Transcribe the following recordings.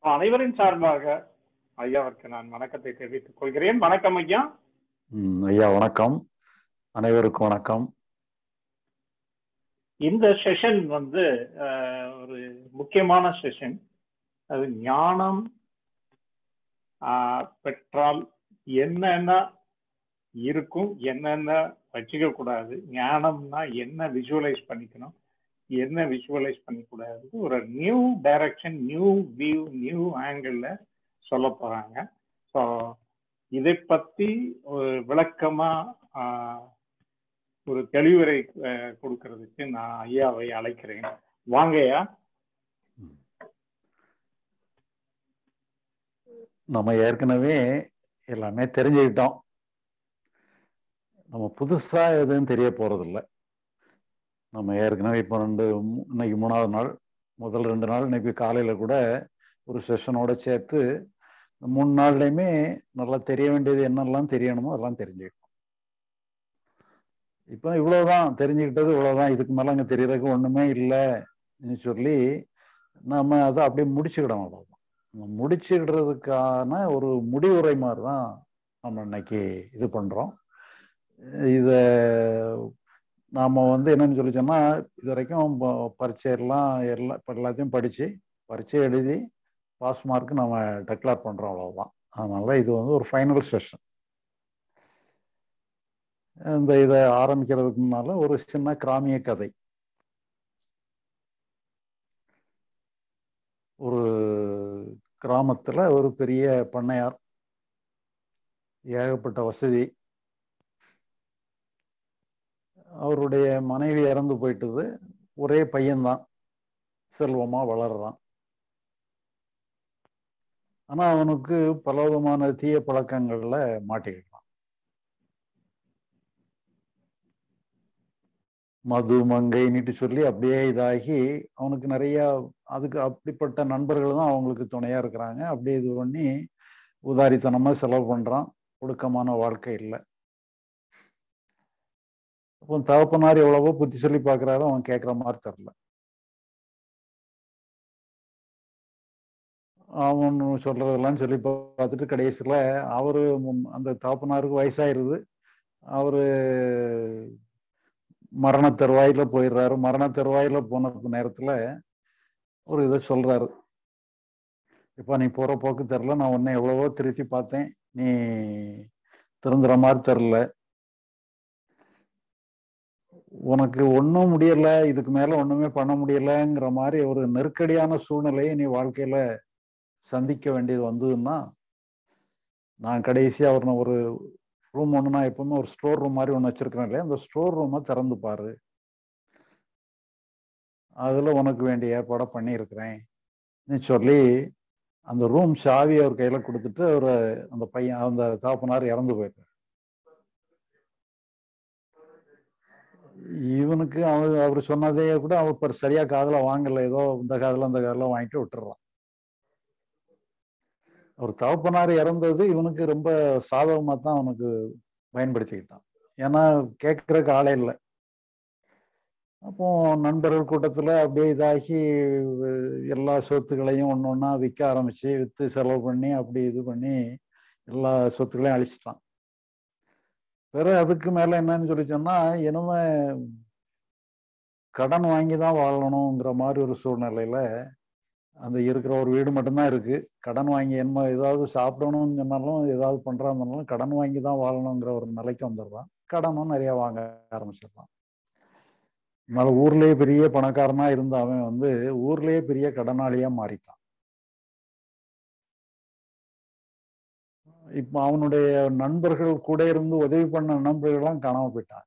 அனைவரின் சார்பாக ஐயாவிற்கு நான் வணக்கத்தை தெரிவித்துக் கொள்கிறேன். வணக்கம் ஐயா. ஐயா வணக்கம். அனைவருக்கும் வணக்கம். இந்த செஷன் ஒரு முக்கியமான செஷன். அது ஞானம் பெற்றால் என்னென்ன இருக்கும், என்னென்ன வச்சுக்க கூடாது, ஞானம்னா என்ன விசுவலைஸ் பண்ணிக்கணும், என்ன விசுவலைஸ் பண்ணிக்கூடாது, ஒரு new direction, new view, new angle சொல்ல போறாங்க. ஸோ இதை பத்தி ஒரு விளக்கமா ஒரு தெளிவுரை கொடுக்கறதுக்கு நான் ஐயாவை அழைக்கிறேன். வாங்கய்யா. நம்ம ஏற்கனவே எல்லாமே தெரிஞ்சுக்கிட்டோம். நம்ம புதுசா எதுவும் தெரிய போறதில்லை. நம்ம ஏற்கனவே இப்போ இன்னைக்கு 3வது நாள், முதல் 2 நாள் இன்னைக்கு காலையில கூட ஒரு செஷனோட சேர்த்து 3 நாள்லையுமே நல்லா தெரிய வேண்டியது என்னெல்லாம் தெரியணுமோ அதெல்லாம் தெரிஞ்சுக்கிட்டோம். இப்போ இவ்வளவுதான் தெரிஞ்சுக்கிட்டது, இவ்வளவுதான், இதுக்கு மேல அங்கே தெரியறதுக்கு ஒண்ணுமே இல்லைன்னு சொல்லி நம்ம அதை அப்படியே முடிச்சுக்கிடணும். அவ்வளவுதான். முடிச்சுக்கிடுறதுக்கான ஒரு முடிவுரை மாதிரி தான் நம்ம இன்னைக்கு இது பண்றோம். இத நாம என்னன்னு சொல்லி சொன்னா, இது வரைக்கும் பரீட்சை எல்லாத்தையும் படிச்சு பரீட்சை எழுதி பாஸ் மார்க் நம்ம டெக்ளேர் பண்றோம், அவ்வளவுதான். அதனால இது ஒரு ஃபைனல் செஷன். இதை ஆரம்பிக்கிறதுக்கு முன்னால ஒரு சின்ன கிராமிய கதை. ஒரு கிராமத்துல ஒரு பெரிய பண்ணையார், ஏகப்பட்ட வசதி. அவருடைய மனைவி இறந்து போயிட்டது. ஒரே பையன்தான், செல்வமா வளர்றான். ஆனா அவனுக்கு பலவிதமான தீய பழக்கங்கள்ல மாட்டிக்கிட்டான். மது மங்கைன்னுட்டு சொல்லி அப்படியே இதாகி அவனுக்கு நிறைய அதுக்கு அப்படிப்பட்ட நண்பர்கள் தான் அவங்களுக்கு துணையா இருக்கிறாங்க. அப்படியே இது பண்ணி உதாரித்தனமா செலவு பண்றான். ஒடுக்கமான வாழ்க்கை இல்லை. அப்போ தகப்பனார் எவ்வளவோ புத்தி சொல்லி பாக்குறாரு, அவன் கேட்கிற மாதிரி தெரியல. அவன் சொல்றதெல்லாம் சொல்லி பார்த்துட்டு கடைசியில அவரு அந்த தகப்பனாருக்கு வயசாயிருது. அவரு மரண தருவாயில போயிடுறாரு. மரண தருவாயில போன நேரத்துல ஒரு இதை சொல்றாரு. இப்ப நீ போற போக்கு தெரியல, நான் உன்னை எவ்வளவோ திருத்தி பார்த்தேன், நீ திருந்துற மாதிரி தெரியல, உனக்கு ஒன்றும் முடியல, இதுக்கு மேல ஒண்ணுமே பண்ண முடியலங்கிற மாதிரி ஒரு நெருக்கடியான சூழ்நிலையை நீ வாழ்க்கையில சந்திக்க வேண்டியது வந்ததுன்னா, நான் கடைசியா ஒரு ரூம் ஒன்று, நான் எப்பவுமே ஒரு ஸ்டோர் ரூம் மாதிரி ஒன்று வச்சிருக்கிறேன் இல்லையா, அந்த ஸ்டோர் ரூமை திறந்து பாரு, அதுல உனக்கு வேண்டிய ஏற்பாடை பண்ணி இருக்கிறேன் சொல்லி அந்த ரூம் சாவி அவர் கையில கொடுத்துட்டு அந்த பையன், அந்த தகப்பனார் இறந்து போயிட்டார். இவனுக்கு அவர் சொன்னதே கூட அவர் சரியா காதுல வாங்கல, ஏதோ இந்த காதுல வாங்கிட்டு விட்டுறான். அவர் தகப்பனார் இறந்தது இவனுக்கு ரொம்ப சாதகமா தான் அவனுக்கு பயன்படுத்திக்கிட்டான். ஏன்னா கேட்கறதுக்கு ஆளே இல்லை. அப்போ நண்பர்கள் கூட்டத்துல அப்படியே இதாகி எல்லா சொத்துக்களையும் ஒன்னொன்னா விற்க ஆரம்பிச்சு, வித்து செலவு பண்ணி அப்படி இது பண்ணி எல்லா சொத்துக்களையும் அழிச்சிட்டான். வேற அதுக்கு மேல என்னன்னு சொல்லி சொன்னா, இனிமே கடன் வாங்கிதான் வாழணுங்கிற மாதிரி ஒரு சூழ்நிலையில, அந்த இருக்கிற ஒரு வீடு மட்டும்தான் இருக்கு, கடன் வாங்கி என்ன ஏதாவது சாப்பிடணும்னு சொன்னாலும் ஏதாவது பண்றாங்கன்னாலும் கடன் வாங்கி தான் வாழணுங்கிற ஒரு நிலைக்கு வந்துடுறான். கடனும் நிறைய வாங்க ஆரம்பிச்சிடறான். அதனால ஊர்லயே பெரிய பணக்காரனா இருந்த அவன் ஊர்லயே பெரிய கடனாளியா மாறிட்டான். இப்ப அவனுடைய நண்பர்கள் கூட இருந்து உதவி பண்ண நண்பர்கள்லாம் காணாம போயிட்டான்.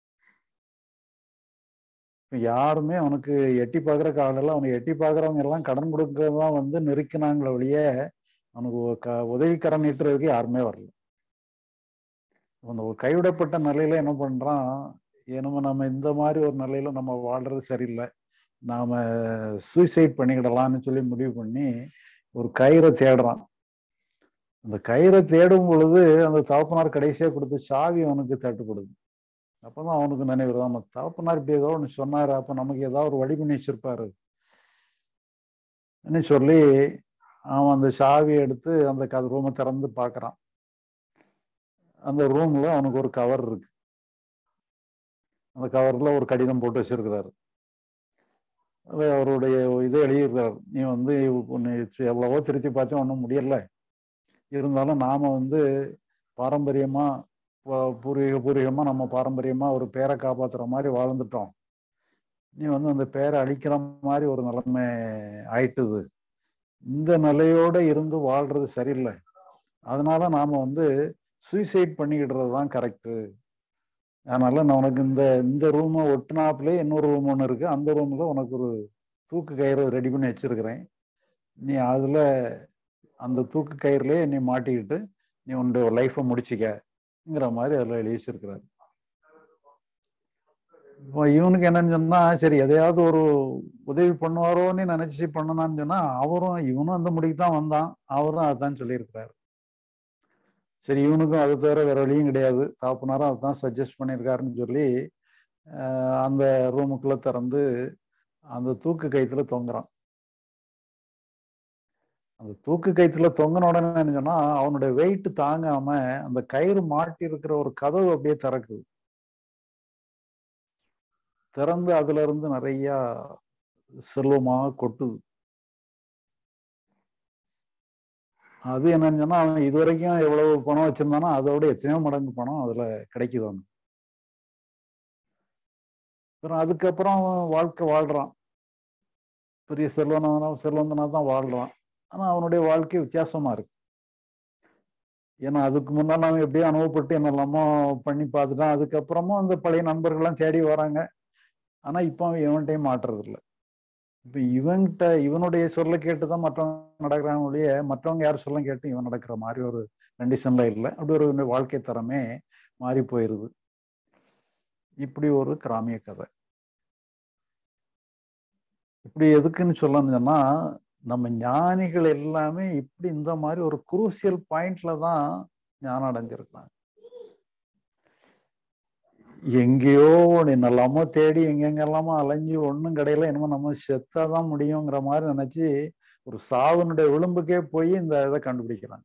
யாருமே அவனுக்கு எட்டி பாக்குற காலையில, அவனுக்கு எட்டி பாக்குறவங்க எல்லாம் கடன் கொடுக்கறதான் நெருக்கினாங்கள ஒழிய அவனுக்கு உதவிக்கரம் நீட்டுறதுக்கு யாருமே வரல. அந்த ஒரு கைவிடப்பட்ட நிலையில என்ன பண்றான், நம்ம இந்த மாதிரி ஒரு நிலையில நம்ம வாழ்றது சரியில்லை, நாம சூசைட் பண்ணிக்கிடலாம்னு சொல்லி முடிவு பண்ணி ஒரு கயிறை தேடுறான். அந்த கயிறை தேடும் பொழுது அந்த தகப்பனார் கடைசியா கொடுத்த சாவி அவனுக்கு தட்டுப்படுது. அப்பதான் அவனுக்கு நினைவு, நம்ம தகப்பனார் இப்படி ஏதோ ஒன்று சொன்னாரு, அப்ப நமக்கு ஏதாவது ஒரு வழி பண்ணி வச்சிருப்பாரு சொல்லி அவன் அந்த சாவி எடுத்து அந்த ரூமை திறந்து பார்க்கறான். அந்த ரூம்ல அவனுக்கு ஒரு கவர் இருக்கு. அந்த கவர்ல ஒரு கடிதம் போட்டு வச்சிருக்கிறாரு. அவருடைய இதை எழுதியிருக்கிறார். நீ வந்து எவ்வளவோ திருத்தி பார்த்து ஒன்றும் முடியல, இருந்தாலும் நாம வந்து பாரம்பரியமா பூர்வீகமா நம்ம பாரம்பரியமா ஒரு பேரை காப்பாத்துற மாதிரி வாழ்ந்துட்டோம். நீ வந்து அந்த பேரை அழிக்கிற மாதிரி ஒரு நிலைமை ஆயிட்டுது. இந்த நிலையோட இருந்து வாழ்றது சரியில்லை. அதனால நாம வந்து சூசைட் பண்ணிக்கிடுறது தான் கரெக்டு. அதனால நான் உனக்கு இந்த ரூமை ஒட்டினாப்புல இன்னொரு ரூம் ஒன்று இருக்கு. அந்த ரூம்ல உனக்கு ஒரு தூக்கு கயிறு ரெடி பண்ணி வச்சிருக்கிறேன். நீ அதுல அந்த தூக்கு கயிறுலயே நீ மாட்டிக்கிட்டு நீ உன்னுடைய லைஃபை முடிச்சிக்கங்கிற மாதிரி அதில் எழுதி வச்சிருக்கிறாரு. இப்போ இவனுக்கு என்னன்னு சொன்னா, சரி எதையாவது ஒரு உதவி பண்ணுவாரோன்னு நினைச்சு பண்ணனான்னு சொன்னா, இவனும் அந்த முடிக்கு தான் வந்தான். அவரும் அதான் சொல்லியிருக்கிறாரு. சரி, இவனுக்கும் அது தவிர வேற வழியும் கிடையாது, தாப்புனாரும் அதுதான் சஜஸ்ட் பண்ணியிருக்காருன்னு சொல்லி அந்த ரூமுக்குள்ள திறந்து அந்த தூக்கு கயிற்றுல தொங்குறான். அந்த தூக்கு கயிற்றுல தொங்கின உடனே என்ன சொன்னா, அவனுடைய வெயிட் தாங்காம அந்த கயிறு மாட்டி இருக்கிற ஒரு கதவு அப்படியே திறக்குது. திறந்து அதுல இருந்து நிறைய செல்வமாக கொட்டுது. அது என்னன்னு சொன்னா, அவன் இதுவரைக்கும் எவ்வளவு பணம் வச்சிருந்தானோ அதோட எத்தனையோ மடங்கு பணம் அதுல கிடைக்குது அவனுக்கு. அப்புறம் அதுக்கப்புறம் அவன் வாழ்க்கை வாழ்றான். பெரிய செல்வந்தனா தான் வாழ்றான். ஆனா அவனுடைய வாழ்க்கை வித்தியாசமா இருக்கு. ஏன்னா அதுக்கு முன்னால் அவன் எப்படியோ அனுபவப்பட்டு என்னெல்லாமோ பண்ணி பார்த்துட்டான். அதுக்கப்புறமும் அந்த பழைய நண்பர்கள்லாம் தேடி வராங்க. ஆனா இப்ப அவன் இவன்கிட்டையும் மாட்டுறது இல்லை. இப்ப இவனுடைய சொல்ல கேட்டுதான் மற்றவங்க நடக்கிறாங்க ஒழிய மற்றவங்க யார் சொல்ல கேட்டு இவன் நடக்கிற மாதிரி ஒரு கண்டிஷன்ல இல்லை. அப்படி ஒரு வாழ்க்கை தரமே மாறி போயிருது. இப்படி ஒரு கிராமிய கதை. இப்படி எதுக்குன்னு சொல்லணும்னா, நம்ம ஞானிகள் எல்லாமே இப்படி இந்த மாதிரி ஒரு குரூசியல் பாயிண்ட்ல தான் ஞானம் அடைஞ்சிருக்காங்க. எங்கேயோ என்னெல்லாமோ தேடி எங்கெங்கெல்லாமோ அலைஞ்சு ஒன்றும் கிடையில, என்னமோ நம்ம செத்தாதான் முடியுங்கிற மாதிரி நினைச்சு ஒரு சாவனுடைய விளிம்புக்கே போய் இந்த இதை கண்டுபிடிக்கிறாங்க.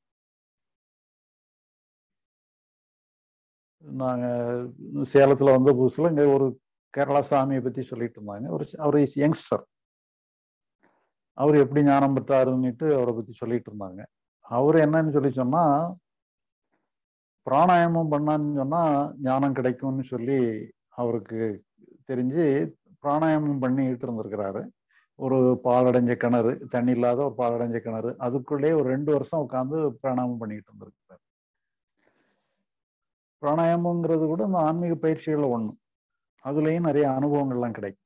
நாங்க சேலத்துல வந்த புதுசுல இங்க ஒரு கேரளா சாமியை பத்தி சொல்லிட்டு இருந்தாங்க. அவர் யங்ஸ்டர். அவர் எப்படி ஞானம் பெற்றாருன்னுட்டு அவரை பத்தி சொல்லிட்டு இருந்தாங்க. அவரு என்னன்னு சொல்லி சொன்னா, பிராணாயாமம் பண்ணான்னு சொன்னா ஞானம் கிடைக்கும்னு சொல்லி அவருக்கு தெரிஞ்சு பிராணாயாமம் பண்ணிட்டு இருந்திருக்கிறாரு. ஒரு பாலடைஞ்ச கிணறு, தண்ணி இல்லாத ஒரு பாலடைஞ்ச கிணறு, அதுக்குள்ளேயே ஒரு 2 வருஷம் உட்காந்து பிராணாயாமம் பண்ணிட்டு இருந்திருக்கிறாரு. பிராணாயாமங்கிறது கூட இந்த ஆன்மீக பயிற்சிகள்ல ஒண்ணு. அதுலயும் நிறைய அனுபவங்கள்லாம் கிடைக்கும்.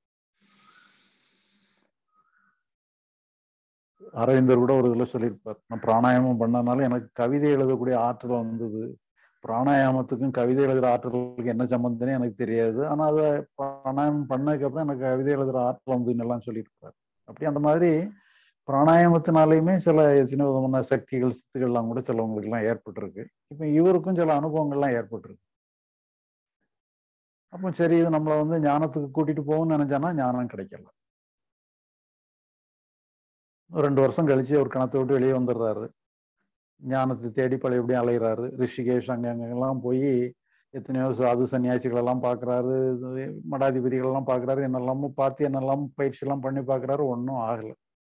அரவிந்தர் கூட ஒரு இதுல சொல்லியிருப்பார், நான் பிராணாயாமம் பண்ணனால எனக்கு கவிதை எழுதக்கூடிய ஆற்றல் வந்தது. பிராணாயாமத்துக்கும் கவிதை எழுதுற ஆற்றலுக்கு என்ன சம்பந்தம்னே எனக்கு தெரியாது. ஆனா அதை பிராணாயாமம் பண்ணதுக்கு அப்புறம் எனக்கு கவிதை எழுதுற ஆற்றல் வந்ததுன்னு எல்லாம் சொல்லியிருப்பார். அப்படி அந்த மாதிரி பிராணாயாமத்தினாலையுமே சில எத்தனை விதமான சக்திகள் சித்துக்கள்லாம் கூட சிலவங்களுக்கு எல்லாம் ஏற்பட்டிருக்கு. இப்ப இவருக்கும் சில அனுபவங்கள்லாம் ஏற்பட்டிருக்கு. அப்போ சரி, இது நம்மளை வந்து ஞானத்துக்கு கூட்டிட்டு போகும்னு நினைச்சானா ஞானம் கிடைக்கல. 2 வருஷம் கழிச்சு ஒரு கணத்தை விட்டு வெளியே வந்துடுறாரு. ஞானத்தை தேடி பழையபடியும் அலைகிறாரு. ரிஷிகேஷ் அங்கெல்லாம் போய் எத்தனையோ சாது சன்னியாசிகள் எல்லாம் பாக்குறாரு, மடாதிபதிகள் எல்லாம் பாக்குறாரு, என்னெல்லாமும் பார்த்து என்னெல்லாம் பயிற்சி எல்லாம் பண்ணி பாக்குறாரு. ஒன்றும் ஆகல.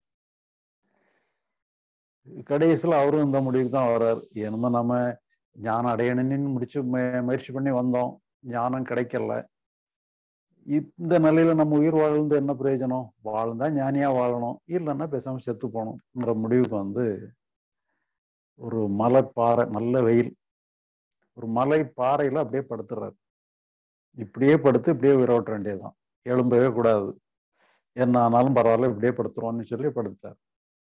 கடைசியில் அவரும் இந்த முடிவுக்கு தான் வர்றாரு. என்னமோ நம்ம ஞானம் அடையணும்னு முடிச்சு முயற்சி பண்ணி வந்தோம், ஞானம் கிடைக்கல. இந்த நிலையில நம்ம உயிர் வாழ்ந்து என்ன பிரயோஜனம்? வாழ்ந்தா ஞானியா வாழணும், இல்லைன்னா பேசாம செத்து போகணுங்கிற முடிவுக்கு வந்து ஒரு மலைப்பாறை, நல்ல வெயில், ஒரு மலை பாறையில அப்படியே படுத்துறாரு. இப்படியே படுத்து இப்படியே உயிரை ஓட்ட வேண்டியதுதான், எழும்பவே கூடாது, என்ன ஆனாலும் பரவாயில்ல இப்படியே படுத்துருவோம்னு சொல்லி படுத்துட்டார்.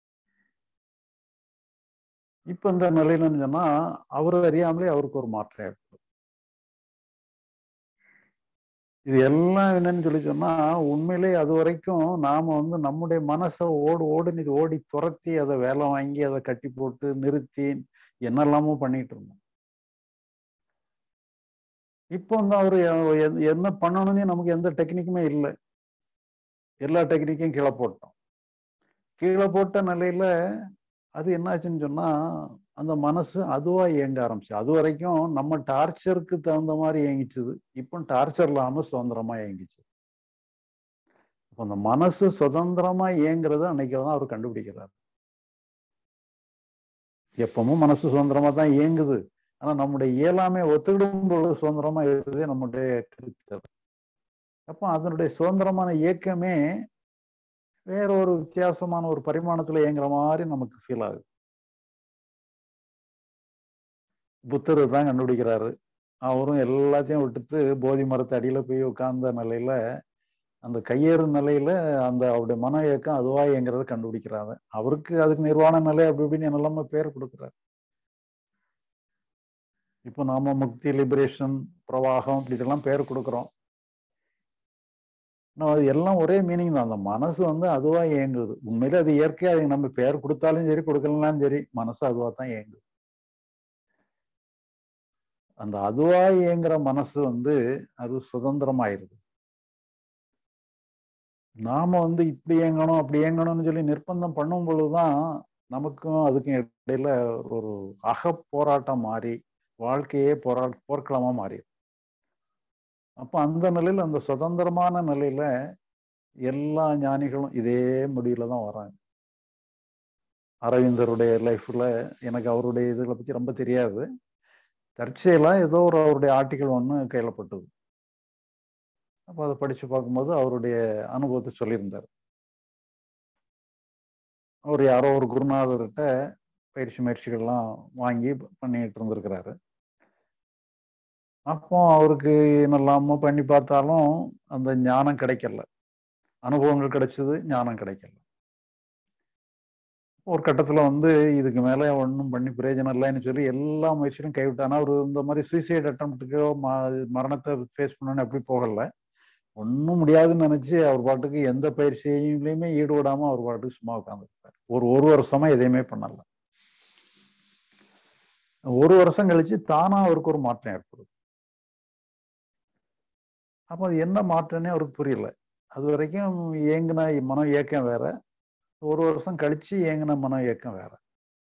இப்ப இந்த நிலையிலன்னு சொன்னா அவர் அறியாமலே அவருக்கு ஒரு மாற்றம் ஏற்படும். இது எல்லாம் என்னன்னு சொல்லி சொன்னா, உண்மையிலே அது வரைக்கும் நாம வந்து நம்முடைய மனசை ஓடி துரத்தி அதை வேலை வாங்கி அதை கட்டி போட்டு நிறுத்தி என்னெல்லாமோ பண்ணிட்டு இருந்தோம். இப்போ வந்து அவரு என்ன பண்ணணும்னு நமக்கு எந்த டெக்னிக்குமே இல்லை. எல்லா டெக்னிக்கையும் கீழே போட்டோம். கீழே போட்ட நிலையில அது என்னாச்சுன்னு சொன்னா அந்த மனசு அதுவா இயங்க ஆரம்பிச்சு. அது வரைக்கும் நம்ம டார்ச்சருக்கு தகுந்த மாதிரி இயங்கிச்சுது. இப்போ டார்ச்சர் இல்லாம சுதந்திரமா இயங்கிச்சு. அப்ப அந்த மனசு சுதந்திரமா இயங்குறத அன்னைக்குதான் அவர் கண்டுபிடிக்கிறார். எப்பவும் மனசு சுதந்திரமா தான் இயங்குது. ஆனா நம்முடைய இயலாமை ஒத்துக்கிடும் பொழுது சுதந்திரமா இருக்குதே நம்முடைய கருத்து. அப்ப அதனுடைய சுதந்திரமான இயக்கமே வேற ஒரு வித்தியாசமான ஒரு பரிமாணத்துல இயங்குற மாதிரி நமக்கு ஃபீல் ஆகுது. புத்தர் தான் கண்டுபிடிக்கிறாரு. அவரும் எல்லாத்தையும் விட்டுட்டு போதி மரத்து அடியில போய் உட்கார்ந்த நிலையில அந்த கையேறு நிலையில அந்த அவருடைய மன இயக்கம் அதுவா இயங்குறத கண்டுபிடிக்கிறாங்க. அவருக்கு அதுக்கு நிர்வாண நிலை அப்படி இப்படின்னு என்னெல்லாம பேர் கொடுக்குறாரு. இப்போ நாம முக்தி, லிபரேஷன், பிரவாகம் இப்படி இதெல்லாம் பேர் கொடுக்குறோம். அது எல்லாம் ஒரே மீனிங் தான். அந்த மனசு அதுவா இயங்குது. உண்மையில அது இயற்கையா அதுக்கு நம்ம பேர் கொடுத்தாலும் சரி கொடுக்கலனாலும் சரி மனசு அதுவா தான் இயங்குது. அந்த அதுவா இயங்குற மனசு அது சுதந்திரமாயிருது. நாம இப்படி இயங்கணும் அப்படி இயங்கணும்னு சொல்லி நிர்பந்தம் பண்ணும் பொழுதுதான் நமக்கும் அதுக்கும் இடையில ஒரு போராட்டம் மாறி வாழ்க்கையே போர்க்களமா மாறி. அப்ப அந்த நிலையில அந்த சுதந்திரமான நிலையில எல்லா ஞானிகளும் இதே முடிவுல தான் வராங்க. அரவிந்தருடைய லைஃப்ல எனக்கு அவருடைய இதுகளை பத்தி ரொம்ப தெரியாது. தற்செயலா ஏதோ ஒரு அவருடைய ஆர்டிக்கல் ஒன்று கையிலப்பட்டது. அப்போ அதை படிச்சு பார்க்கும்போது அவருடைய அனுபவத்தை சொல்லியிருந்தார். அவர் யாரோ ஒரு குருநாதர்கிட்ட முயற்சிகள்லாம் வாங்கி பண்ணிட்டு இருந்திருக்கிறாரு. அப்போ அவருக்கு என்னெல்லாமோ பண்ணி பார்த்தாலும் அந்த ஞானம் கிடைக்கல. அனுபவங்கள் கிடைச்சது, ஞானம் கிடைக்கல. ஒரு கட்டத்துல இதுக்கு மேல ஒன்றும் பண்ணி பிரயோஜனம் இல்லைன்னு சொல்லி எல்லா முயற்சியும் கைவிட்டானா. அவர் இந்த மாதிரி சூசைட் அட்டம்ப்டுக்கோ மரணத்தை ஃபேஸ் பண்ணணும்னு அப்படி போகல. ஒன்றும் முடியாதுன்னு நினைச்சு அவர் பாட்டுக்கு எந்த பயிற்சியிலையுமே ஈடுபடாம அவர் பாட்டுக்கு சும்மா உட்காந்துருப்பார். ஒரு வருஷமா எதையுமே பண்ணல. ஒரு வருஷம் கழிச்சு தானா அவருக்கு ஒரு மாற்றம் ஏற்படுது. அப்ப அது என்ன மாற்றம்னே அவருக்கு புரியல. அது வரைக்கும் இயங்கின மன இயக்கம் வேற, ஒரு வருஷம் கழிச்சு இயங்கின மன இயக்கம் வேற.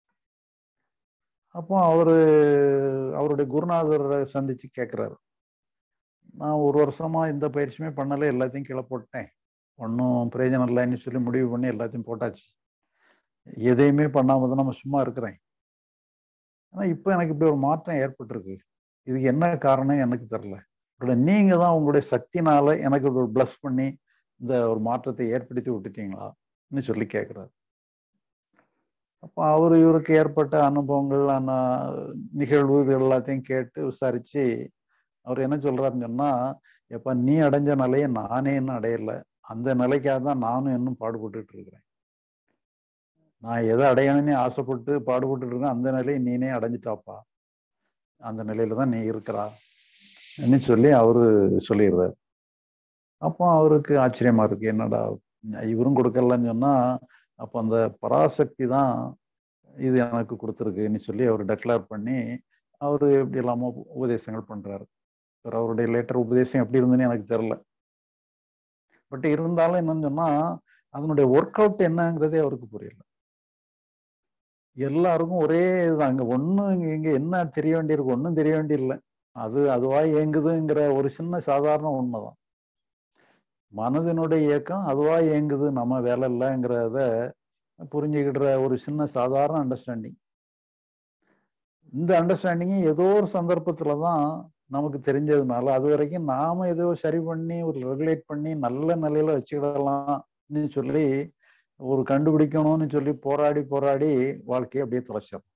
அப்போ அவருடைய குருநாதரை சந்திச்சு கேட்கிறாரு, நான் ஒரு வருஷமா எந்த பயிற்சியுமே பண்ணல, எல்லாத்தையும் கீழே போட்டேன், ஒன்றும் பிரயோஜனம் இல்லைன்னு சொல்லி முடிவு பண்ணி எல்லாத்தையும் போட்டாச்சு, எதையுமே பண்ணாம தான் நம்ம சும்மா இருக்கிறேன். ஆனா இப்ப எனக்கு இப்படி ஒரு மாற்றம் ஏற்பட்டிருக்கு, இதுக்கு என்ன காரணம் எனக்கு தெரியல, நீங்க தான் உங்களுடைய சக்தினால எனக்கு ஒரு பிளஸ் பண்ணி இந்த ஒரு மாற்றத்தை ஏற்படுத்தி விட்டுட்டீங்களான்னு சொல்லி கேட்கிறாரு. அப்போ இவருக்கு ஏற்பட்ட அனுபவங்கள், நிகழ்வு இது எல்லாத்தையும் கேட்டு விசாரிச்சு அவர் என்ன சொல்றாருன்னு சொன்னா, எப்ப நீ அடைஞ்ச நிலையை நானே இன்னும் அடையல, அந்த நிலைக்காக தான் நானும் இன்னும் பாடுபட்டு இருக்கிறேன். நான் எதை அடையணும்னு ஆசைப்பட்டு பாடுபட்டு இருக்கேன், அந்த நிலையை நீனே அடைஞ்சிட்டாப்பா, அந்த நிலையில தான் நீ இருக்கிறான்னு சொல்லி அவரு சொல்லிடுறாரு. அப்போ அவருக்கு ஆச்சரியமா இருக்கு, என்னடா இவரும் கொடுக்கலன்னு சொன்னா அப்போ அந்த பராசக்தி தான் இது எனக்கு கொடுத்துருக்குன்னு சொல்லி அவர் டெக்ளேர் பண்ணி அவரு எப்படி இல்லாம உபதேசங்கள் பண்றாரு. அவருடைய லேட்டர் உபதேசம் எப்படி இருந்துன்னு எனக்கு தெரியல. பட் இருந்தாலும் என்னன்னு சொன்னா அதனுடைய ஒர்க் அவுட் என்னங்கிறதே அவருக்கு புரியல. எல்லாருக்கும் ஒரே இதுதான், அங்க இங்க என்ன தெரிய வேண்டியிருக்கு, ஒன்றும் தெரிய வேண்டியில்லை, அதுவா இயங்குதுங்கிற ஒரு சின்ன சாதாரண உண்மைதான். மனதினுடைய இயக்கம் அதுவா இயங்குது, நம்ம வேலை இல்லைங்கிறத புரிஞ்சுக்கிடுற ஒரு சின்ன சாதாரண அண்டர்ஸ்டாண்டிங். இந்த அண்டர்ஸ்டாண்டிங் ஏதோ ஒரு சந்தர்ப்பத்துலதான் நமக்கு தெரிஞ்சதுனால அது வரைக்கும் நாம ஏதோ சரி பண்ணி ஒரு ரெகுலேட் பண்ணி நல்ல நிலையில வச்சுக்கிடலாம்னு சொல்லி ஒரு கண்டுபிடிக்கணும்னு சொல்லி போராடி வாழ்க்கையை அப்படியே தொலைச்சிடும்.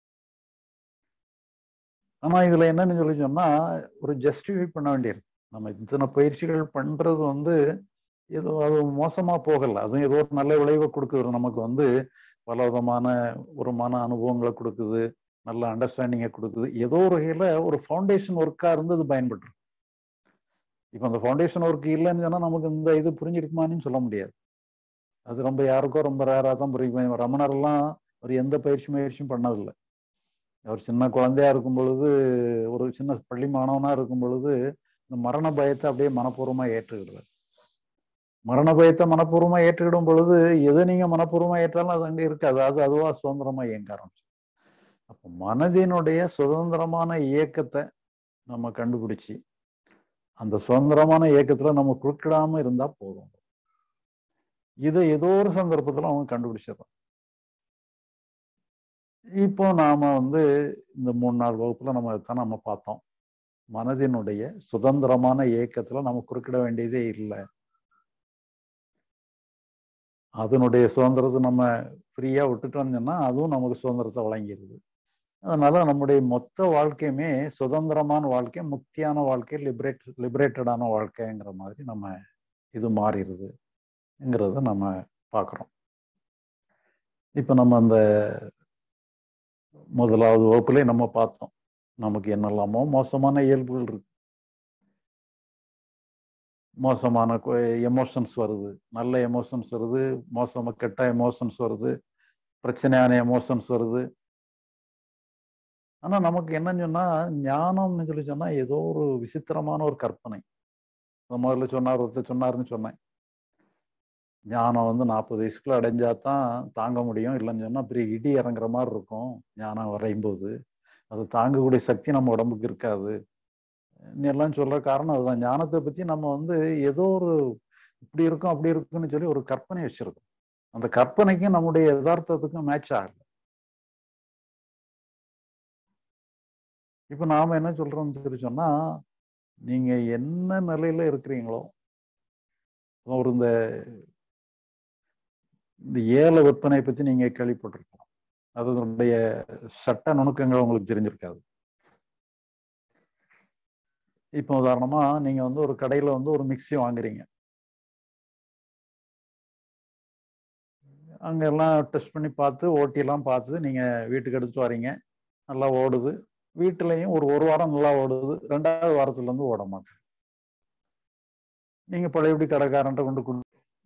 ஆனா இதுல என்னன்னு சொல்லி சொன்னா ஒரு ஜஸ்டிஃபை பண்ண வேண்டியிருக்கு. நம்ம இத்தனை பயிற்சிகள் பண்றது ஏதோ அது மோசமா போகல, அதுவும் ஏதோ ஒரு நல்ல விளைவை கொடுக்குது, நமக்கு பல விதமான ஒரு மன அனுபவங்களை கொடுக்குது, நல்ல அண்டர்ஸ்டாண்டிங்கை கொடுக்குது, ஏதோ ஒரு வகையில ஒரு ஃபவுண்டேஷன் ஒர்க்கா இருந்து அது பயன்பட்டு. இப்ப அந்த ஃபவுண்டேஷன் ஒர்க் இல்லைன்னு சொன்னா நமக்கு இந்த இது புரிஞ்சிருக்குமான்னு சொல்ல முடியாது. அது யாருக்கோ ரொம்ப ரேரா தான் புரியும். ரமணர் எல்லாம் ஒரு எந்த முயற்சியும் பண்ணதில்லை. அவர் சின்ன குழந்தையா இருக்கும் பொழுது, ஒரு சின்ன பள்ளி மாணவனா இருக்கும் பொழுது இந்த மரண பயத்தை அப்படியே மனப்பூர்வமா ஏற்றுக்கிடுறார். மரண பயத்தை மனப்பூர்வமா ஏற்றுக்கிடும் பொழுது எதை நீங்க மனப்பூர்வமா ஏற்றாலும் அது அங்க இருக்காது, அது அதுவா சுதந்திரமா இயங்க ஆரம்பிச்சு. அப்போ மனதினுடைய சுதந்திரமான இயக்கத்தை நம்ம கண்டுபிடிச்சு அந்த சுதந்திரமான இயக்கத்துல நம்ம குறுக்கிடாம இருந்தா போதும். இதை ஏதோ ஒரு சந்தர்ப்பத்துல அவங்க கண்டுபிடிச்சிடறோம். இப்போ நாம இந்த 3 நாள் வகுப்புல நம்ம பார்த்தோம். மனதினுடைய சுதந்திரமான இயக்கத்துல நம்ம குறுக்கிட வேண்டியதே இல்லை. அதனுடைய சுதந்திரத்தை நம்ம ஃப்ரீயா விட்டுட்டோம்னு சொன்னா அதுவும் நமக்கு சுதந்திரத்தை வழங்கிடுது. அதனால நம்முடைய மொத்த வாழ்க்கையுமே சுதந்திரமான வாழ்க்கை, முக்தியான வாழ்க்கை, லிபரேட்டடான வாழ்க்கைங்கிற மாதிரி நம்ம இது மாறிடுதுங்கிறத நம்ம பார்க்குறோம். இப்போ நம்ம அந்த முதலாவது வகுப்புலேயே நம்ம பார்த்தோம், நமக்கு என்னெல்லாமோ மோசமான இயல்புகள் இருக்கு. மோசமான எமோஷன்ஸ் வருது, நல்ல எமோஷன்ஸ் வருது, மோசமாக கெட்ட எமோஷன்ஸ் வருது, பிரச்சனையான எமோஷன்ஸ் வருது. ஆனா நமக்கு என்னன்னு சொன்னா, ஞானம்னு சொல்லி சொன்னா ஏதோ ஒரு விசித்திரமான ஒரு கற்பனை. முதல்ல ஒருத்தர் சொன்னாருன்னு சொன்னேன், ஞானம் 40 வயசுக்குள்ள அடைஞ்சாதான் தாங்க முடியும், இல்லைன்னு சொன்னா பெரிய இடி இறங்குற மாதிரி இருக்கும். ஞானம் வரையும் போது அது தாங்கக்கூடிய சக்தி நம்ம உடம்புக்கு இருக்காது எல்லாம் சொல்ற காரணம் அதுதான். ஞானத்தை பத்தி நம்ம ஏதோ ஒரு இப்படி இருக்கும் அப்படி இருக்குன்னு சொல்லி ஒரு கற்பனை வச்சிருக்கோம். அந்த கற்பனைக்கும் நம்முடைய யதார்த்தத்துக்கும் மேட்ச் ஆகல. இப்ப நாம என்ன சொல்றோம்னு சொல்லி சொன்னா, நீங்க என்ன நிலையில இருக்கிறீங்களோ, ஒரு இந்த ஏல விற்பனை பத்தி நீங்க கேள்விப்பட்டிருக்கலாம். அதனுடைய சட்ட நுணுக்கங்கள் உங்களுக்கு தெரிஞ்சிருக்காது. இப்போ உதாரணமா நீங்க ஒரு கடையில ஒரு மிக்சி வாங்குறீங்க. அங்க எல்லாம் டெஸ்ட் பண்ணி பார்த்து ஓட்டி எல்லாம் பார்த்து நீங்க வீட்டுக்கு எடுத்துட்டு வரீங்க, நல்லா ஓடுது. வீட்டுலயும் ஒரு வாரம் நல்லா ஓடுது, 2வது வாரத்துல இருந்து ஓட மாட்டேன். நீங்க பழையபடி கடைக்காரன்ட்ட கொண்டு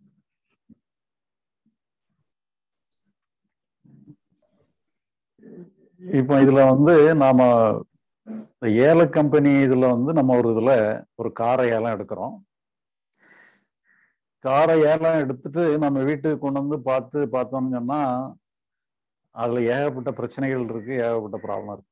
இப்போ இதுல நாம ஏல கம்பெனி இதுல நம்ம ஒரு காரை ஏலம் எடுக்கிறோம். காரை ஏலம் எடுத்துட்டு நம்ம வீட்டுக்கு கொண்டு பார்த்தோம்னு சொன்னா அதுல ஏகப்பட்ட பிரச்சனைகள் இருக்கு, ஏகப்பட்ட ப்ராப்ளம் இருக்கு.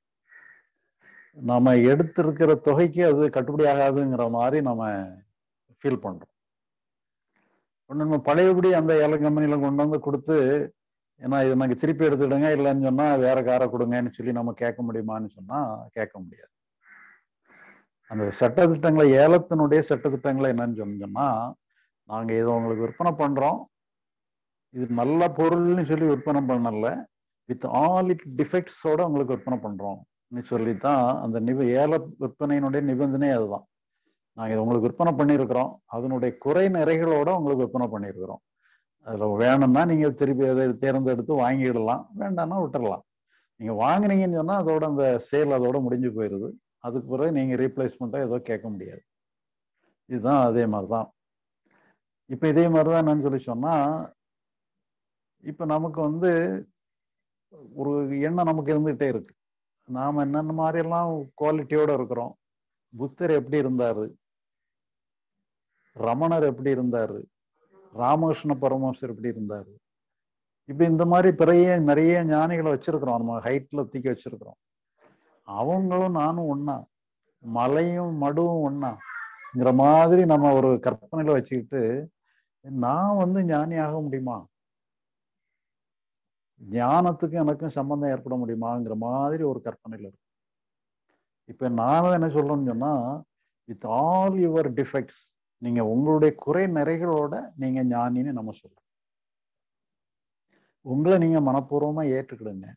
நம்ம எடுத்திருக்கிற தொகைக்கு அது கட்டுப்படி ஆகாதுங்கிற மாதிரி நம்ம ஃபீல் பண்றோம். நம்ம பழையபடி அந்த ஏல கம்பெனியில கொண்டு கொடுத்து, ஏன்னா இது எனக்கு திருப்பி எடுத்துடுங்க, இல்லைன்னு சொன்னா வேற காரை கொடுங்கன்னு சொல்லி நம்ம கேட்க முடியுமான்னு சொன்னா கேட்க முடியாது. அந்த சட்டத்திட்டங்களை, ஏலத்தினுடைய சட்டத்திட்டங்களை என்னன்னு சொன்னா, நாங்க இதை உங்களுக்கு விற்பனை பண்றோம், இது நல்ல பொருள்னு சொல்லி விற்பனை பண்ணல, வித் ஆல் இட் டிஃபெக்ட்ஸோட உங்களுக்கு விற்பனை பண்றோம் சொல்லித்தான் அந்த ஏல விற்பனையினுடைய நிபந்தனை அதுதான். நாங்க இதை உங்களுக்கு விற்பனை பண்ணியிருக்கிறோம், அதனுடைய குறை நிறைகளோட உங்களுக்கு விற்பனை பண்ணியிருக்கிறோம். அதுல வேணும்னா நீங்க திருப்பி அதை தேர்ந்தெடுத்து வாங்கிடலாம், வேண்டாம்னா விட்டுடலாம். நீங்க வாங்கினீங்கன்னு சொன்னா அதோட அந்த சேல் அதோட முடிஞ்சு போயிடுது. அதுக்கு பிறகு நீங்க ரீப்ளேஸ்மெண்ட்டா ஏதோ கேட்க முடியாது. இதுதான் அதே மாதிரிதான். இப்ப இதே மாதிரிதான் என்னன்னு சொல்லி சொன்னா, இப்ப நமக்கு ஒரு எண்ணம் நமக்கு இருந்துகிட்டே இருக்கு, நாம என்னென்ன மாதிரி எல்லாம் குவாலிட்டியோட இருக்கிறோம். புத்தர் எப்படி இருந்தாரு, ரமணர் எப்படி இருந்தாரு, ராமகிருஷ்ண பரமஹம்சர் எப்படி இருந்தாரு, இப்ப இந்த மாதிரி நிறைய ஞானிகளை வச்சிருக்கிறோம், நம்ம ஹைட்ல தூக்கி வச்சிருக்கிறோம். அவங்களும் நானும் ஒன்னா, மலையும் மடுவும் ஒன்னாங்கிற மாதிரி நம்ம ஒரு கற்பனையில வச்சுக்கிட்டு நான் ஞானி ஆக முடியுமா, ஞானத்துக்கு எனக்கும் சம்பந்தம் ஏற்பட முடியுமாங்கிற மாதிரி ஒரு கற்பனையில இருக்கு. இப்ப நானும் என்ன சொல்றேன்னு சொன்னா, வித் ஆல் யுவர் டிஃபெக்ட்ஸ், நீங்க உங்களுடைய குறை நிறைகளோட நீங்க ஞானின்னு நம்ம சொல்றோம். உங்களை நீங்க மனப்பூர்வமா ஏற்றுக்கிடுங்கிறத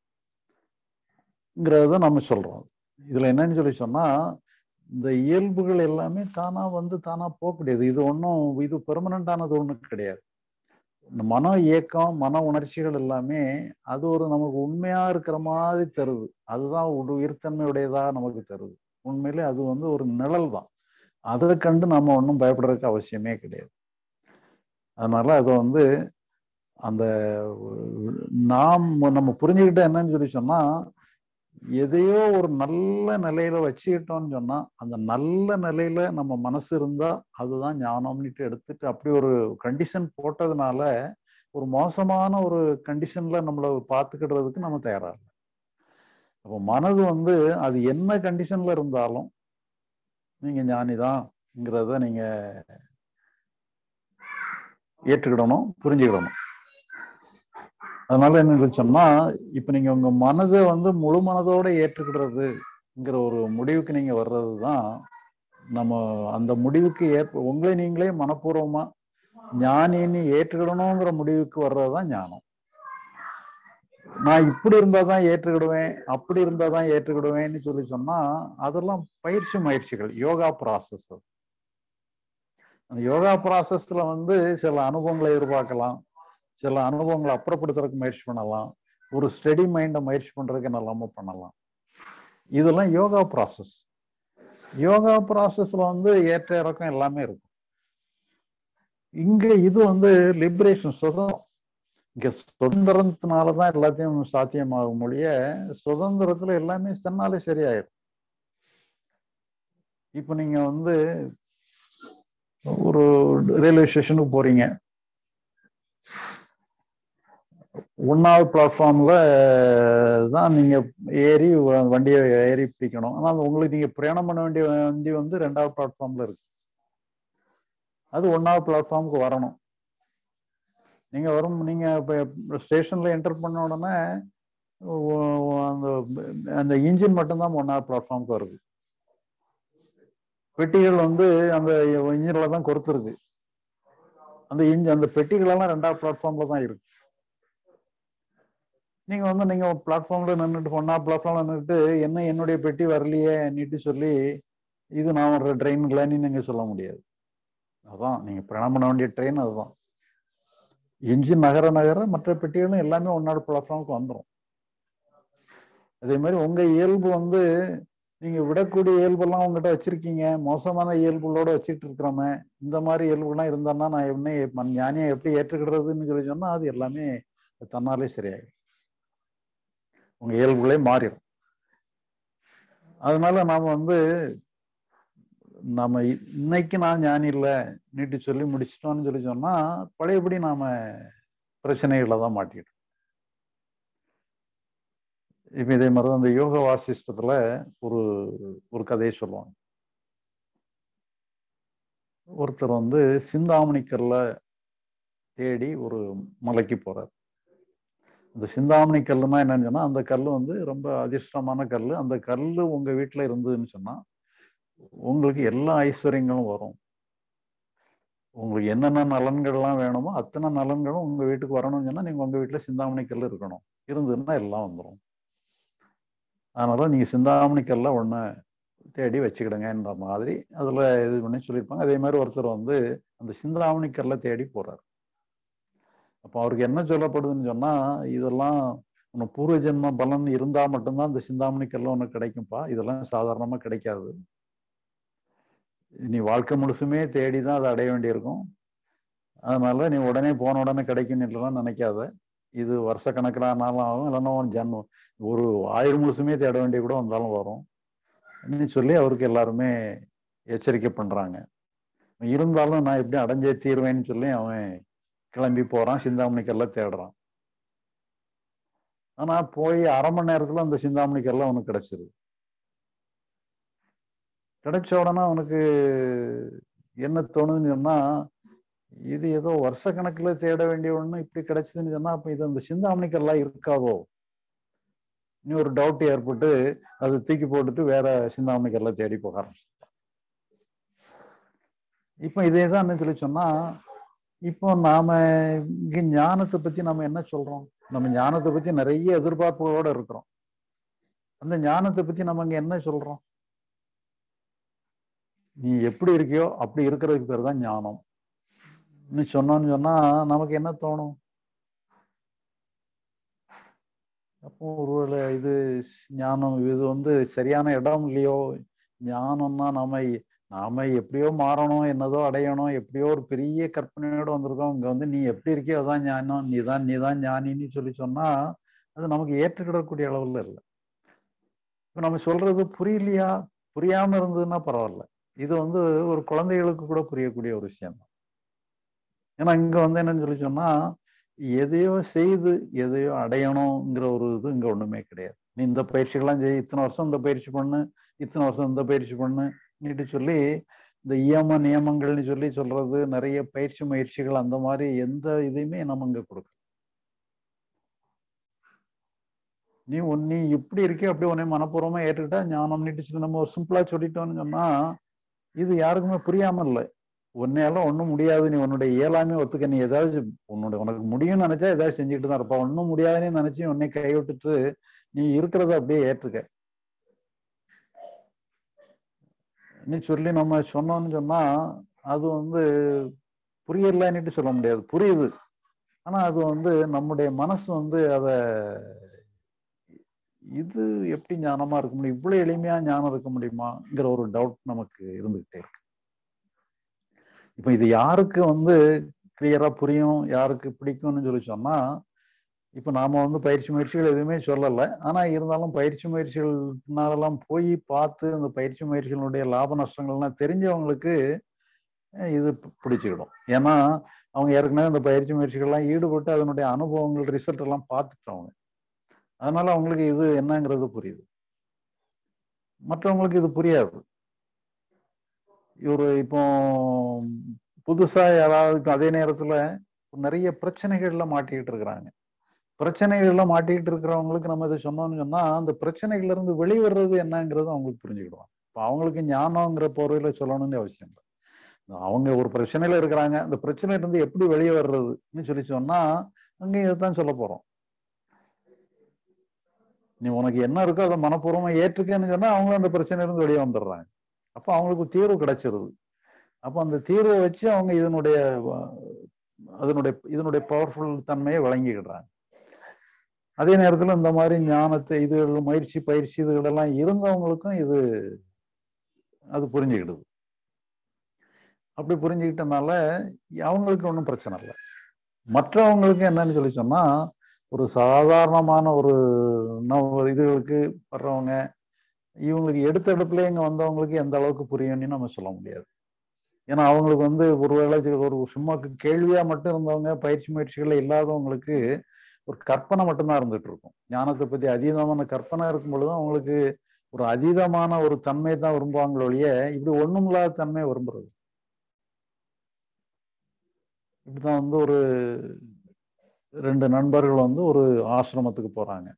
நம்ம சொல்றோம். இதுல என்னன்னு சொல்லி சொன்னா, இந்த இயல்புகள் எல்லாமே தானா தானா போகக்கூடியது. இது இது பெர்மனண்டானது ஒண்ணும் கிடையாது. இந்த மன இயக்கம், மன உணர்ச்சிகள் எல்லாமே அது ஒரு நமக்கு உண்மையா இருக்கிற மாதிரி தருது. அதுதான் ஒரு உயிர்த்தன்மையுடையதா நமக்கு தருது. உண்மையிலே அது ஒரு நிழல் தான். அதை கண்டு நம்ம ஒன்றும் பயப்படுறதுக்கு அவசியமே கிடையாது. அதனால அதை அந்த நம்ம புரிஞ்சுக்கிட்ட என்னன்னு சொல்லி சொன்னா, எதையோ ஒரு நல்ல நிலையில வச்சுக்கிட்டோம்னு சொன்னா அந்த நல்ல நிலையில நம்ம மனசு இருந்தா அதுதான் ஞானம்னுட்டு எடுத்துட்டு அப்படி ஒரு கண்டிஷன் போட்டதுனால ஒரு மோசமான ஒரு கண்டிஷன்ல நம்மளை பார்த்துக்கிடுறதுக்கு நம்ம தயாரா இல்லை. அப்போ மனது வந்து அது என்ன கண்டிஷன்ல இருந்தாலும் நீங்க ஞானிதான்ங்கிறத நீங்க ஏற்றுக்கிடணும், புரிஞ்சுக்கிடணும். அதனால என்ன சொன்னா இப்ப நீங்க உங்க மனதை வந்து முழு மனதோட ஏற்றுக்கிடுறதுங்கிற ஒரு முடிவுக்கு நீங்க வர்றதுதான் நம்ம அந்த முடிவுக்கு உங்களை நீங்களே மனப்பூர்வமா ஞானின்னு ஏற்றுக்கிடணுங்கிற முடிவுக்கு வர்றதுதான் ஞானம். நான் இப்படி இருந்தாதான் ஏற்றுக்கிடுவேன், அப்படி இருந்தாதான் ஏற்றுக்கிடுவேன்னு சொல்லி சொன்னா அதெல்லாம் முயற்சிகள், யோகா ப்ராசஸ். அந்த யோகா ப்ராசஸ்ல வந்து சில அனுபவங்களை எதிர்பார்க்கலாம், சில அனுபவங்களை அப்புறப்படுத்துறதுக்கு முயற்சி பண்ணலாம், ஒரு ஸ்டெடி மைண்டை முயற்சி பண்றதுக்கு நல்லாம பண்ணலாம். இதெல்லாம் யோகா ப்ராசஸ். யோகா ப்ராசஸ்ல வந்து ஏற்ற இறக்கம் எல்லாமே இருக்கும். இங்க இது வந்து லிபரேஷன், சுதந்திரம். இங்க சுதந்திரத்தினாலதான் எல்லாத்தையும் சாத்தியமாகும் மொழிய சுதந்திரத்துல எல்லாமே தன்னாலே சரியாயிரும். இப்ப நீங்க வந்து ஒரு ரயில்வே ஸ்டேஷனுக்கு போறீங்க, 1வது பிளாட்ஃபார்ம்ல தான் நீங்க ஏறி வண்டியை ஏறி பிடிக்கணும். ஆனால் உங்களுக்கு நீங்க பிரயாணம் பண்ண வேண்டிய வண்டி வந்து 2வது பிளாட்ஃபார்ம்ல இருக்கு. அது 1வது பிளாட்ஃபார்முக்கு வரணும். நீங்க இப்ப ஸ்டேஷன்ல என்டர் பண்ண உடனே அந்த அந்த இன்ஜின் மட்டும்தான் 1வது பிளாட்ஃபார்முக்கு வருது. பெட்டிகள் வந்து அந்த இன்ஜின்ல தான் கொடுத்துருக்கு. அந்த பெட்டிகள் எல்லாம் 2வது பிளாட்ஃபார்ம்ல தான் இருக்கு. நீங்க பிளாட்ஃபார்ம்ல நின்றுட்டு 1வது பிளாட்ஃபார்ம்ல நின்றுட்டு என்ன என்னுடைய பெட்டி வரலையே நீட்டு சொல்லி இது நான் ஒரு ட்ரெயின்லன்னு நீங்க சொல்ல முடியாது. அதான் நீங்க பிரயாணம் பண்ண வேண்டிய ட்ரெயின் அதுதான். இன்ஜின் நகர மற்ற பெட்டிகளும் எல்லாமே 1வது பிளாட்ஃபார்முக்கு வந்துடும். அதே மாதிரி உங்க இயல்பு வந்து நீங்க விடக்கூடிய இயல்பெல்லாம் உங்ககிட்ட வச்சிருக்கீங்க, மோசமான இயல்புகளோட வச்சுட்டு இருக்கிறோமே, இந்த மாதிரி இயல்புலாம் இருந்தான்னா நான் என்ன ஞானியை எப்படி ஏற்றுக்கிடுறதுன்னு சொல்லி சொன்னா அது எல்லாமே தன்னாலே சரியாயிடும். உங்க இயல்புகளே மாறிடும். அதனால நாம வந்து நம்ம இன்னைக்கு நான் ஞானி இல்லை நீட்டு சொல்லி முடிச்சிட்டோம்னு சொல்லி சொன்னா பழையபடி நாம பிரச்சனைகளை தான் மாட்டிக்கிட்டோம். இப்ப இதே மாதிரிதான் அந்த யோக வாசிஷ்டத்துல ஒரு ஒரு கதையை சொல்லுவாங்க. ஒருத்தர் வந்து சிந்தாமணிக்கல்ல தேடி ஒரு மலைக்கு போறார். அந்த சிந்தாமணி கல்லுனா என்னன்னு சொன்னா அந்த கல் வந்து ரொம்ப அதிர்ஷ்டமான கல். அந்த கல் உங்க வீட்டுல இருந்ததுன்னு சொன்னா உங்களுக்கு எல்லா ஐஸ்வர்யங்களும் வரும். உங்களுக்கு என்னென்ன நலன்கள்லாம் வேணுமோ அத்தனை நலன்களும் உங்க வீட்டுக்கு வரணும்னு சொன்னா நீங்க உங்க வீட்டுல சிந்தாமணி கல் இருக்கணும். இருந்ததுன்னா எல்லாம் வந்துடும். அதனால நீங்க சிந்தாமணி கல்ல ஒண்ணு தேடி வச்சுக்கிடுங்கன்ற மாதிரி அதுல இது பண்ணி சொல்லியிருப்பாங்க. அதே மாதிரி ஒருத்தர் வந்து அந்த சிந்தாமணி கல்ல தேடி போறாரு. அப்ப அவருக்கு என்ன சொல்லப்படுதுன்னு சொன்னா இதெல்லாம் உனக்கு பூர்வ ஜென்ம பலன் இருந்தா மட்டும்தான் இந்த சிந்தாமணி கல்ல உனக்கு கிடைக்கும்பா, இதெல்லாம் சாதாரணமா கிடைக்காது. நீ வாழ்க்கை முழுசுமே தேடிதான் அதை அடைய வேண்டியிருக்கும். அதனால நீ உடனே போன உடனே கிடைக்கும்னு நினைக்காத. இது வருஷ கணக்கிலானாலும் ஆகும், இல்லைன்னா ஜென்மம் ஒரு ஆயுள் முழுசுமே தேட வேண்டிய கூட வந்தாலும் வரும் சொல்லி அவருக்கு எல்லாருமே எச்சரிக்கை பண்றாங்க. இருந்தாலும் நான் எப்படி அடைஞ்சே தீர்வேன்னு சொல்லி அவன் கிளம்பி போறான், சிந்தாமணி கல்ல தேடுறான். ஆனா போய் 1/2 மணி நேரத்துல அந்த சிந்தாமணி கல்ல அவனுக்கு கிடைச்சிருது. கிடைச்ச உடனே அவனுக்கு என்ன தோணுதுன்னு சொன்னா இது ஏதோ வருஷ கணக்குல தேட வேண்டிய ஒண்ணு இப்படி கிடைச்சதுன்னு சொன்னா அப்ப இது அந்த சிந்தாமணி கல்லா இருக்காதோ நீ ஒரு டவுட் ஏற்பட்டு அதை தூக்கி போட்டுட்டு வேற சிந்தாமணி கல்ல தேடி போக ஆரம்பிச்சு. இப்ப இதேதான் சொல்லி சொன்னா இப்போ நாம இங்க ஞானத்தை பத்தி நம்ம என்ன சொல்றோம்? நம்ம ஞானத்தை பத்தி நிறைய எதிர்பார்ப்புகளோட இருக்கிறோம். அந்த ஞானத்தை பத்தி நம்ம இங்க என்ன சொல்றோம்? நீ எப்படி இருக்கியோ அப்படி இருக்கிறதுக்கு பேர் தான் ஞானம் சொன்னோன்னு சொன்னா நமக்கு என்ன தோணும்? அப்போ ஒருவேளை இது ஞானம் இது வந்து சரியான இடம் இல்லையோ? ஞானம்னா நாம எப்படியோ மாறணும், என்னதோ அடையணும், எப்படியோ ஒரு பெரிய கற்பனையோடு வந்திருக்கோம். இங்க வந்து நீ எப்படி இருக்கியோ அதான் ஞானம், நீதான் ஞானின்னு சொல்லி சொன்னா அது நமக்கு ஏற்றுக்கிடக்கூடிய அளவுல இல்லை. இப்ப நம்ம சொல்றது புரியலையா, புரியாம இருந்ததுன்னா பரவாயில்ல. இது வந்து ஒரு குழந்தைகளுக்கு கூட புரியக்கூடிய ஒரு விஷயம் தான். ஏன்னா இங்க வந்து என்னன்னு சொல்லி சொன்னா, எதையோ செய்து எதையோ அடையணுங்கிற ஒரு இது இங்க ஒண்ணுமே கிடையாது. நீ இந்த பயிற்சிகள்லாம் செய், இத்தனை வருஷம் இந்த பயிற்சி பண்ணு, இத்தனை வருஷம் இந்த பயிற்சி பண்ணு நீட்டு சொல்லி இந்த நியமங்கள்னு சொல்லி சொல்றது, நிறைய பயிற்சி முயற்சிகள், அந்த மாதிரி எந்த இதையுமே நம்ம இங்க கொடுக்க. நீ இப்படி இருக்கே அப்படி உன்னை மனப்பூர்வமா ஏற்றுக்கிட்டா ஞானம்னுட்டு சொல்லி நம்ம ஒரு சிம்பிளா சொல்லிட்டோம்னு சொன்னா, இது யாருக்குமே புரியாம இல்லை. உன்னையெல்லாம் ஒண்ணும் முடியாது, நீ உன்னுடைய இயலாமே ஒத்துக்க, நீ ஏதாவது உனக்கு முடியும்னு நினைச்சா ஏதாவது செஞ்சுக்கிட்டு தான் இருப்பா, ஒன்னும் முடியாதுன்னு நினைச்சு உன்னை கைவிட்டுட்டு நீ இருக்கிறத அப்படியே ஏற்றுக்க நீ சொல்லி நம்ம சொன்னோம்னு சொன்னா, அது வந்து புரியலன்னுட்டு சொல்ல முடியாது, புரியுது. ஆனா அது வந்து நம்முடைய மனசு வந்து அத இது எப்படி ஞானமா இருக்க முடியும், இவ்வளவு எளிமையா ஞானம் இருக்க முடியுமாங்கிற ஒரு டவுட் நமக்கு இருந்துகிட்டே இருக்கு. இப்ப இது யாருக்கு வந்து கிளியரா புரியும், யாருக்கு பிடிக்கும்னு சொல்லி சொன்னா, இப்ப நாம வந்து பயிற்சி முயற்சிகள் எதுவுமே சொல்லலை. ஆனா இருந்தாலும் பயிற்சி முயற்சிகள்னாலெல்லாம் போய் பார்த்து அந்த பயிற்சி முயற்சிகளுடைய லாப நஷ்டங்கள்லாம் தெரிஞ்சவங்களுக்கு இது பிடிச்சுக்கிடும். ஏன்னா அவங்க ஏற்கனவே அந்த பயிற்சி முயற்சிகள்லாம் ஈடுபட்டு அதனுடைய அனுபவங்கள் ரிசல்ட் எல்லாம் பார்த்துட்டவங்க. அதனால அவங்களுக்கு இது என்னங்கிறது புரியுது. மற்றவங்களுக்கு இது புரியாது. இப்போ புதுசா யாராவது அதே நேரத்துல நிறைய பிரச்சனைகள்ல மாட்டிக்கிட்டு இருக்கிறாங்க. பிரச்சனைகள்ல மாட்டிக்கிட்டு இருக்கிறவங்களுக்கு நம்ம இதை சொன்னோம்னு சொன்னா, அந்த பிரச்சனைகள்ல இருந்து வெளிவர்றது என்னங்கிறது அவங்களுக்கு புரிஞ்சுக்கிடுவாங்க. இப்போ அவங்களுக்கு ஞானங்கிற பொருளை சொல்லணும்னு அவசியம் இல்லை. அவங்க ஒரு பிரச்சனையில இருக்கிறாங்க, அந்த பிரச்சனையில இருந்து எப்படி வெளியே வர்றதுன்னு சொல்லி சொன்னா அங்கேயும் இதைத்தான் சொல்ல போறோம். நீ உனக்கு என்ன இருக்கோ அதை மனப்பூர்வமா ஏற்றுக்கன்னு சொன்னா அவங்களும் அந்த பிரச்சனையில இருந்து வெளியே வந்துடுறாங்க. அப்ப அவங்களுக்கு தீர்வு கிடைச்சிருது. அப்ப அந்த தீர்வை வச்சு அவங்க இதனுடைய பவர்ஃபுல் தன்மையை வழங்கிக்கிடுறாங்க. அதே நேரத்துல இந்த மாதிரி ஞானத்தை இதுகள் பயிற்சி இதுகளெல்லாம் இருந்தவங்களுக்கும் இது அது புரிஞ்சுக்கிடுது. அப்படி புரிஞ்சுக்கிட்டனால அவங்களுக்கு ஒன்றும் பிரச்சனை இல்லை. மற்றவங்களுக்கு என்னன்னு சொல்லி சொன்னா, ஒரு சாதாரணமான ஒரு இதுகளுக்கு வர்றவங்க, இவங்களுக்கு எடுத்த எடுப்புல இங்க வந்தவங்களுக்கு எந்த அளவுக்கு புரியும்னு நம்ம சொல்ல முடியாது. ஏன்னா அவங்களுக்கு வந்து ஒருவேளை ஒரு சும்மா கேள்வியா மட்டும் இருந்தவங்க, பயிற்சி முயற்சிகள்ல இல்லாதவங்களுக்கு ஒரு கற்பனை மட்டும்தான் இருந்துட்டு இருக்கும். ஞானத்தை பத்தி அதீதமான கற்பனை இருக்கும் பொழுது அவங்களுக்கு ஒரு அதீதமான ஒரு தன்மை தான் விரும்புவாங்களோ ஒழிய இப்படி ஒண்ணும் இல்லாத தன்மை விரும்புறது. இப்படிதான் வந்து ஒரு 2 நண்பர்கள் வந்து ஒரு ஆசிரமத்துக்கு போறாங்க.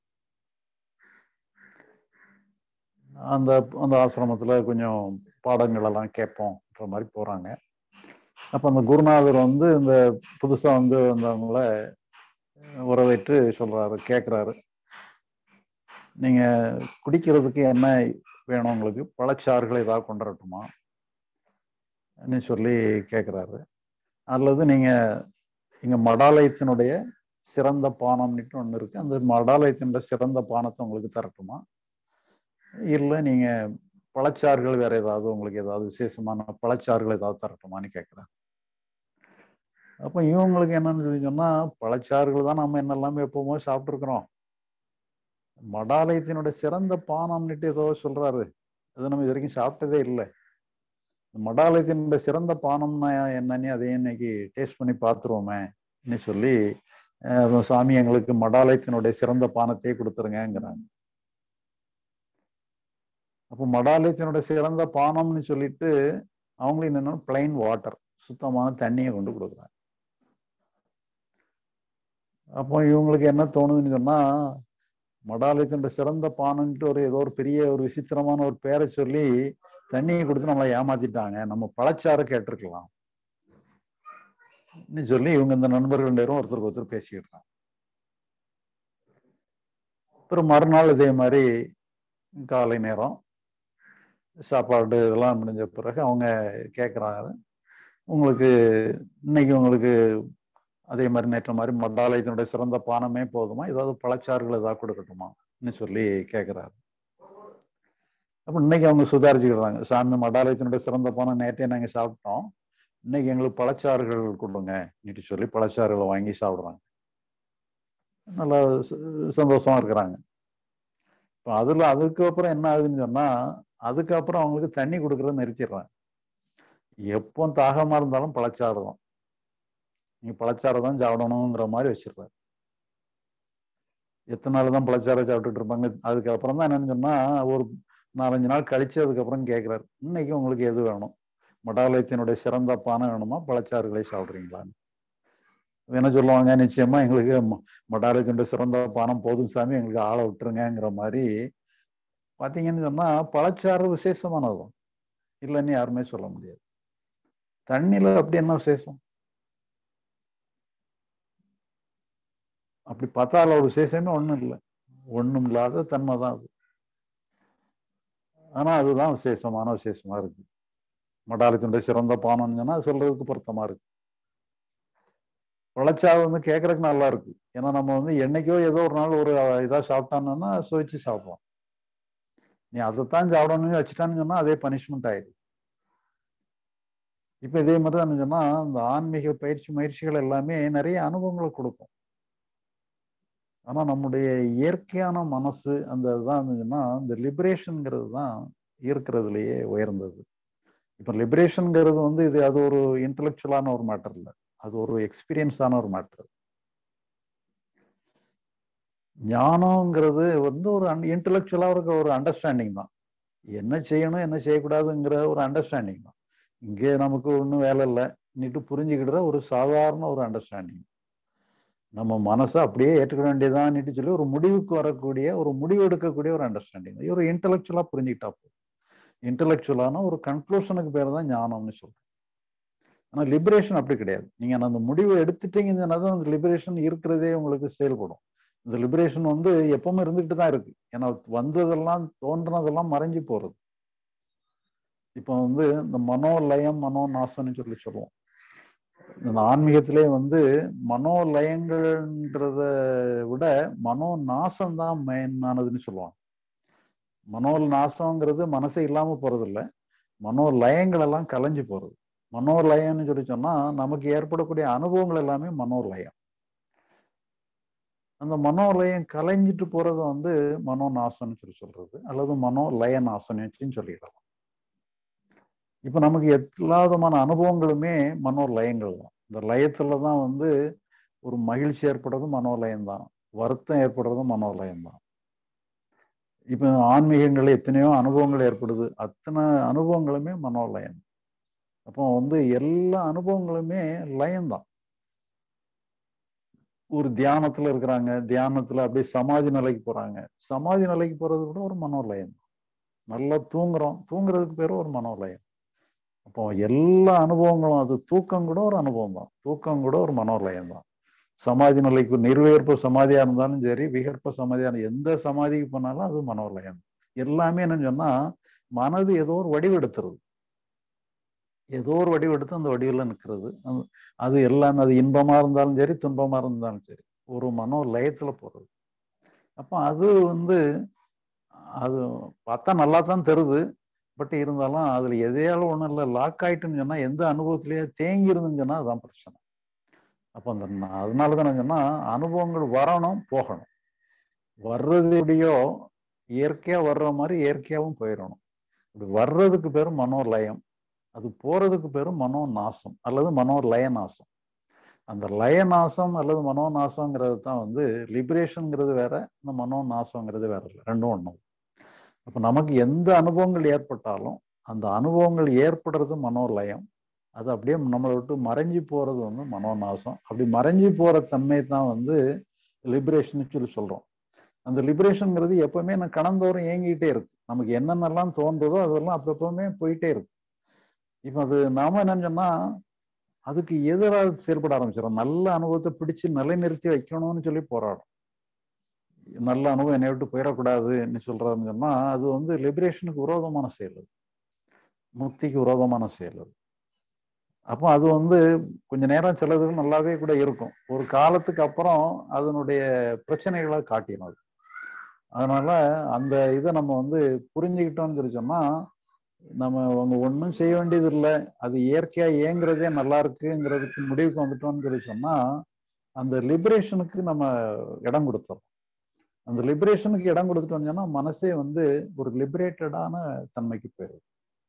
அந்த அந்த ஆசிரமத்துல கொஞ்சம் பாடங்கள் எல்லாம் கேட்போம்ன்ற மாதிரி போறாங்க. அப்ப அந்த குருநாதர் வந்து இந்த புதுசா வந்து வந்தவங்கள வரவேற்று சொல்றாரு, கேட்கிறாரு, நீங்க குடிக்கிறதுக்கு என்ன வேணும், உங்களுக்கு பழச்சாறுகள் ஏதாவது கொண்டு வரட்டுமா சொல்லி கேட்கிறாரு. அல்லது நீங்க இங்க மடாலயத்தினுடைய சிறந்த பானம்னுட்டு ஒண்ணு இருக்கு, அந்த மடாலயத்தினுடைய சிறந்த பானத்தை உங்களுக்கு தரட்டுமா, இல்ல நீங்க பழச்சாறுகள் வேற ஏதாவது உங்களுக்கு ஏதாவது விசேஷமான பழச்சாறுகள் ஏதாவது தரட்டுமான்னு கேட்கிறேன். அப்ப இவங்களுக்கு என்னன்னு சொல்லி சொன்னா, பழச்சாறுகள் தான் நம்ம என்னெல்லாமே எப்பவுமே சாப்பிட்டு இருக்கிறோம், மடாலயத்தினுடைய சிறந்த பானம்னுட்டு ஏதோ சொல்றாரு, அது நம்ம இது வரைக்கும் சாப்பிட்டதே இல்லை, மடாலயத்தினுடைய சிறந்த பானம்னா என்னன்னு அதையும் இன்னைக்கு டேஸ்ட் பண்ணி பார்த்துருவோமே சொல்லி சுவாமி எங்களுக்கு மடாலயத்தினுடைய சிறந்த பானத்தையே கொடுத்துருங்கிறாங்க. அப்போ மடாலயத்தினுடைய சிறந்த பானம்னு சொல்லிட்டு அவங்களும் என்னன்னா பிளைன் வாட்டர், சுத்தமான தண்ணியை கொண்டு கொடுக்குறாங்க. அப்போ இவங்களுக்கு என்ன தோணுதுன்னு சொன்னா, மடாலயத்தினுடைய சிறந்த பானம்ட்டு ஏதோ ஒரு பெரிய ஒரு விசித்திரமான ஒரு பேரை சொல்லி தண்ணியை கொடுத்து நம்மளை ஏமாத்திட்டாங்க, நம்ம பழச்சாறு கேட்டிருக்கலாம் சொல்லி இவங்க இந்த நண்பர்கள் 2 பேரும் ஒருத்தருக்கு ஒருத்தர் பேசிக்கிட்டாங்க. அப்புறம் மறுநாள் இதே மாதிரி காலை நேரம் சாப்பாடு இதெல்லாம் முடிஞ்ச பிறகு அவங்க கேட்குறாங்க, உங்களுக்கு உங்களுக்கு அதே மாதிரி நேற்று மாதிரி மடாலயத்தினுடைய சிறந்த பானமே போதுமா, ஏதாவது பழச்சாறுகள் ஏதாவது கொடுக்கட்டுமான்னு சொல்லி கேட்குறாரு. அப்போ இன்னைக்கு அவங்க சுதாரிச்சுக்கிறாங்க, சாமி மடாலயத்தினுடைய சிறந்த பானம் நேற்றே நாங்கள் சாப்பிட்டோம், இன்னைக்கு எங்களுக்கு பழச்சாறுகள் கொடுங்க சொல்லி பழச்சாறுகளை வாங்கி சாப்பிட்றாங்க. நல்லா சந்தோஷமா இருக்கிறாங்க. இப்போ அதுக்கப்புறம் என்ன ஆகுதுன்னு சொன்னா, அதுக்கப்புறம் அவங்களுக்கு தண்ணி கொடுக்கறத நிறுத்திடுறாங்க. எப்போ தாகமா இருந்தாலும் பழச்சாறு தான், நீங்க பழச்சாறு தான் சாப்பிடணுங்கிற மாதிரி வச்சிருக்காரு. எத்தனை நாள் தான் பழச்சாறை சாப்பிட்டுட்டு இருப்பாங்க. அதுக்கப்புறம் தான் என்னன்னு சொன்னா, ஒரு 4-5 நாள் கழிச்சு அதுக்கப்புறம் கேட்கிறாரு, இன்னைக்கு உங்களுக்கு எது வேணும், மடாலயத்தினுடைய சிறந்த பானம் வேணுமா, பழச்சாறுகளை சாப்பிட்றீங்களான்னு. என்ன சொல்லுவாங்க, நிச்சயமா எங்களுக்கு மடாலயத்தினுடைய சிறந்த பானம் போதும் சாமி, எங்களுக்கு ஆளை விட்டுருங்கிற மாதிரி. பாத்தீங்கன்னு சொன்னா பழச்சாறு விசேஷமானதும் இல்லைன்னு யாருமே சொல்ல முடியாது. தண்ணியில அப்படி என்ன விசேஷம்? அப்படி பார்த்தா ஒரு விசேஷமே ஒண்ணும் இல்லை, ஒண்ணும் இல்லாத தன்மை தான் அது. ஆனா அதுதான் விசேஷமா இருக்கு. மடாலயத்தினுடைய சிறந்த பானம்னு சொன்னா சொல்றதுக்கு பொருத்தமா இருக்கு. பழச்சாறு கேட்கறதுக்கு நல்லா இருக்கு. ஏன்னா நம்ம என்னைக்கோ ஏதோ ஒரு நாள் ஒரு இதா சாப்பிட்டானோன்னா சுவைச்சு சாப்பிடுவோம். நீ அதைத்தான் சாப்பிடணும்னு வச்சுட்டான்னு சொன்னா அதே பனிஷ்மெண்ட் ஆயிடுது. இப்ப இதே மாதிரி தான் சொன்னா, இந்த ஆன்மீக முயற்சிகள் எல்லாமே நிறைய அனுபவங்களை கொடுக்கும். ஆனா நம்முடைய இயற்கையான மனசு அந்த இதுதான் சொன்னா, இந்த லிபரேஷன்ங்கிறது தான் இருக்கிறதுலயே உயர்ந்தது. இப்ப லிபரேஷன்ங்கிறது இது அது ஒரு இன்டலெக்சுவலான ஒரு மேட்டர் இல்லை, அது ஒரு எக்ஸ்பீரியன்ஸான ஒரு மேட்டர். ஞானம்ங்கிறது ஒரு இன்டலெக்சுவலா இருக்க ஒரு அண்டர்ஸ்டாண்டிங் தான். என்ன செய்யணும் என்ன செய்யக்கூடாதுங்கிற ஒரு அண்டர்ஸ்டாண்டிங் தான். இங்கே நமக்கு ஒன்றும் வேலை இல்லை நீட்டு புரிஞ்சுக்கிற ஒரு சாதாரண ஒரு அண்டர்ஸ்டாண்டிங். நம்ம மனசை அப்படியே ஏற்றுக்க வேண்டியதான்னு சொல்லி ஒரு முடிவுக்கு வரக்கூடிய, ஒரு முடிவு எடுக்கக்கூடிய ஒரு அண்டர்ஸ்டாண்டிங், ஒரு இன்டலெக்சுவலா புரிஞ்சுக்கிட்டா போதும். இன்டலெக்சுவலான ஒரு கன்க்ளூஷனுக்கு பேர் தான் ஞானம்னு சொல்றோம். ஆனா லிபரேஷன் அப்படி கிடையாது. நீங்க அந்த முடிவை எடுத்துட்டீங்கன்னா தான் அந்த லிபரேஷன் இருக்கிறதே உங்களுக்கு செயல்படும். இந்த லிபரேஷன் எப்பவுமே இருந்துகிட்டு தான் இருக்கு. ஏன்னா வந்ததெல்லாம் தோன்றதெல்லாம் மறைஞ்சு போறது. இப்போ இந்த மனோலயம் மனோநாசம்னு சொல்லுவோம். இந்த ஆன்மீகத்திலே மனோலயங்கள்ன்றத விட மனோ நாசம் தான் மெயினானதுன்னு சொல்லுவாங்க. மனோ நாசம்ங்கிறது மனசே இல்லாம போறது இல்லை, மனோலயங்கள் எல்லாம் கலைஞ்சு போறது. மனோலயம்னு சொன்னா நமக்கு ஏற்படக்கூடிய அனுபவங்கள் எல்லாமே மனோலயம். அந்த மனோலயம் கலைஞ்சிட்டு போறது மனோ நாசம்னு சொல்றது, அல்லது மனோலய நாசம்னு சொல்லிடலாம். இப்ப நமக்கு எல்லா விதமான அனுபவங்களுமே மனோலயங்கள் தான். இந்த லயத்துலதான் ஒரு மகிழ்ச்சி ஏற்படுறது மனோலயம் தான், வருத்தம் ஏற்படுறது மனோலயம் தான். இப்ப ஆன்மீகங்கள் எத்தனையோ அனுபவங்கள் ஏற்படுது, அத்தனை அனுபவங்களுமே மனோலயம். அப்போ எல்லா அனுபவங்களுமே லயம்தான். ஒரு தியானத்துல இருக்கிறாங்க, தியானத்துல அப்படியே சமாதி நிலைக்கு போறாங்க, சமாதி நிலைக்கு போறது கூட ஒரு மனோலயம். நல்லா தூங்குறதுக்கு பேரு ஒரு மனோலயம். அப்போ எல்லா அனுபவங்களும், அது தூக்கம் கூட ஒரு அனுபவம் தான், தூக்கம் கூட ஒரு மனோலயம் தான். சமாதி நிலைக்கு நிர்விகற்ப சமாதியா இருந்தாலும் சரி, விகற்ப சமாதியா எந்த சமாதிக்கு போனாலும் அது மனோலயம். எல்லாமே என்னன்னு சொன்னா மனது ஏதோ ஒரு வடிவெடுத்துறது, ஏதோ ஒரு வடிவெடுத்து அந்த வடிவில் நிற்கிறது. அது எல்லாமே, அது இன்பமா இருந்தாலும் சரி துன்பமா இருந்தாலும் சரி, ஒரு மனோலயத்துல போறது. அப்போ அது அது பார்த்தா நல்லா தான் தருது. பட் இருந்தாலும் அதுல எதையாலும் ஒண்ணும் இல்லை, லாக் ஆயிட்டுன்னு சொன்னா, எந்த அனுபவத்திலேயே தேங்கி இருந்துன்னு சொன்னா அதுதான் பிரச்சனை. அப்போ அதனாலதான் சொன்னா அனுபவங்கள் வரணும் போகணும். வர்றது எப்படியோ இயற்கையா வர்ற மாதிரி இயற்கையாவும் போயிடணும். இப்படி வர்றதுக்கு பேரு மனோலயம், அது போறதுக்கு பேரு மனோ நாசம் அல்லது மனோலய நாசம். அந்த லயநாசம் அல்லது மனோநாசம்ங்கிறது தான் லிபரேஷன்ங்கிறது வேற, இந்த மனோ நாசம்ங்கிறது வேற இல்லை, ரெண்டும் ஒண்ணும். அப்ப நமக்கு எந்த அனுபவங்கள் ஏற்பட்டாலும் அந்த அனுபவங்கள் ஏற்படுறது மனோலயம், அது அப்படியே நம்மளை விட்டு மறைஞ்சு போறது மனோநாசம். அப்படி மறைஞ்சு போற தன்மை தான் லிபரேஷன் சொல்லி சொல்றோம். அந்த லிபரேஷன்ங்கிறது எப்பவுமே நான் கடந்தோறும் இயங்கிட்டே இருக்கு. நமக்கு என்னென்னலாம் தோன்றதோ அதெல்லாம் அப்பப்பவுமே போயிட்டே இருக்கு. இப்ப அது நாம என்னன்னு சொன்னா அதுக்கு எதிராக செயல்பட ஆரம்பிச்சிடும். நல்ல அனுபவத்தை பிடிச்சு நிலைநிறுத்தி வைக்கணும்னு சொல்லி போராடும். நல்ல அனுபவம் என்னை விட்டு போயிடக்கூடாதுன்னு சொல்றதுன்னு சொன்னா அது லிபரேஷனுக்கு விரோதமான செயல், முக்திக்கு விரோதமான செயல். அப்போ அது கொஞ்ச நேரம் சிலதுக்கு நல்லாவே கூட இருக்கும், ஒரு காலத்துக்கு அப்புறம் அதனுடைய பிரச்சனைகளை காட்டிடும் அது. அதனால அந்த இதை நம்ம புரிஞ்சுக்கிட்டோம்னு சொன்னா நம்ம ஒன்றும் செய்ய வேண்டியது இல்லை, அது இயற்கையா இயங்குறதே நல்லா இருக்குங்கிறதுக்கு முடிவுக்கு வந்துட்டோம்னு சொன்னா அந்த லிபரேஷனுக்கு நம்ம இடம் கொடுத்தோம். அந்த லிபரேஷனுக்கு இடம் கொடுத்துட்டோம்னா மனசே வந்து ஒரு லிபரேட்டடான தன்மைக்கு போயிடும்.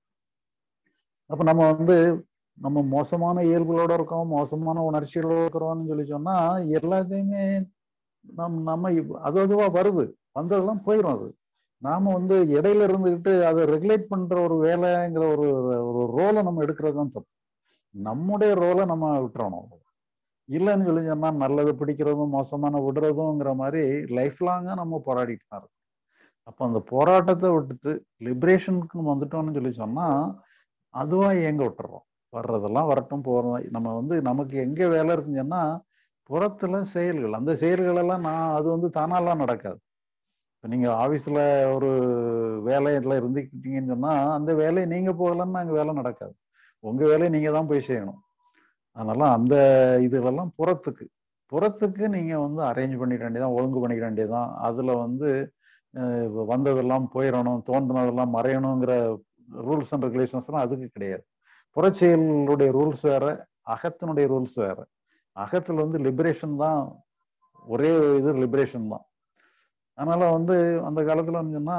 அப்ப நம்ம வந்து நம்ம மோசமான இயல்புகளோட இருக்கோம், மோசமான உணர்ச்சிகளோட இருக்கிறோம்னு சொல்லி சொன்னா எல்லாத்தையுமே நம்ம அது அதுவா வருது, வந்ததெல்லாம் போயிடும். அது நாம வந்து இடையில இருந்துகிட்டு அதை ரெகுலேட் பண்ற ஒரு வேலைங்கிற ஒரு ஒரு ரோலை நம்ம எடுக்கிறது தான் தப்பு. நம்முடைய ரோலை நம்ம விட்டுறணும். இல்லைன்னு சொல்லி சொன்னா நல்லது பிடிக்கிறதும் மோசமான விடுறதுங்கிற மாதிரி லைஃப் லாங்கா நம்ம போராடிட்டு தான் இருக்கோம். அப்போ அந்த போராட்டத்தை விட்டுட்டு லிபரேஷனுக்கு வந்துட்டோம்னு சொல்லி சொன்னா அதுவா இயங்க விட்டுறோம். வர்றதெல்லாம் வரட்டும், போறோம். நம்ம வந்து நமக்கு எங்க வேலை இருக்குன்னு சொன்னா புறத்துல செயல்கள், அந்த செயல்கள் எல்லாம் அது வந்து தானாலாம் நடக்காது. இப்போ நீங்க ஆபீஸ்ல ஒரு வேலையில இருந்துக்கிட்டீங்கன்னு சொன்னா அந்த வேலையை நீங்க போகலன்னா அங்கே வேலை நடக்காது. உங்க வேலையை நீங்க தான் போய் செய்யணும். அதனால அந்த இதுலெல்லாம் புறத்துக்கு நீங்க வந்து அரேஞ்ச் பண்ணிக்க வேண்டியதான், ஒழுங்கு பண்ணிக்க வேண்டியதான். அதுல வந்து வந்ததெல்லாம் போயிடணும், தோன்றினதெல்லாம் மறையணுங்கிற ரூல்ஸ் அண்ட் ரெகுலேஷன்ஸ் எல்லாம் அதுக்கு கிடையாது. புறச்செயலுடைய ரூல்ஸ் வேற, அகத்தினுடைய ரூல்ஸ் வேற. அகத்துல வந்து லிபரேஷன் தான், ஒரே இது லிபரேஷன் தான். அதனால வந்து அந்த காலத்துல சொன்னா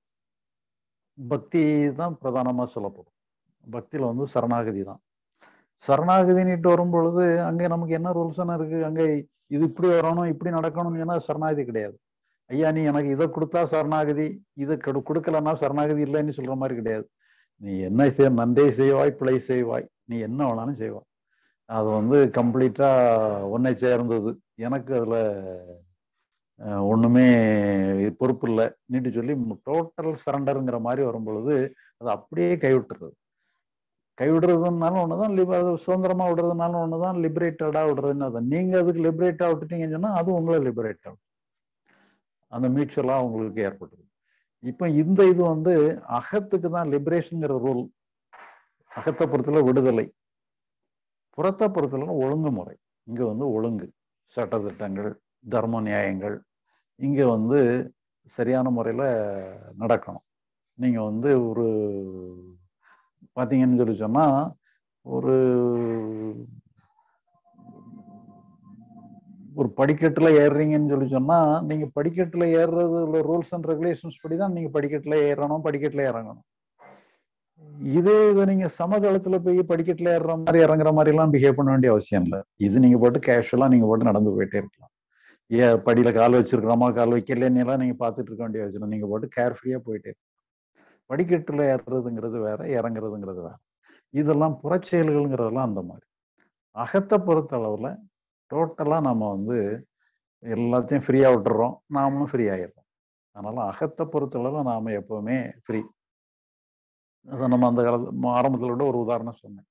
பக்தி தான் பிரதானமா சொல்லப்படும். பக்தியில வந்து சரணாகதி தான். சரணாகதின்னுட்டு வரும் பொழுது அங்கே நமக்கு என்ன ரூல்ஸ் இருக்கு? அங்கே இது இப்படி வரணும், இப்படி நடக்கணும்னு சொன்னா சரணாகதி கிடையாது. ஐயா நீ எனக்கு இதை கொடுத்தா சரணாகதி, இதை கொடுக்கலன்னா சரணாகதி இல்லைன்னு சொல்ற மாதிரி கிடையாது. நீ என்ன செய்ய, நன்றே செய்வாய் பிழை செய்வாய், நீ என்ன வேணாலும் செய்வாய், அது வந்து கம்ப்ளீட்டா ஒன்னை சேர்ந்தது, எனக்கு அதுல ஒண்ணுமே பொறுப்பு இல்லை நீட்டு சொல்லி டோட்டல் சரண்டருங்கிற மாதிரி வரும் பொழுது அது அப்படியே கைவிடுறதுனாலும் ஒண்ணுதான், சுதந்திரமா விடுறதுனாலும் ஒண்ணுதான், லிபரேட்டடா விடுறதுன்னு அதான். நீங்க அதுக்கு லிபரேட்டா விட்டுட்டீங்கன்னு சொன்னா அது உங்களை லிபரேட் ஆகும், அந்த மியூச்சுவலா உங்களுக்கு ஏற்பட்டுது. இப்ப இந்த இது வந்து அகத்துக்கு தான் லிபரேஷன்ங்கிற ரூல், அகத்தை பொறுத்தல விடுதலை, புறத்தை பொறுத்தல ஒழுங்குமுறை. இங்க வந்து ஒழுங்கு, சட்டத்திட்டங்கள், தர்ம நியாயங்கள் இங்க வந்து சரியான முறையில நடக்கணும். நீங்க வந்து ஒரு பாத்தீங்கன்னு சொல்லி சொன்னா ஒரு படிக்கட்டுல ஏறுறீங்கன்னு சொல்லி சொன்னா நீங்க படிக்கட்டுல ஏறுறது உள்ள ரூல்ஸ் அண்ட் ரெகுலேஷன்ஸ் படிதான் நீங்க படிக்கட்டுல ஏறணும், படிக்கட்டுல இறங்கணும். இதை நீங்க சமதளத்துல போய் படிக்கட்டுல ஏறுற மாதிரி இறங்குற மாதிரி எல்லாம் பிஹேவ் பண்ண வேண்டிய அவசியம் இல்லை. இது நீங்க போட்டு கேஷுவலா நீங்க போட்டு நடந்து போயிட்டே இருக்கலாம். படியில கால் வச்சிருக்கிறோமா கால் வைக்கலன்னு எல்லாம் நீங்க பார்த்துட்டு இருக்க வேண்டிய அவசியம், நீங்க போட்டு கேர்ஃப்ரீயா போயிட்டே. படிக்கட்டுல ஏறுறதுங்கிறது வேற, இறங்குறதுங்கிறது வேற. இதெல்லாம் புறச்செயல்கள்ங்கிறதெல்லாம் அந்த மாதிரி. அகத்தை பொறுத்த அளவுல டோட்டலா நம்ம வந்து எல்லாத்தையும் ஃப்ரீயா விட்டுறோம், நாமளும் ஃப்ரீ ஆயிடுறோம். அதனால அகத்தை பொறுத்தளவுல நாம எப்பவுமே ஃப்ரீ. அதை நம்ம அந்த காலத்து ஆரம்பத்துல விட ஒரு உதாரணம் சொன்னேன்.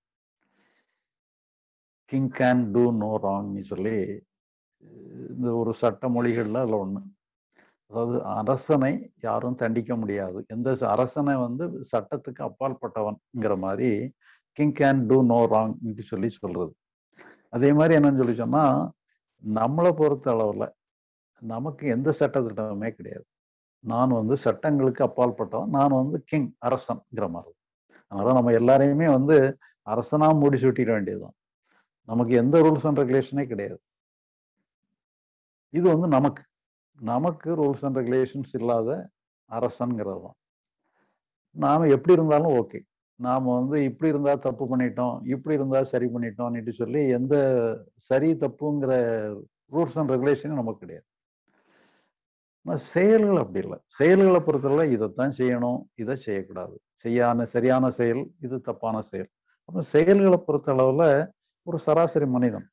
கிங் கேன் டூ நோ ராங்னு சொல்லி இந்த ஒரு சட்ட மொழிகள்ல அதுல ஒண்ணு. அதாவது அரசனை யாரும் தண்டிக்க முடியாது, எந்த அரசனை வந்து சட்டத்துக்கு அப்பாற்பட்டவன்ங்கிற மாதிரி king can do no wrong சொல்லி சொல்றது. அதே மாதிரி என்னன்னு சொல்லி சொன்னா நம்மளை பொறுத்த அளவுல நமக்கு எந்த சட்டத்திட்டமே கிடையாது. நான் வந்து சட்டங்களுக்கு அப்பாற்பட்டவன், நான் வந்து கிங், அரசன்ங்கிற மாதிரி. அதனால நம்ம எல்லாரையுமே வந்து அரசனா மூடி சுட்டிட வேண்டியதுதான். நமக்கு எந்த ரூல்ஸ் அண்ட் ரெகுலேஷனே கிடையாது. இது வந்து நமக்கு ரூல்ஸ் அண்ட் ரெகுலேஷன்ஸ் இல்லாத அரசன்கிறது தான். நாம எப்படி இருந்தாலும் ஓகே, நாம வந்து இப்படி இருந்தா தப்பு பண்ணிட்டோம், இப்படி இருந்தா சரி பண்ணிட்டோம்னு சொல்லி எந்த சரி தப்புங்கிற ரூல்ஸ் அண்ட் ரெகுலேஷனும் நமக்கு கிடையாது. செயல்கள் அப்படி இல்லை. செயல்களை பொறுத்தவரை இதைத்தான் செய்யணும், இதை செய்யக்கூடாது, சரியான செயல், இது தப்பான செயல். அப்ப செயல்களை பொறுத்த அளவுல ஒரு சராசரி மனிதன்.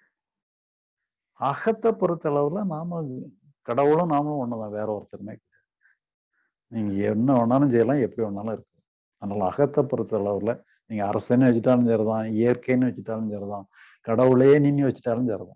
அகத்தை பொறுத்த அளவுல நாம கடவுளும் நாமளும் ஒண்ணுதான், வேற ஒருத்தருமே கிடையாது. நீங்க என்ன வேணாலும் செய்யலாம், எப்படி வேணாலும் இருக்கு. அதனால அகத்தை பொறுத்த அளவுல நீங்க அரசன்னு வச்சுட்டாலும் சரிதான், இயற்கைன்னு வச்சுட்டாலும் சரிதான், கடவுளையே நின்று வச்சுட்டாலும் சரிதான்.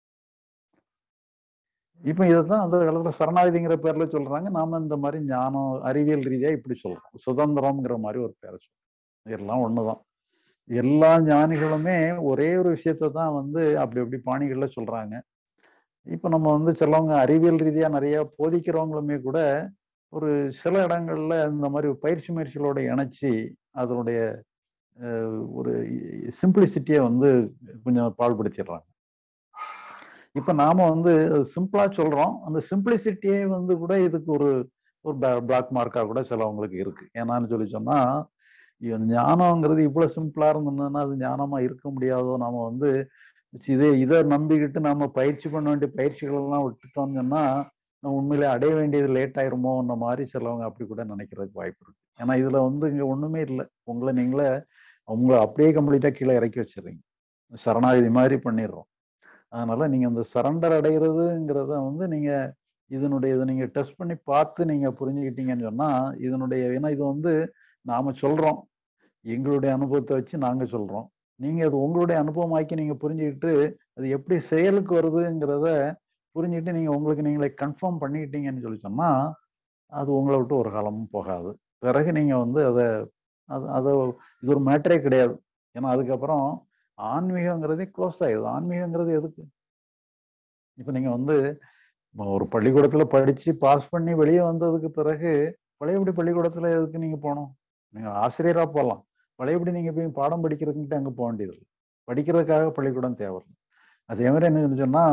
இப்ப இதைத்தான் அந்த காலத்துல சரணாகதிங்கிற பேர்ல சொல்றாங்க. நாம இந்த மாதிரி ஞானம் அறிவியல் ரீதியா இப்படி சொல்றோம், சுதந்திரம்ங்கிற மாதிரி ஒரு பேரை சொல்றோம். எல்லாம் ஒண்ணுதான். எல்லா ஞானிகளுமே ஒரே ஒரு விஷயத்த தான் வந்து அப்படி பாணிகள்ல சொல்றாங்க. இப்ப நம்ம வந்து சிலவங்க அறிவியல் ரீதியா நிறைய போதிக்கிறவங்களுமே கூட ஒரு சில இடங்கள்ல இந்த மாதிரி பயிற்சி முயற்சிகளோட இணைச்சி அதனுடைய ஒரு சிம்பிளிசிட்டியை வந்து கொஞ்சம் பாழ்படுத்திடுறாங்க. இப்ப நாம வந்து சிம்பிளா சொல்றோம். அந்த சிம்பிளிசிட்டியே வந்து கூட இதுக்கு ஒரு ஒரு பிளாக் மார்க்கா கூட சிலவங்களுக்கு இருக்கு. ஏன்னான்னு சொல்லி சொன்னா ஞானம்ங்கிறது இவ்வளவு சிம்பிளா இருந்ததுன்னா அது ஞானமா இருக்க முடியாதோ. நாம வந்து இதை நம்பிக்கிட்டு நாம பயிற்சி பண்ண வேண்டிய பயிற்சிகள் எல்லாம் விட்டுட்டோம்னு சொன்னா நம்ம உண்மையிலே அடைய வேண்டியது லேட் ஆயிருமோ அந்த மாதிரி சிலவங்க அப்படி கூட நினைக்கிறதுக்கு வாய்ப்பு இருக்கு. ஏன்னா இதுல வந்து இங்க ஒண்ணுமே இல்லை. உங்களை நீங்களே உங்களை அப்படியே கம்ப்ளீட்டா கீழே இறக்கி வச்சிடுறீங்க. சரணாகதி மாதிரி பண்ணிடுறோம். அதனால நீங்க அந்த சரண்டர் அடைகிறதுங்கிறத வந்து நீங்க இதை நீங்க டெஸ்ட் பண்ணி பார்த்து நீங்க புரிஞ்சுக்கிட்டீங்கன்னு சொன்னா ஏன்னா இது வந்து நாம சொல்றோம், எங்களுடைய அனுபவத்தை வச்சு நாங்க சொல்றோம். நீங்க அது உங்களுடைய அனுபவமாக்கி நீங்க புரிஞ்சுக்கிட்டு அது எப்படி செயலுக்கு வருதுங்கிறத புரிஞ்சுக்கிட்டு நீங்க உங்களுக்கு நீங்களே கன்ஃபார்ம் பண்ணிக்கிட்டீங்கன்னு சொல்லி சொன்னா அது உங்களை விட்டு ஒரு காலமும் போகாது. பிறகு நீங்க வந்து அதை இது ஒரு மேட்டரே கிடையாது. ஏன்னா அதுக்கப்புறம் ஆன்மீகங்கிறதே க்ளோஸ் ஆயிடுது. ஆன்மீகங்கிறது எதுக்கு? இப்ப நீங்க வந்து ஒரு பள்ளிக்கூடத்துல படிச்சு பாஸ் பண்ணி வெளியே வந்ததுக்கு பிறகு பழையபடி பள்ளிக்கூடத்துல எதுக்கு நீங்க போகணும்? நீங்க ஆசிரியரா போகலாம். பழையபடி நீங்க போய் பாடம் படிக்கிறதுக்கிட்ட அங்க போக வேண்டியது இல்லை. படிக்கிறதுக்காக பள்ளிக்கூடம் தேவையில்லை. அதே மாதிரி என்ன சொன்னா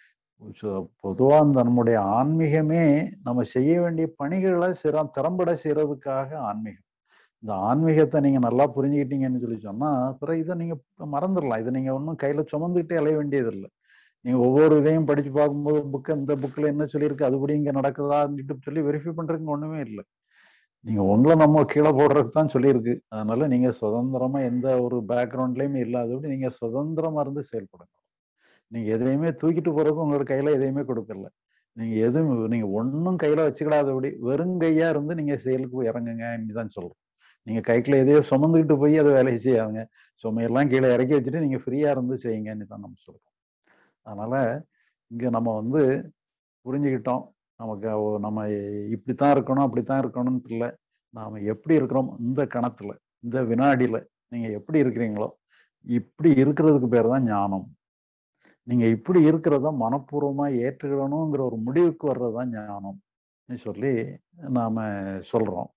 பொதுவா அந்த நம்முடைய ஆன்மீகமே நம்ம செய்ய வேண்டிய பணிகளை திறம்பட செய்யறதுக்காக ஆன்மீகம். இந்த ஆன்மீகத்தை நீங்க நல்லா புரிஞ்சுக்கிட்டீங்கன்னு சொல்லி சொன்னா பிறகு இதை நீங்க மறந்துடலாம். இதை நீங்க ஒன்றும் கையில சுமந்துக்கிட்டே அலைய வேண்டியது இல்லை. நீங்க ஒவ்வொரு இதையும் படிச்சு பார்க்கும்போது இந்த புக்ல என்ன சொல்லியிருக்கு அதுபடி இங்க நடக்குதான்னு சொல்லி வெரிஃபை பண்றதுக்கு ஒண்ணுமே இல்லை. நீங்க உங்களை நம்ம கீழே போடுறதுக்கு தான் சொல்லியிருக்கு. அதனால நீங்க சுதந்திரமா எந்த ஒரு பேக்ரவுண்ட்லயுமே இல்லாதபடி நீங்க சுதந்திரமா இருந்து செயல்படுங்க. நீங்க எதையுமே தூக்கிட்டு போறதுக்கு உங்களோட கையில எதையுமே கொடுக்கல. நீங்க ஒன்னும் கையில வச்சுக்கிடாதபடி வெறும் கையா இருந்து நீங்க செயலுக்கு இறங்குங்க தான் சொல்றோம். நீங்க கைக்குள்ள எதையோ சுமந்துக்கிட்டு போய் அதை வேலையை செய்யாங்க. சுமையெல்லாம் கீழே இறக்கி வச்சுட்டு நீங்க ஃப்ரீயா இருந்து செய்யுங்கன்னு தான் நம்ம சொல்றோம். அதனால இங்க நம்ம வந்து புரிஞ்சுக்கிட்டோம். நமக்கு நம்ம இப்படித்தான் இருக்கணும் அப்படித்தான் இருக்கணும்னு இல்லை. நாம எப்படி இருக்கிறோம் இந்த கணத்துல இந்த வினாடியில நீங்க எப்படி இருக்கிறீங்களோ இப்படி இருக்கிறதுக்கு பேர் தான் ஞானம். நீங்க இப்படி இருக்கிறத மனப்பூர்வமா ஏற்றுக்கணுங்கிற ஒரு முடிவுக்கு வர்றதுதான் ஞானம் சொல்லி நாம சொல்றோம்.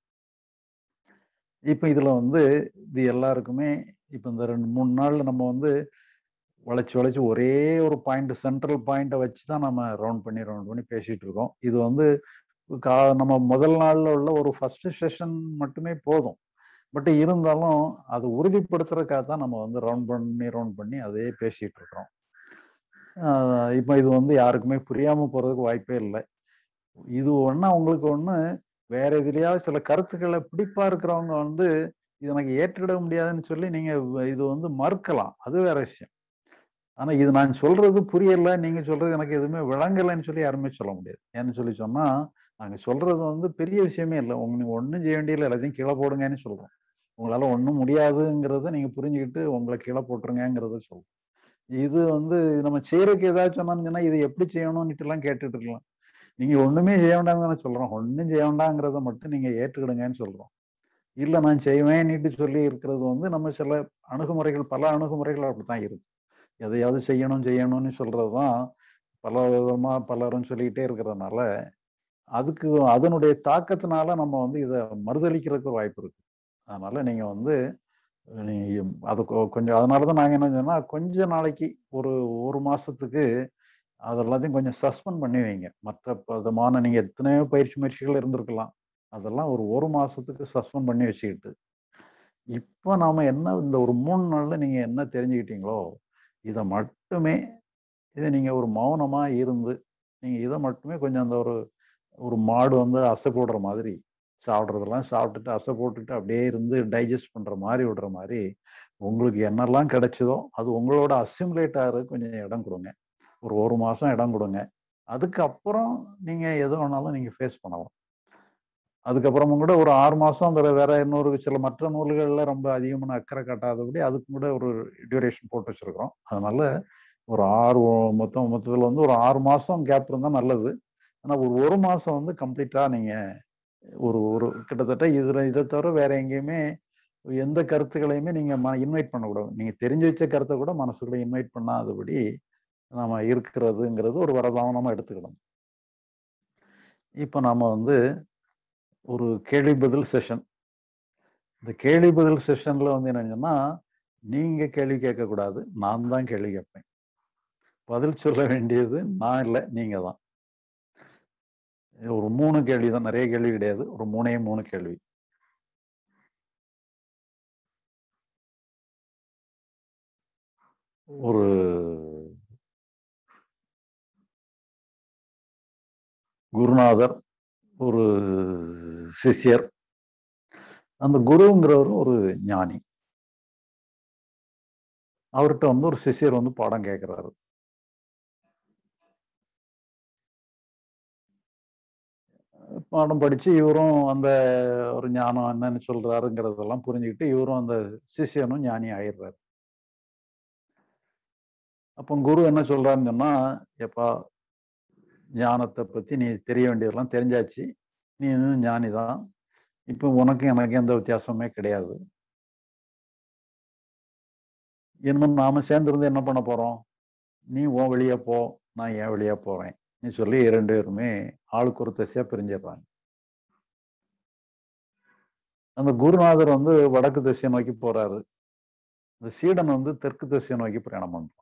இப்ப இதுல வந்து இது எல்லாருக்குமே இப்ப இந்த 2-3 நாள்ல நம்ம வந்து வளைச்சு ஒரே ஒரு பாயிண்ட் சென்ட்ரல் பாயிண்ட வச்சுதான் நம்ம ரவுண்ட் பண்ணி பேசிட்டு இருக்கோம். இது வந்து நம்ம முதல் நாள்ல உள்ள ஒரு ஃபர்ஸ்ட் செஷன் மட்டுமே போதும். பட் இருந்தாலும் அது உறுதிப்படுத்துறதுக்காக தான் நம்ம வந்து ரவுண்ட் பண்ணி அதே பேசிட்டு இருக்கிறோம். இப்ப இது வந்து யாருக்குமே புரியாம போறதுக்கு வாய்ப்பே இல்லை. இது ஒண்ணா உங்களுக்கு ஒண்ணு வேற எதுலயாவது சில கருத்துக்களை பிடிப்பா இருக்கிறவங்க வந்து இது எனக்கு ஏற்றுக்கிட முடியாதுன்னு சொல்லி நீங்க இது வந்து மறுக்கலாம். அது வேற விஷயம். ஆனா இது நான் சொல்றது புரியல, நீங்க சொல்றது எனக்கு எதுவுமே விளங்கலைன்னு சொல்லி யாருமே சொல்ல முடியாது. ஏன்னு சொல்லி சொன்னா நாங்க சொல்றது வந்து பெரிய விஷயமே இல்லை. நீங்க ஒண்ணும் செய்ய வேண்டியதில்லை, எல்லாத்தையும் கீழே போடுங்கன்னு சொல்றோம். உங்களால ஒண்ணும் முடியாதுங்கிறத நீங்க புரிஞ்சுக்கிட்டு உங்களை கீழே போட்டுருங்கிறத சொல்றோம். இது வந்து நம்ம செய்யறதுக்கு ஏதாச்சும் சொன்னோம்னா இது எப்படி செய்யணும்னுட்டு எல்லாம் கேட்டுட்டு இருக்கலாம். நீங்க ஒண்ணுமே செய்ய வேண்டாம்னு தானே சொல்றோம். ஒண்ணும் செய்ய வேண்டாங்கிறத மட்டும் நீங்க ஏற்றுக்கிடுங்கன்னு சொல்றோம். இல்ல நான் செய்வேன்னுட்டு சொல்லி இருக்கிறது வந்து நம்ம சில பல அணுகுமுறைகள் அப்படித்தான் இருக்கு. எதையாவது செய்யணும்னு சொல்றதுதான் பல விதமா பலரும் சொல்லிக்கிட்டே இருக்கிறதுனால அதனுடைய தாக்கத்தினால நம்ம வந்து இதை மறுதளிக்கிறதுக்கு ஒரு வாய்ப்பு இருக்கு. அதனால நீங்க வந்து அது கொஞ்சம் அதனாலதான் நாங்க என்ன சொன்னா கொஞ்ச நாளைக்கு ஒரு மாசத்துக்கு அதெல்லாத்தையும் கொஞ்சம் சஸ்பெண்ட் பண்ணி வைங்க. மற்ற விதமான நீங்க எத்தனையோ பயிற்சி முயற்சிகள் இருந்திருக்கலாம். அதெல்லாம் ஒரு மாசத்துக்கு சஸ்பெண்ட் பண்ணி வச்சுக்கிட்டு இப்போ நாம என்ன இந்த ஒரு 3 நாள்ல நீங்க என்ன தெரிஞ்சுக்கிட்டீங்களோ இதை மட்டுமே நீங்க ஒரு மௌனமா இருந்து நீங்க இதை மட்டுமே கொஞ்சம் அந்த ஒரு மாடு வந்து அசை போடுற மாதிரி சாப்பிட்றதெல்லாம் சாப்பிட்டுட்டு அசை போட்டுட்டு அப்படியே இருந்து டைஜஸ்ட் பண்ற மாதிரி விடுற மாதிரி உங்களுக்கு என்னெல்லாம் கிடைச்சதோ அது உங்களோட அசிமுலேட் ஆகிறதுக்கு கொஞ்சம் இடம் கொடுங்க. ஒரு மாசம் இடம் கொடுங்க. அதுக்கப்புறம் நீங்க எது வேணாலும் நீங்க ஃபேஸ் பண்ணலாம். அதுக்கப்புறமும் கூட ஒரு 6 மாசம் வேற இன்னொரு சில மற்ற நூல்கள்ல ரொம்ப அதிகமான அக்கறை காட்டாதபடி அதுக்கு கூட ஒரு டியூரேஷன் போட்டு வச்சிருக்கிறோம். அதனால ஒரு மொத்தத்துல வந்து ஒரு 6 மாசம் கேப் இருந்தா நல்லது. ஆனா ஒரு மாசம் வந்து கம்ப்ளீட்டா நீங்க ஒரு கிட்டத்தட்ட இதை தவிர வேற எங்கேயுமே எந்த கருத்துக்களையுமே நீங்க இன்வைட் பண்ணக்கூடாது. நீங்க தெரிஞ்சு வச்ச கருத்தை கூட மனசுக்குள்ள இன்வைட் பண்ணாதபடி நாம இருக்கிறதுங்கிறது ஒரு வரதானமா எடுத்துக்கணும். இப்ப நாம வந்து ஒரு கேள்வி பதில் செஷன். இந்த கேள்வி பதில் செஷன்ல வந்து என்னன்னா நீங்க கேள்வி கேட்கக்கூடாது, நான் தான் கேள்வி கேட்பேன். பதில் சொல்ல வேண்டியது நான் இல்லை, நீங்க தான். ஒரு 3 கேள்வி தான், நிறைய கேள்வி கிடையாது. ஒரு 3 கேள்வி. ஒரு குருநாதர், ஒரு சிஷ்யர். அந்த குருங்கிறவர் ஒரு ஞானி. அவர்கிட்ட ஒரு சிஷ்யர் பாடம் கேட்கிறாரு. பாடம் படிச்சு இவரும் அந்த ஒரு ஞானம் என்னன்னு சொல்றாருங்கிறதெல்லாம் புரிஞ்சுக்கிட்டு இவரும் அந்த சிஷ்யனும் ஞானி ஆயிடுறாரு. அப்போ குரு என்ன சொல்றாருன்னு சொன்னா, எப்பா ஞானத்தை பத்தி நீ தெரிய வேண்டியதெல்லாம் தெரிஞ்சாச்சு, நீ இன்னும் ஞானி தான். இப்போ உனக்கு எனக்கு எந்த வித்தியாசமே கிடையாது. இன்னும் நாம சேர்ந்திருந்து என்ன பண்ண போறோம்? நீ உன் வெளியே போ, நான் ஏன் வெளியே போறேன் நீ சொல்லி 2 பேருமே ஆளுக்கு ஒரு திசையா பிரிஞ்சிடுறாங்க. அந்த குருநாதர் வடக்கு திசையை நோக்கி போறாரு. இந்த சீடன் தெற்கு திசையை நோக்கி பிரயாணம் பண்றான்.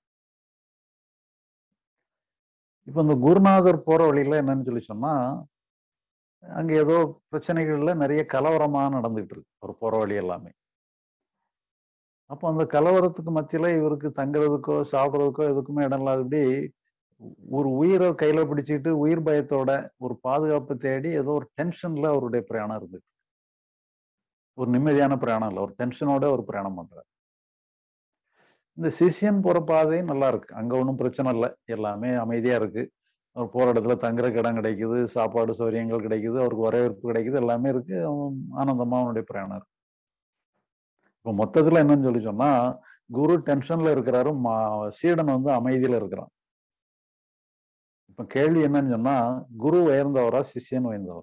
இப்ப இந்த குருநாதர் போற வழியில என்னன்னு சொல்லி சொன்னா, அங்க ஏதோ பிரச்சனைகள்ல நிறைய கலவரமா நடந்துகிட்டு இருக்கு ஒரு போற வழி எல்லாமே. அப்போ அந்த கலவரத்துக்கு மத்தியில இவருக்கு தங்குறதுக்கோ சாப்பிட்றதுக்கோ எதுக்குமே இடம் இல்லாதபடி ஒரு உயிரை கையில பிடிச்சிட்டு உயிர் பயத்தோட ஒரு பாதுகாப்பு தேடி ஏதோ ஒரு டென்ஷன்ல அவருடைய பிரயாணம் இருந்துச்சு. ஒரு நிம்மதியான பிரயாணம் இல்லை, ஒரு டென்ஷனோட ஒரு பிரயாணம் பண்றாரு. இந்த சிஷியன் போற பாதையும் நல்லா இருக்கு, அங்க ஒன்றும் பிரச்சனை இல்லை, எல்லாமே அமைதியா இருக்கு. அவர் போற இடத்துல தங்குறதுக்கு இடம் கிடைக்குது, சாப்பாடு சௌகரியங்கள் கிடைக்குது, அவருக்கு வரவேற்பு கிடைக்குது, எல்லாமே இருக்கு. ஆனந்தமா அவனுடைய பிரயாணம் இருக்கு. இப்போ மொத்தத்துல என்னன்னு சொல்லி சொன்னா, குரு டென்ஷன்ல இருக்கிறாரு, சீடன் அமைதியில இருக்கிறான். இப்ப கேள்வி என்னன்னு சொன்னா, குரு உயர்ந்தவரா சிஷியன் உயர்ந்தவரா?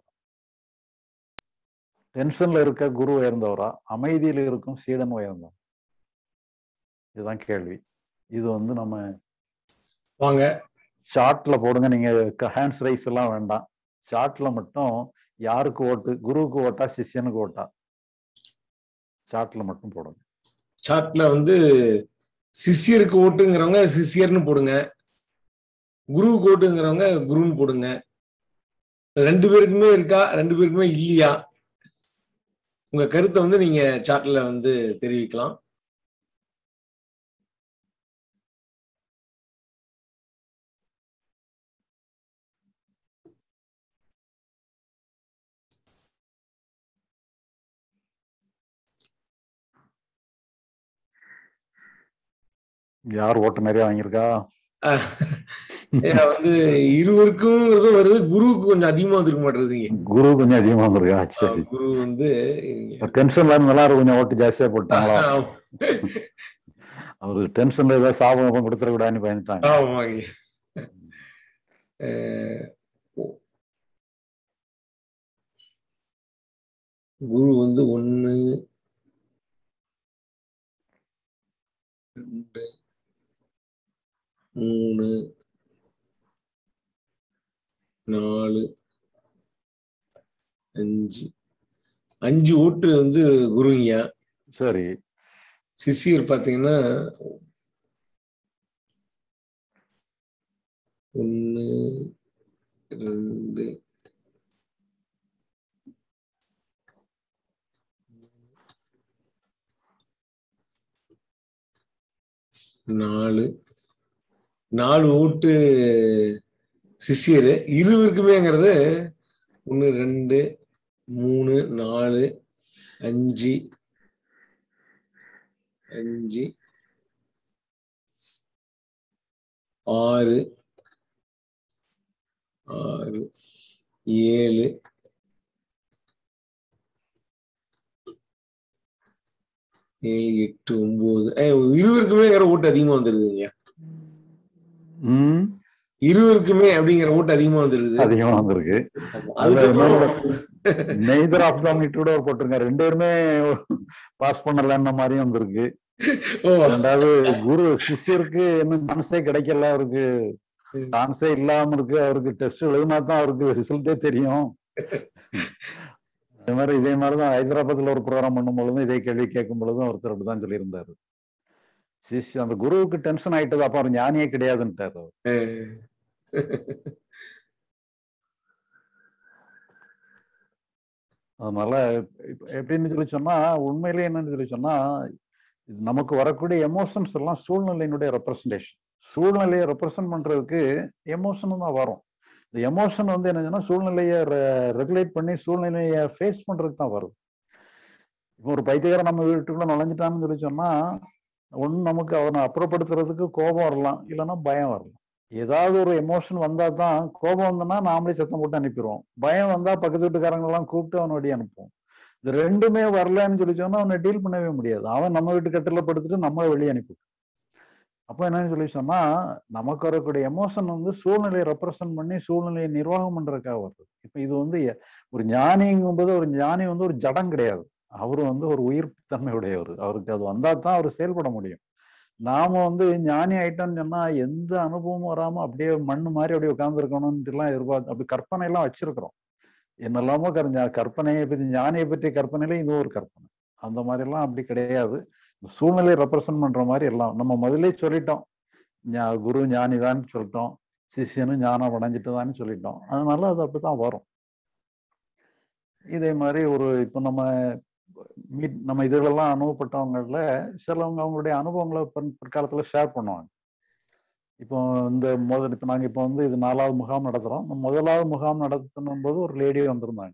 டென்ஷன்ல இருக்க குரு உயர்ந்தவரா, அமைதியில் இருக்கும் சீடன் உயர்ந்தவரா? இதுதான் கேள்வி. இது நம்ம வாங்க சார்ட்ல போடுங்க. நீங்க ஹேண்ட்ஸ் ரைஸ் எல்லாம் வேண்டாம். சார்ட்ல மட்டும் யாருக்கு ஓட்டு, குருவுக்கு ஓட்டா சிஷியனுக்கு ஓட்டா, சார்ட்ல மட்டும் போடுங்க. சார்ட்ல சிஷியருக்கு ஓட்டுங்கிறவங்க சிஷியர்னு போடுங்க, குருவுக்கு ஓட்டுங்கிறவங்க குருன்னு போடுங்க. 2 பேருக்குமே இருக்கா, 2 பேருக்குமே இல்லையா, உங்க கருத்தை நீங்க சார்ட்ல தெரிவிக்கலாம். யார் ஓட்டு நிறைய வாங்கியிருக்கா? இருவருக்கும் வருது, குருவுக்கு கொஞ்சம் அதிகமா வந்துருக்க மாட்டேங்குதுங்க. குரு கொஞ்சம் அதிகமா வந்துருக்கா? சரி. குரு டென்ஷன்ல இருந்தாலும் கொஞ்சம் ஓட்டு ஜாஸ்தியா போட்டாங்களா? அவரு டென்ஷன்ல ஏதாவது சாபம் கொடுத்துடக்கூடாதுன்னு பயந்துட்டாங்க. ஆமாங்க. குரு 1 2 3 4 5 ஓட்டு குருங்க. சரி. சிஷியர் பாத்தீங்கன்னா 1 2 4 ஓட்டு சிஷியர். இருவருக்குமேங்கிறது 1 2 3 4 5 6 7 8 9 இருவருக்குமே ஓட்டு அதிகமா வந்துருதுங்க. இருவருக்குமே அப்படிங்கிற ஓட்டு அதிகமா வந்துருது. அதிகமா வந்திருக்கு. நெய்தர் ஆஃப் த மீட்டரோட போட்டிருங்க. 2 பேருமே பாஸ் பண்ணலன்ன மாதிரியும் வந்திருக்கு. ரெண்டாவது குரு சிஷியருக்கு இன்னும் சான்ஸே கிடைக்கல, அவருக்கு சான்ஸே இல்லாம இருக்கு. அவருக்கு டெஸ்ட் எழுதினா தான் அவருக்கு ரிசல்ட்டே தெரியும். இதே மாதிரிதான் ஹைதராபாத்ல ஒரு ப்ரோக்ராம் பண்ணும் பொழுதும் இதே கேள்வி கேட்கும் பொழுதும் ஒருத்தர் அப்படிதான் சொல்லியிருந்தாரு. சிஷ்ய அந்த குருவுக்கு டென்ஷன் ஆயிட்டது, அப்ப அவர் ஞானியே கிடையாதுன்ட்டாரு. அதனால எப்படின்னு சொல்லி சொன்னா, உண்மையிலேயே என்னன்னு சொல்லி சொன்னா, நமக்கு வரக்கூடிய எமோஷன்ஸ் எல்லாம் சூழ்நிலையினுடைய ரெப்ரசன்டேஷன். சூழ்நிலையை ரெப்ரசன்ட் பண்றதுக்கு எமோஷனும் தான் வரும். இந்த எமோஷன் வந்து என்னன்னா சூழ்நிலையை ரெகுலேட் பண்ணி சூழ்நிலையை ஃபேஸ் பண்றதுக்கு தான் வருது. இப்போ ஒரு பைத்தியக்காரன் நம்ம வீட்டுக்குள்ள நுழைஞ்சிட்டான்னு சொல்லி சொன்னா, ஒண்ணு நமக்கு அவனை அப்புறப்படுத்துறதுக்கு கோபம் வரலாம், இல்லைன்னா பயம் வரலாம். ஏதாவது ஒரு எமோஷன் வந்தா தான், கோபம் வந்தோம்னா நாமளே சத்தம் போட்டு அனுப்பிடுவோம், பயம் வந்தா பக்கத்து வீட்டுக்காரங்க எல்லாம் கூப்பிட்டு அவன் வழி அனுப்புவோம். இது ரெண்டுமே வரலன்னு சொல்லி சொன்னா அவனை டீல் பண்ணவே முடியாது. அவன் நம்ம வீட்டு கட்டில படுத்துட்டு நம்மளை வெளியே அனுப்பிவிடும். அப்ப என்னன்னு சொல்லி சொன்னா, நமக்கு வரக்கூடிய எமோஷன் வந்து சூழ்நிலையை ரெப்ரசன்ட் பண்ணி சூழ்நிலையை நிர்வாகம் பண்றதுக்காக வருது. இப்ப இது வந்து ஒரு ஞானிங்கும்போது, ஒரு ஞானி வந்து ஒரு ஜடம் கிடையாது, அவரு வந்து ஒரு உயிர்ப்பு தன்மை உடையவர். அவருக்கு அது வந்தா தான் அவர் செயல்பட முடியும். நாம வந்து ஞானி ஆயிட்டோம்னு சொன்னா எந்த அனுபவமும் வராம அப்படியே மண்ணு மாதிரி அப்படியே உட்கார்ந்து இருக்கணும்னு எல்லாம் எதிர்பார்த்து அப்படி கற்பனை எல்லாம் வச்சிருக்கிறோம். என்னெல்லாமோ கற்பனையை பத்தி, ஞானியை பற்றிய கற்பனையில இது ஒரு கற்பனை. அந்த மாதிரி எல்லாம் அப்படி கிடையாது. சூழ்நிலையை ரெப்ரசன்ட் பண்ற மாதிரி எல்லாம் நம்ம முதலே சொல்லிட்டோம். குரு ஞானி தான் சொல்லிட்டோம், சிஷ்யனும் ஞானம் அடைஞ்சிட்டுதான்னு சொல்லிட்டோம். அதனால அது அப்படித்தான் வரும். இதே மாதிரி ஒரு இப்போ நம்ம இதுகளெல்லாம் அனுபவப்பட்டவங்கள சிலவங்க அவங்களுடைய அனுபவங்களை பிற்காலத்துல ஷேர் பண்ணுவாங்க. இப்போ இப்போ நாங்க இப்போ வந்து இது 4வது முகாம் நடத்துறோம். முதலாவது முகாம் நடத்தணும் போது ஒரு லேடி வந்திருந்தாங்க.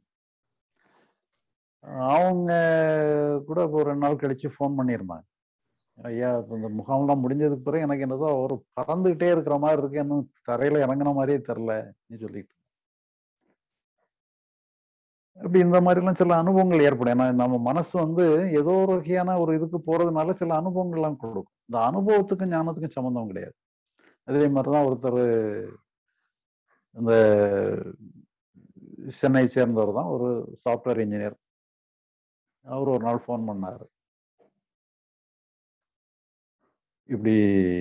அவங்க கூட ஒரு 2 நாள் கழிச்சு ஃபோன் பண்ணியிருந்தாங்க. ஐயா, இப்போ இந்த முகாம்லாம் முடிஞ்சதுக்கு பிறகு எனக்கு என்னதோ ஒரு பறந்துகிட்டே இருக்கிற மாதிரி இருக்கு, இன்னும் தரையில இறங்கின மாதிரியே தெரில சொல்லிட்டு. அப்படி இந்த மாதிரிலாம் சில அனுபவங்கள் ஏற்படும். ஏன்னா நம்ம மனசு வந்து ஏதோ ஒரு வகையான ஒரு இதுக்கு போறதுனால சில அனுபவங்கள்லாம் கொடுக்கும். இந்த அனுபவத்துக்கும் ஞானத்துக்கும் சம்மந்தம் கிடையாது. அதே மாதிரிதான் ஒருத்தர், இந்த சென்னை சேர்ந்தவர் தான், ஒரு சாஃப்ட்வேர் இன்ஜினியர். அவர் ஒரு நாள் ஃபோன் பண்ணாரு. இப்படி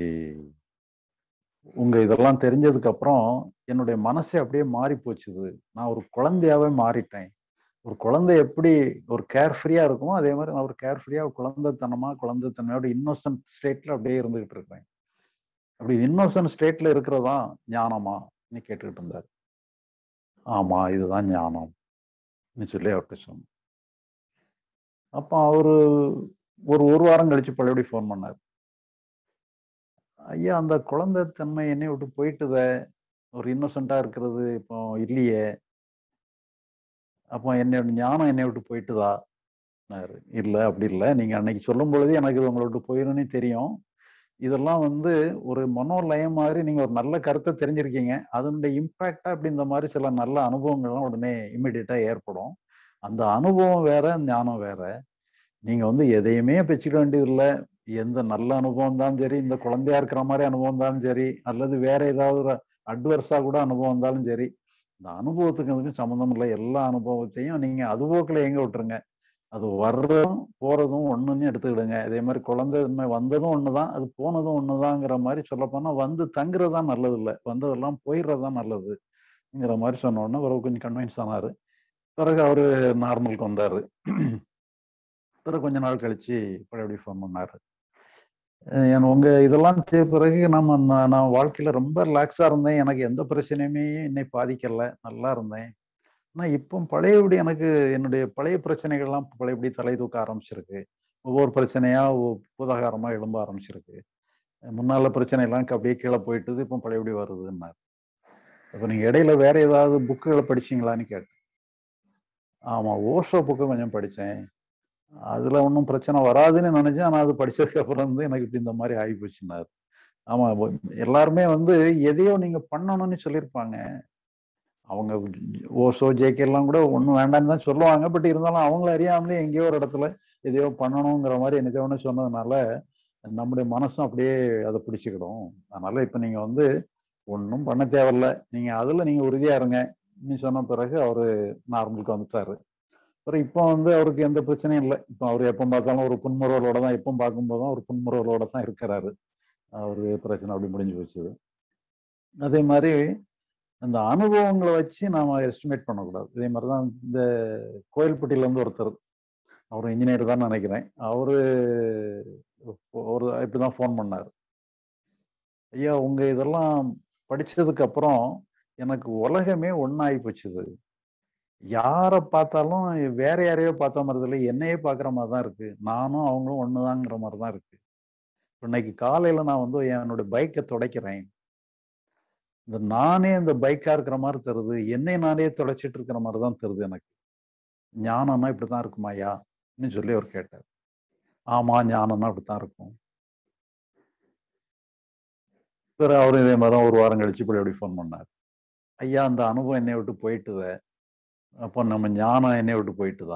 உங்க இதெல்லாம் தெரிஞ்சதுக்கு அப்புறம் என்னுடைய மனசே அப்படியே மாறி போச்சுது. நான் ஒரு குழந்தையாவே மாறிட்டேன். ஒரு குழந்தை எப்படி ஒரு கேர் ஃப்ரீயா இருக்குமோ அதே மாதிரி நான் ஒரு கேர் ஃப்ரீயா குழந்தைத்தன்மையோட இன்னோசன்ட் ஸ்டேட்ல அப்படியே இருந்துகிட்டு இருக்கேன். அப்படி இன்னோசன்ட் ஸ்டேட்ல இருக்கிறதா ஞானமா கேட்டுக்கிட்டு இருந்தாரு. ஆமா, இதுதான் ஞானம் சொல்லி அவர்கிட்ட சொன்னேன். அப்ப அவரு ஒரு வாரம் கழிச்சு பழையபடி ஃபோன் பண்ணாரு. ஐயா, அந்த குழந்தைத்தன்மை என்னை விட்டு போயிட்டுத, ஒரு இன்னோசென்ட்டா இருக்கிறது இப்போ இல்லையே, அப்போ என்னோட ஞானம் என்னை விட்டு போயிட்டுதா? இல்ல, அப்படி இல்லை. நீங்க அன்னைக்கு சொல்லும் பொழுதே எனக்கு இது உங்களை விட்டு போயிருன்னு தெரியும். இதெல்லாம் வந்து ஒரு மனோலயம் மாதிரி நீங்க ஒரு நல்ல கருத்தை தெரிஞ்சிருக்கீங்க. அதனுடைய இம்பாக்டா இப்படி இந்த மாதிரி சில நல்ல அனுபவங்கள்லாம் உடனே இம்மிடியட்டா ஏற்படும். அந்த அனுபவம் வேற, ஞானம் வேற. நீங்க வந்து எதையுமே பெச்சுக்க வேண்டியதில்லை. எந்த நல்ல அனுபவம் தான் சரி, இந்த குழந்தையா இருக்கிற மாதிரி அனுபவம் தான் சரி, அல்லது வேற ஏதாவது ஒரு அட்வர்ஸா கூட அனுபவம் இருந்தாலும் சரி, இந்த அனுபவத்துக்கு அதுக்கும் சம்மந்தம் இல்லை. எல்லா அனுபவத்தையும் நீங்க அதுபோக்கில் எங்க விட்டுருங்க. அது வர்றதும் போறதும் ஒண்ணுன்னு எடுத்துக்கிடுங்க. இதே மாதிரி குழந்தை வந்ததும் ஒண்ணுதான், அது போனதும் ஒண்ணுதாங்கிற மாதிரி சொல்லப்போனா, வந்து தங்குறதுதான் நல்லது இல்லை, வந்ததெல்லாம் போயிடுறதுதான் நல்லதுங்கிற மாதிரி சொன்ன உடனே பிறகு கொஞ்சம் கன்வின்ஸ் ஆனாரு. பிறகு அவரு நார்மலுக்கு வந்தாரு. பிறகு கொஞ்ச நாள் கழிச்சு பழையபடி ஃபோன் பண்ணாரு. உங்க இதெல்லாம் பிறகு நான் வாழ்க்கையில ரொம்ப ரிலாக்ஸா இருந்தேன். எனக்கு எந்த பிரச்சனையுமே என்னை பாதிக்கல, நல்லா இருந்தேன். ஆனா இப்போ பழையபடி எனக்கு என்னுடைய பழைய பிரச்சனைகள்லாம் பழையபடி தலை தூக்க ஆரம்பிச்சிருக்கு. ஒவ்வொரு பிரச்சனையா பூதாகாரமா எழும்ப ஆரம்பிச்சிருக்கு. முன்னால பிரச்சனை எல்லாம் அப்படியே கீழே போயிட்டுது, இப்போ பழையபடி வருதுன்னாரு. அப்ப நீங்க இடையில வேற ஏதாவது புக்குகளை படிச்சீங்களான்னு கேட்டேன். ஆமா, ஓஷோ புக்கு கொஞ்சம் படிச்சேன். அதுல ஒன்றும் பிரச்சனை வராதுன்னு நினைச்சேன். ஆனா அது படிச்சதுக்கு அப்புறம் வந்து எனக்கு இப்படி இந்த மாதிரி ஆகி போச்சுன்னாரு. ஆமா, எல்லாருமே வந்து எதையோ நீங்க பண்ணணும்னு சொல்லியிருப்பாங்க. அவங்க ஓஷோ ஜேகே எல்லாம் கூட ஒன்றும் வேண்டாம்னு தான் சொல்லுவாங்க. பட் இருந்தாலும் அவங்கள அறியாமலே எங்கேயோ ஒரு இடத்துல எதையோ பண்ணணுங்கிற மாதிரி எனக்கு ஒன்று சொன்னதுனால நம்முடைய மனசும் அப்படியே அதை பிடிச்சிக்கிடும். அதனால இப்ப நீங்க வந்து ஒன்றும் பண்ண தேவையில்ல, நீங்க அதுல நீங்க உறுதியா இருங்க சொன்ன பிறகு அவரு நார்மலுக்கு வந்துட்டாரு. அப்புறம் இப்போ வந்து அவருக்கு எந்த பிரச்சனையும் இல்லை. இப்போ அவர் எப்போ பார்த்தாலும் ஒரு புன்முறுவலோட தான், எப்போ பார்க்கும்போதும் ஒரு புன்முறுவலோட தான் இருக்கிறாரு. அவரு பிரச்சனை அப்படி முடிஞ்சு போச்சு. அதே மாதிரி அந்த அனுபவங்களை வச்சு நாம எஸ்டிமேட் பண்ணக்கூடாது. இதே மாதிரிதான் இந்த கோயில்பட்டியில இருந்து ஒருத்தர் அவர் இன்ஜினியர் தான் நினைக்கிறேன். அவரு ஒரு இப்படிதான் ஃபோன் பண்ணார். ஐயா, உங்க இதெல்லாம் படிச்சதுக்கு அப்புறம் எனக்கு உலகமே ஒன்னாகி போச்சுது. யாரை பார்த்தாலும் வேற யாரையோ பார்த்த மாதிரி இல்லை, என்னையே பார்க்குற மாதிரி தான் இருக்கு. நானும் அவங்களும் ஒண்ணுதாங்கிற மாதிரி தான் இருக்கு. இன்னைக்கு காலையில நான் வந்து என்னோட பைக்கை துடைக்கிறேன். இந்த நானே இந்த பைக்கா இருக்கிற மாதிரி தருது, என்னை நானே துடைச்சிட்டு இருக்கிற மாதிரி தான் தருது எனக்கு. ஞானம்னா இப்படித்தான் இருக்குமாயா சொல்லி அவர் கேட்டார். ஆமா, ஞானம்னா அப்படித்தான் இருக்கும். பிறகு அவரு இதே மாதிரி தான் ஒரு வாரம் கழிச்சு இப்படி ஃபோன் பண்ணார். ஐயா, அந்த அனுபவம் என்னை விட்டு போயிட்டுத, அப்போ நம்ம ஞானம் என்னை விட்டு போயிட்டுதா.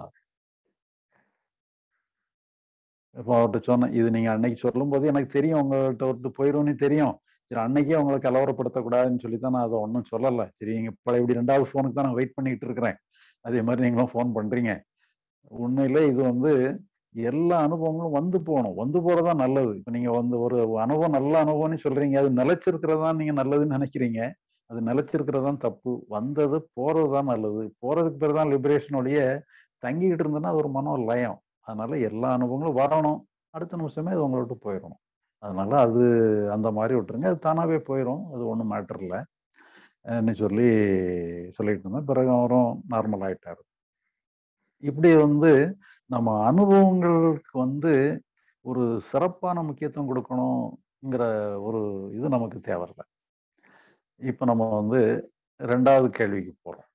இப்போ அவர்கிட்ட சொன்னேன், இது நீங்க அன்னைக்கு சொல்லும் போது எனக்கு தெரியும் உங்கள்கிட்ட விட்டு போயிடும்னு தெரியும். சரி, அன்னைக்கே அவங்களை கலவரப்படுத்தக்கூடாதுன்னு சொல்லி தான் நான் அதை ஒன்றும் சொல்லலை. சரி, நீங்க இப்போ இப்படி 2வது ஃபோனுக்கு தான் நான் வெயிட் பண்ணிட்டு இருக்கிறேன். அதே மாதிரி நீங்களும் ஃபோன் பண்றீங்க. உண்மையிலே இது வந்து எல்லா அனுபவங்களும் வந்து போகணும், வந்து போறதா நல்லது. இப்ப நீங்க வந்து ஒரு அனுபவம் நல்ல அனுபவம்னு சொல்றீங்க, அது நிலைச்சிருக்கிறதா நீங்க நல்லதுன்னு நினைக்கிறீங்க. அது நிலைச்சிருக்கிறதான் தப்பு. வந்தது போறதுதான் நல்லது. போறதுக்கு பேர் தான் லிபரேஷன் ஒழிய தங்கிக்கிட்டு இருந்ததுன்னா அது ஒரு மனோ லயம். அதனால எல்லா அனுபவங்களும் வரணும், அடுத்த நிமிஷமே அது உங்களை விட்டு போயிடணும். அதனால அது அந்த மாதிரி விட்டுருங்க, அது தானாவே போயிடும், அது ஒன்றும் மேட்டர் இல்லைன்னு சொல்லிட்டு இருந்தேன். பிறகு அவரும் நார்மல் ஆயிட்டாரு. இப்படி வந்து நம்ம அனுபவங்களுக்கு வந்து ஒரு சிறப்பான முக்கியத்துவம் கொடுக்கணுங்கிற ஒரு இது நமக்கு தேவையில்லை. இப்ப நம்ம வந்து 2வது கேள்விக்கு போறோம்.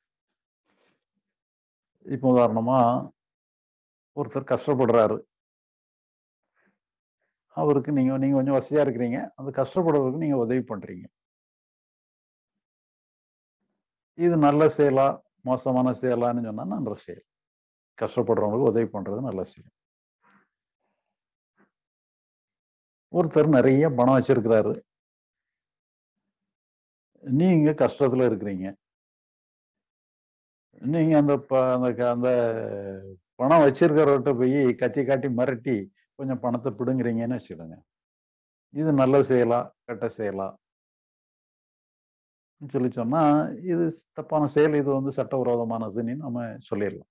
இப்ப உதாரணமா ஒருத்தர் கஷ்டப்படுறாரு. அவருக்கு நீங்க கொஞ்சம் வசதியா இருக்கிறீங்க, அந்த கஷ்டப்படுறதுக்கு நீங்க உதவி பண்றீங்க. இது நல்ல செயலா மோசமான செயலான்னு சொன்னா நல்ல செயல். கஷ்டப்படுறவங்களுக்கு உதவி பண்றது நல்ல செயல். ஒருத்தர் நிறைய பணம் வச்சிருக்கிறாரு, நீங்க கஷ்டத்துல இருக்கிறீங்க. நீங்க அந்த அந்த பணம் வச்சிருக்கிறவர்கிட்ட போய் கத்தி காட்டி மிரட்டி கொஞ்சம் பணத்தை பிடுங்குறீங்கன்னு வச்சுடுங்க. இது நல்ல செயலா கெட்ட செயலா சொன்னா இது தப்பான செயல், இது வந்து சட்டவிரோதமானதுன்னு நம்ம சொல்லிடலாம்.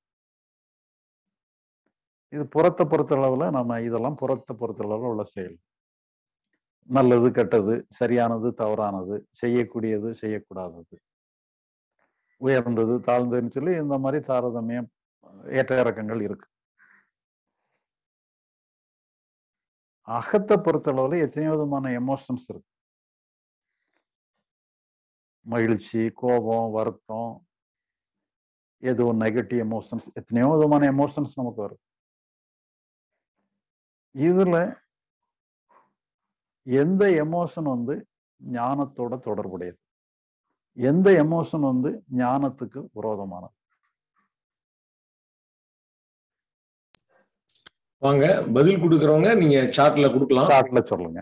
இது புறத்தை பொறுத்தளவுல நம்ம இதெல்லாம் புறத்தை பொறுத்தளவுல உள்ள செயல். நல்லது கெட்டது, சரியானது தவறானது, செய்யக்கூடியது செய்யக்கூடாதது, உயர்ந்தது தாழ்ந்ததுன்னு சொல்லி இந்த மாதிரி தாரதமியம் ஏற்ற இறக்கங்கள் இருக்கு. அகத்தை பொறுத்தளவுல எத்தனையோ விதமான எமோஷன்ஸ் இருக்கு. மகிழ்ச்சி, கோபம், வருத்தம், ஏதோ நெகட்டிவ் எமோஷன்ஸ், எத்தனையோ விதமான எமோஷன்ஸ் நமக்கு வரும். இதுல எந்த எமோஷன் வந்து ஞானத்தோட தொடர்புடையது, எந்த எமோஷன் வந்து ஞானத்துக்கு விரோதமானது? வாங்க, பதில் கொடுக்கறவங்க நீங்க சாட்ல கொடுக்கலாம். சாட்ல சொல்லுங்க.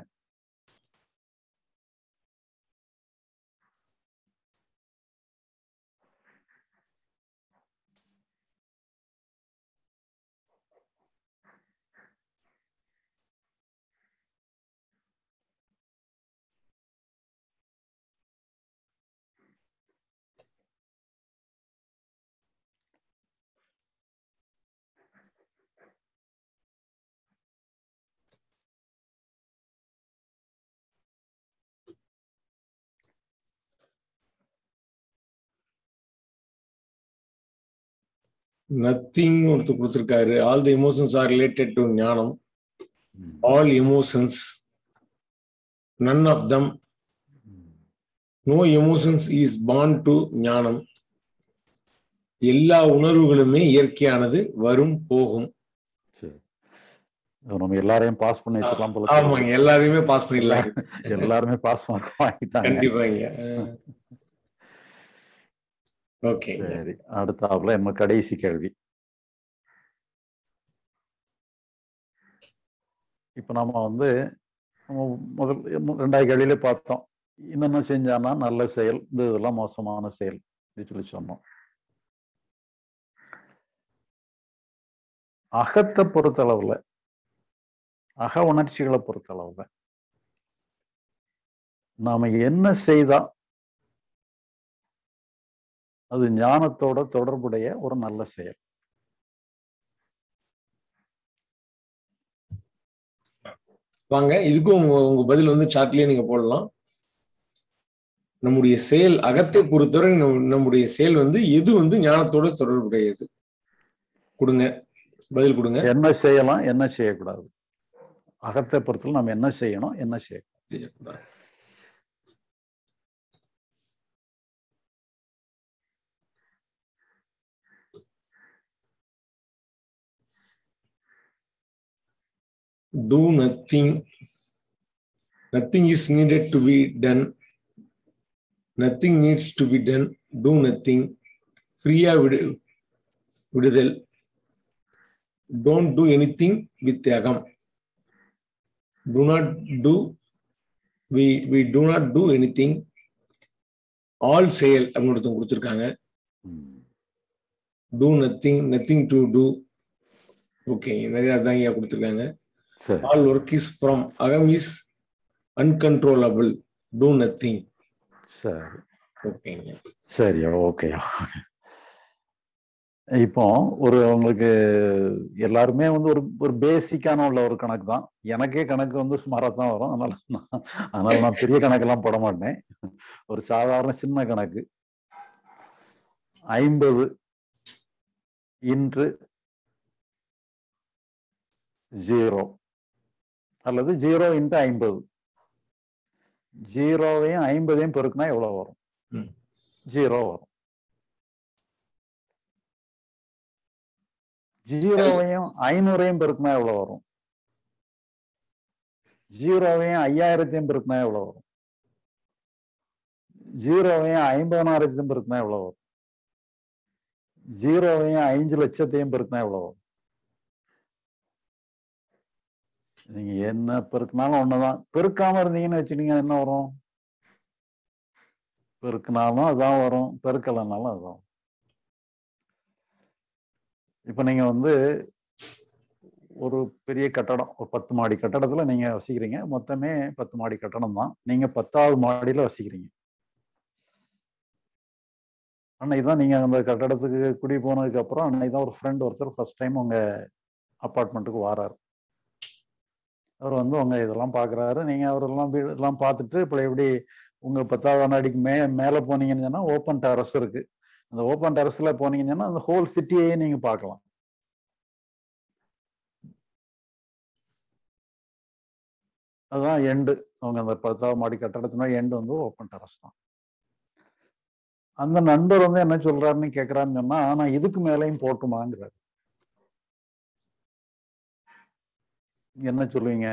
நத்திங் ஒருத்தர் கொடுத்திருக்காரு. All the emotions are related to ஞானம். All emotions, none of them, no emotions is born to ஞானம். எல்லா உணர்வுகளுமே இயற்கையானது, வரும் போகும். நம்ம எல்லாரையும் பாஸ் பண்ணி வச்சிடலாம் போல. ஆமாங்க, எல்லாரையுமே பாஸ் பண்ணிடலாம். எல்லாருமே பாஸ் மார்க் வாங்கிட்டாங்க. கண்டிப்பாங்க. ஓகே, சரி, அடுத்தாப்புல நம்ம கடைசி கேள்வி. இப்ப நம்ம வந்து முதல் 2வது கேள்வியில பார்த்தோம், என்னென்ன செஞ்சானா நல்ல செயல், இதெல்லாம் மோசமான செயல் சொல்லி சொன்னோம். அகத்தை பொறுத்தளவுல, அக உணர்ச்சிகளை பொறுத்தளவுல நாம என்ன செய்தா அது ஞானத்தோட தொடர்புடைய ஒரு நல்ல செயல்? வாங்க, இதுக்கும் உங்க பதில் வந்து சாட்லயே நீங்க போடலாம். நம்முடைய செயல், அகத்தை பொறுத்தவரை நம்முடைய செயல் வந்து எது வந்து ஞானத்தோட தொடர்புடையது? கொடுங்க, பதில் கொடுங்க. என்ன செய்யலாம், என்ன செய்யக்கூடாது, அகத்தை பொறுத்தவரை நம்ம என்ன செய்யணும், என்ன செய்யக்கூடாது. Do nothing. Nothing is needed to be done. Nothing needs to be done. Do nothing. Freya விடுதல். Don't do anything with agam. Do not do. We do not do anything. All செயல் அப்படின்னு கொடுத்திருக்காங்க. Do nothing, nothing to do. Okay, நிறைய அதாங்க கொடுத்திருக்காங்க. All work is from agam is uncontrollable. Do nothing. சரி, ஓகேங்க. சரி, ஓகே. இப்போ உங்களுக்கு எல்லாருமே வந்து ஒரு பேசிக்கான உள்ள ஒரு கணக்கு தான். எனக்கே கணக்கு வந்து சுமாரா தான் வரும். அதனால நான் பெரிய கணக்கெல்லாம் போட மாட்டேன். ஒரு சாதாரண சின்ன கணக்கு. 50 இன்று 0 அல்லது 0 இன்ட்டு 50. 0வையும் 50ஐயும் பெருக்குனா எவ்வளவு வரும்? 0 வரும். 0வையும் 500ஐயும் பெருக்குனா எவ்வளவு வரும்? 0வையும் 5000ஐயும் பெருக்குனா எவ்வளவு வரும்? 0வையும் 50,000ஐயும் பெருக்குனா எவ்வளவு வரும்? 0வையும் 5 லட்சத்தையும் பெருக்குனா எவ்வளவு வரும்? நீங்க என்ன பெருக்கினாலும் ஒண்ணுதான். பெருக்காம இருந்தீங்கன்னு வச்சுட்டீங்க, என்ன வரும்? பெருக்கினாலும் அதான் வரும், பெருக்கலைனாலும் அதான். இப்ப நீங்க வந்து ஒரு பெரிய கட்டடம், ஒரு 10 மாடி கட்டடத்துல நீங்க வசிக்கிறீங்க. மொத்தமே 10 மாடி கட்டடம் தான். நீங்க 10வது மாடியில வசிக்கிறீங்க. அன்னைக்குதான் நீங்க அந்த கட்டடத்துக்கு குடி போனதுக்கு அப்புறம் அன்னைக்குதான் ஒரு ஃப்ரெண்ட் ஒருத்தர் ஃபர்ஸ்ட் டைம் உங்க அப்பார்ட்மெண்ட்டுக்கு வாராரு. அவர் வந்து உங்க இதெல்லாம் பாக்குறாரு. நீங்க அவரெல்லாம் வீடு எல்லாம் பார்த்துட்டு இப்போ எப்படி உங்க 10வது மாடிக்கு மேல போனீங்கன்னு சொன்னா ஓப்பன் டெரஸ் இருக்கு. அந்த ஓப்பன் டெரஸ்ல போனீங்கன்னா அந்த ஹோல் சிட்டியே நீங்க பார்க்கலாம். அதுதான் எண்டு. அவங்க அந்த 10வது மாடி கட்டடத்தின எண்டு வந்து ஓப்பன் டெரஸ் தான். அந்த நண்பர் வந்து என்ன சொல்றாருன்னு கேட்கிறாருன்னு சொன்னா, நான் இதுக்கு மேலேயும் போட்டுமாங்கிறாரு. என்ன சொல்லுவீங்க?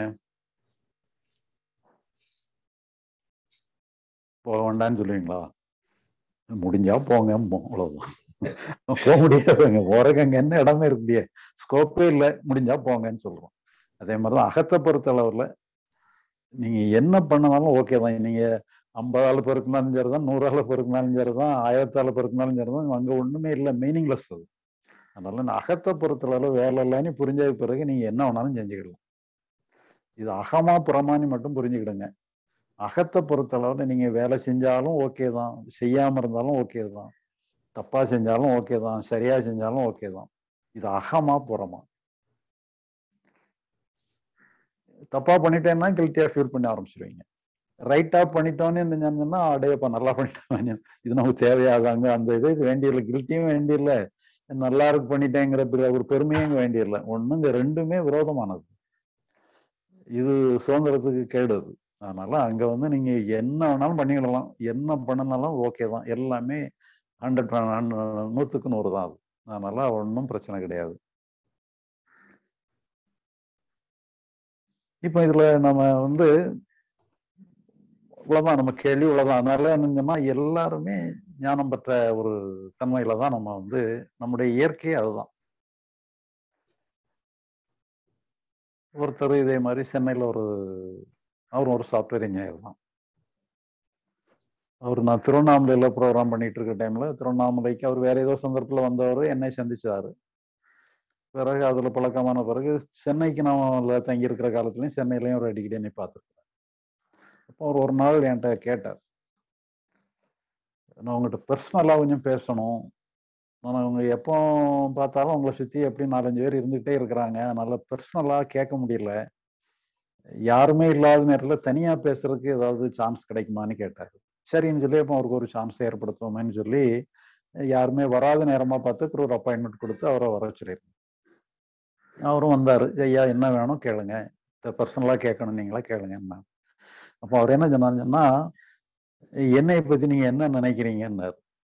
போக வேண்டாம்னு சொல்லுவீங்களா? முடிஞ்சா போங்க, அவ்வளவுதான். போக முடியாதுங்க, போறதுக்கு அங்க என்ன இடமே இருக்கு, ஸ்கோப்பே இல்லை, முடிஞ்சா போங்கன்னு சொல்றோம். அதே மாதிரிதான் அகத்தை பொறுத்த அளவுல நீங்க என்ன பண்ணாலும் ஓகே தான். நீங்க 50ஆல பெருக்கினாலும் சரிதான், 100ஆல பெருக்கினாலும் சரிதான், 1000ஆல பெருக்கினாலும் சரிதான், அங்க ஒண்ணுமே இல்லை, மீனிங்லெஸ் அது. அதனால நான் அகத்தை பொறுத்த அளவு வேலை இல்லைன்னு புரிஞ்சதுக்கு பிறகு நீங்க என்ன வேணாலும் செஞ்சுக்கிடலாம். இது அகமா புறமானி மட்டும் புரிஞ்சுக்கிடுங்க. அகத்தை பொறுத்த அளவுல நீங்க வேலை செஞ்சாலும் ஓகே தான், செய்யாம இருந்தாலும் ஓகே தான், தப்பா செஞ்சாலும் ஓகே தான், சரியா செஞ்சாலும் ஓகே தான். இது அகமா புறமா. தப்பா பண்ணிட்டேன்னா கில்ட்டியா ஃபீல் பண்ண ஆரம்பிச்சிருவீங்க. ரைட்டா பண்ணிட்டோன்னு இருந்தீங்கன்னா அடையப்பா நல்லா பண்ணிட்டேன், இது நமக்கு தேவையாதாங்க, அந்த இது வேண்டியதில்லை, கில்ட்டியும் வேண்டியதில்லை, நல்லா இருக்கு பண்ணிட்டேங்கிற ஒரு பெருமையும் வேண்டியதில்லை. ஒண்ணு இந்த ரெண்டுமே விரோதமானது. இது சுதந்திரத்துக்கு கேடுது. அதனால அங்க வந்து நீங்க என்ன வேணாலும் பண்ணிக்கலாம், என்ன பண்ணனாலும் ஓகே தான், எல்லாமே 100க்கு 100 தான் அது. அதனால ஒன்றும் பிரச்சனை கிடையாது. இப்ப இதுல நம்ம வந்து இவ்வளவுதான் நம்ம கேள்வி, இவ்வளவுதான். அதனால என்னங்கன்னா எல்லாருமே ஞானம் பெற்ற ஒரு தன்மையில தான் நம்ம வந்து, நம்முடைய இயற்கையே அதுதான். ஒருத்தர் இதே மாதிரி சென்னையில அவர் ஒரு சாஃப்ட்வேர் இன்ஜினியர் தான். நான் திருவண்ணாமலையில ப்ரோக்ராம் பண்ணிட்டு இருக்க டைம்ல திருவண்ணாமலைக்கு அவர் வேற ஏதோ சந்தர்ப்பத்தில் வந்தவர் என்னை சந்திச்சாரு. பிறகு அதுல பழக்கமான பிறகு சென்னைக்கு நான் தங்கி இருக்கிற காலத்துலயும் சென்னையிலயும் ஒரு அடிக்கடி என்னை பார்த்துருக்கேன். அப்போ அவர் ஒரு நாள் என்கிட்ட கேட்டார், நான் உங்கள்கிட்ட பர்சனலா கொஞ்சம் பேசணும், நான் அவங்க எப்போ பார்த்தாலும் உங்களை சுத்தி எப்படி 4-5 பேர் இருந்துகிட்டே இருக்கிறாங்க, அதனால பர்சனலா கேட்க முடியல, யாருமே இல்லாத நேரத்துல தனியா பேசுறதுக்கு ஏதாவது சான்ஸ் கிடைக்குமான்னு கேட்டாரு. சரின்னு சொல்லி அப்போ அவருக்கு ஒரு சான்ஸ் ஏற்படுத்துவோமேன்னு சொல்லி யாருமே வராத நேரமா பார்த்து ஒரு அப்பாயின்மெண்ட் கொடுத்து அவரை வர சொல்லியிருந்தேன். அவரும் வந்தாரு. ஐயா என்ன வேணும் கேளுங்க, பர்சனலா கேட்கணும் நீங்களா கேளுங்கன்னா. அப்போ அவர் என்ன சொன்னாருன்னா, என்னைய பத்தி நீங்க என்ன நினைக்கிறீங்கன்னாரு.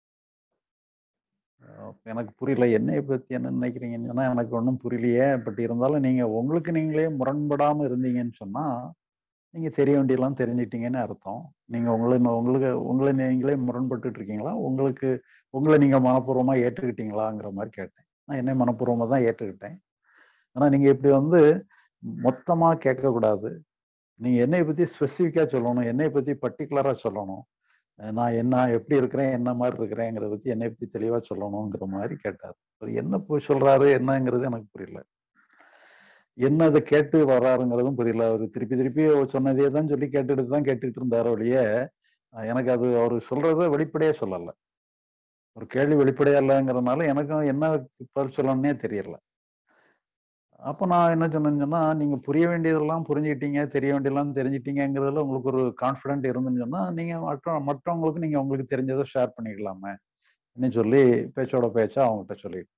எனக்கு புரியல, என்னைய பத்தி என்ன நினைக்கிறீங்கன்னு சொன்னா எனக்கு ஒன்றும் புரியலையே. பட் இருந்தாலும் நீங்க உங்களுக்கு நீங்களே முரண்படாம இருந்தீங்கன்னு சொன்னா நீங்க தெரிய வேண்டியெல்லாம் தெரிஞ்சுட்டீங்கன்னு அர்த்தம். நீங்க உங்களை நீங்களே முரண்பட்டு இருக்கீங்களா, உங்களை நீங்க மனப்பூர்வமா ஏற்றுக்கிட்டீங்களாங்கிற மாதிரி கேட்டேன். நான் என்னை மனப்பூர்வமா தான் ஏற்றுக்கிட்டேன். ஆனா நீங்க இப்படி மொத்தமா கேட்க கூடாது. நீங்க என்னை பத்தி ஸ்பெசிஃபிக்கா சொல்லணும், என்னை பத்தி பர்டிகுலரா சொல்லணும். நான் என்ன எப்படி இருக்கிறேன், என்ன மாதிரி இருக்கிறேங்கிறத பத்தி என்னை பத்தி தெளிவா சொல்லணுங்கிற மாதிரி கேட்டார். என்ன போய் சொல்றாரு என்னங்கிறது எனக்கு புரியல. என்ன அதை கேட்டு வர்றாருங்கிறதும் புரியல. அவர் திருப்பி திருப்பி சொன்னதே தான் சொல்லி கேட்டுட்டு இருந்தாரு ஒழிய எனக்கு அது அவர் சொல்றத வெளிப்படையா சொல்லல. ஒரு கேள்வி வெளிப்படையா இல்லைங்கிறதுனால எனக்கும் என்ன பதில் சொல்லணும்னே தெரியல. அப்ப நான் என்ன சொன்னேன்னா, நீங்க புரிய வேண்டியதெல்லாம் புரிஞ்சுக்கிட்டீங்க, தெரிய வேண்டியதெல்லாம் தெரிஞ்சிட்டீங்கிறதுல உங்களுக்கு ஒரு கான்ஃபிடென்ட் இருந்துன்னு சொன்னா நீங்க மற்றவங்களுக்கு நீங்க உங்களுக்கு தெரிஞ்சதை ஷேர் பண்ணிக்கலாமே சொல்லி பேச்சோட பேச்சா அவங்ககிட்ட சொல்லிட்டு,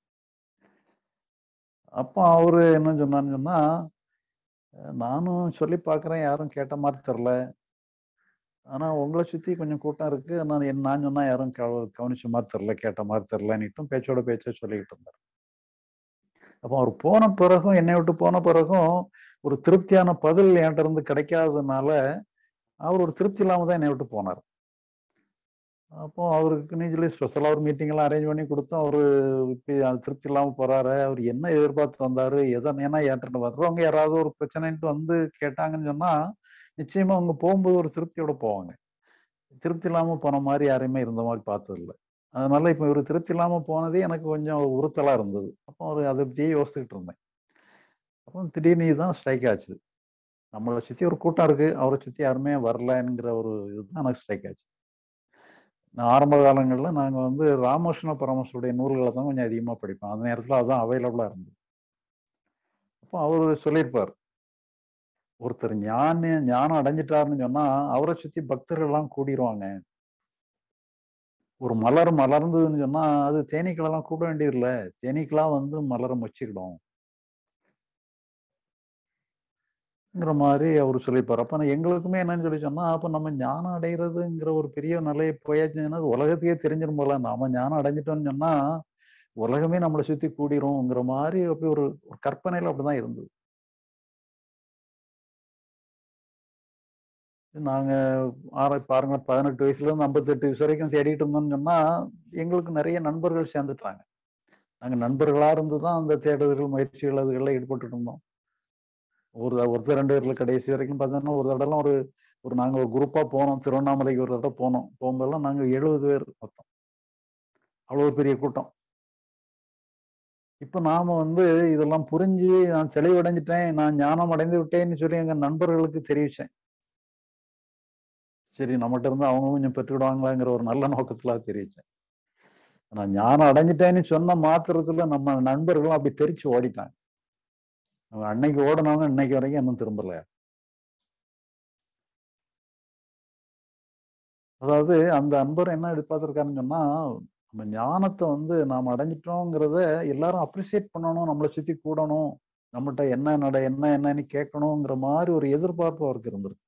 அப்போ அவரு என்ன சொன்னான்னு சொன்னா, நானும் சொல்லி பாக்குறேன், யாரும் கேட்ட மாதிரி தெரியல. ஆனா உங்களை சுத்தி கொஞ்சம் கூட்டம் இருக்கு. நான் சொன்னா யாரும் கவனிச்ச மாதிரி தெரியல, கேட்ட மாதிரி தெரியலன்னுட்டும் பேச்சோட பேச்சா சொல்லிக்கிட்டு இருந்தார். அப்போ அவர் போன பிறகும், என்னை விட்டு போன பிறகும் ஒரு திருப்தியான பதில் என்கிட்ட இருந்து கிடைக்காததுனால அவர் ஒரு திருப்தி இல்லாம தான் என்னை விட்டு போனார். அப்போ அவருக்கு சொல்லி ஸ்பெஷலா ஒரு மீட்டிங் எல்லாம் அரேஞ்ச் பண்ணி கொடுத்தோம். அவரு இப்படி திருப்தி இல்லாம போறாரு, அவர் என்ன எதிர்பார்த்து வந்தாரு, ஏன்னா என்கிட்ட வர்றவங்க யாராவது ஒரு பிரச்சனைன்ட்டு கேட்டாங்கன்னு சொன்னா நிச்சயமா அவங்க போகும்போது ஒரு திருப்தியோட போவாங்க. திருப்தி இல்லாம போன மாதிரி யாரையுமே இருந்த மாதிரி பார்த்தது இல்லை. அதனால இப்ப இவர் திருப்தி இல்லாம போனதே எனக்கு கொஞ்சம் உறுத்தலா இருந்தது. அப்போ அதை பத்தியே யோசிச்சுட்டு இருந்தேன். அப்போ திடீர்னு இதுதான் ஸ்ட்ரைக் ஆச்சு. நம்மளை சுத்தி ஒரு கூட்டம் இருக்கு, அவரை சுத்தி யாருமே வரலங்கிற ஒரு இதுதான் எனக்கு ஸ்ட்ரைக் ஆச்சு. நான் ஆரம்ப காலங்கள்ல நாங்க ராமகிருஷ்ண பரமஹம்சருடைய நூல்களை தான் கொஞ்சம் அதிகமா படிப்போம். அந்த நேரத்துல அதுதான் அவைலபிளா இருந்தது. அப்போ அவரு சொல்லியிருப்பார், ஒருத்தர் ஞானம் அடைஞ்சிட்டாருன்னு சொன்னா அவரை சுத்தி பக்தர்கள் எல்லாம் கூடிருவாங்க. ஒரு மலர் மலர்ந்ததுன்னு சொன்னா அது தேனீக்களெல்லாம் கூட வேண்டியது இல்லை, தேனீக்கெல்லாம் மலரை மொச்சிக்கிடும் மாதிரி அவரு சொல்லியிருப்பார். அப்ப எங்களுக்குமே என்னன்னு சொல்லி சொன்னா, அப்ப நம்ம ஞானம் அடைகிறதுங்கிற ஒரு பெரிய நிலையை போயாச்சுன்னா உலகத்தையே தெரிஞ்சிடும் போல. நாம ஞானம் அடைஞ்சிட்டோம்னு சொன்னா உலகமே நம்மளை சுத்தி கூடிரும்ங்கிற மாதிரி அப்படி ஒரு கற்பனையில அப்படிதான் இருந்தது. நாங்க பாருங்க 18 வயசுல இருந்து 58 வயசு வரைக்கும் தேடிட்டு இருந்தோம்னு சொன்னா எங்களுக்கு நிறைய நண்பர்கள் சேர்ந்துட்டாங்க. நாங்க நண்பர்களா இருந்துதான் அந்த தேடுதல்கள், முயற்சிகள் அதுகள்லாம் ஈடுபட்டு இருந்தோம். ஒருத்தர் 2 பேர்ல கடைசி வரைக்கும் பார்த்தோம்னா ஒரு தடவை நாங்க ஒரு குரூப்பா போனோம். திருவண்ணாமலைக்கு ஒரு தடவை போனோம். போகும்போதெல்லாம் நாங்க 70 பேர் மொத்தம். அவ்வளவு பெரிய கூட்டம். இப்ப நாம இதெல்லாம் புரிஞ்சு நான் தெளிவடைஞ்சிட்டேன், நான் ஞானம் அடைந்து விட்டேன்னு சொல்லி எங்க நண்பர்களுக்கு தெரிவிச்சேன். சரி நம்மகிட்ட இருந்து அவங்க கொஞ்சம் பெற்றுக்கிடுவாங்களாங்கிற ஒரு நல்ல நோக்கத்துல தெரிவிச்சேன். நான் ஞானம் அடைஞ்சிட்டேன்னு சொன்ன மாத்திரத்துல நம்ம நண்பர்களும் அப்படி தெரிச்சு ஓடிட்டாங்க. அன்னைக்கு ஓடினவங்க இன்னைக்கு வரைக்கும் இன்னும் திரும்பல. அதாவது அந்த அன்பர் என்ன எதிர்பார்த்திருக்காருன்னு சொன்னா, நம்ம ஞானத்தை நாம அடைஞ்சிட்டோங்கிறத எல்லாரும் அப்ரிசியேட் பண்ணணும், நம்மளை சுத்தி கூடணும், நம்மகிட்ட என்னன்னு கேட்கணுங்கிற மாதிரி ஒரு எதிர்பார்ப்பு அவருக்கு இருந்திருக்கு.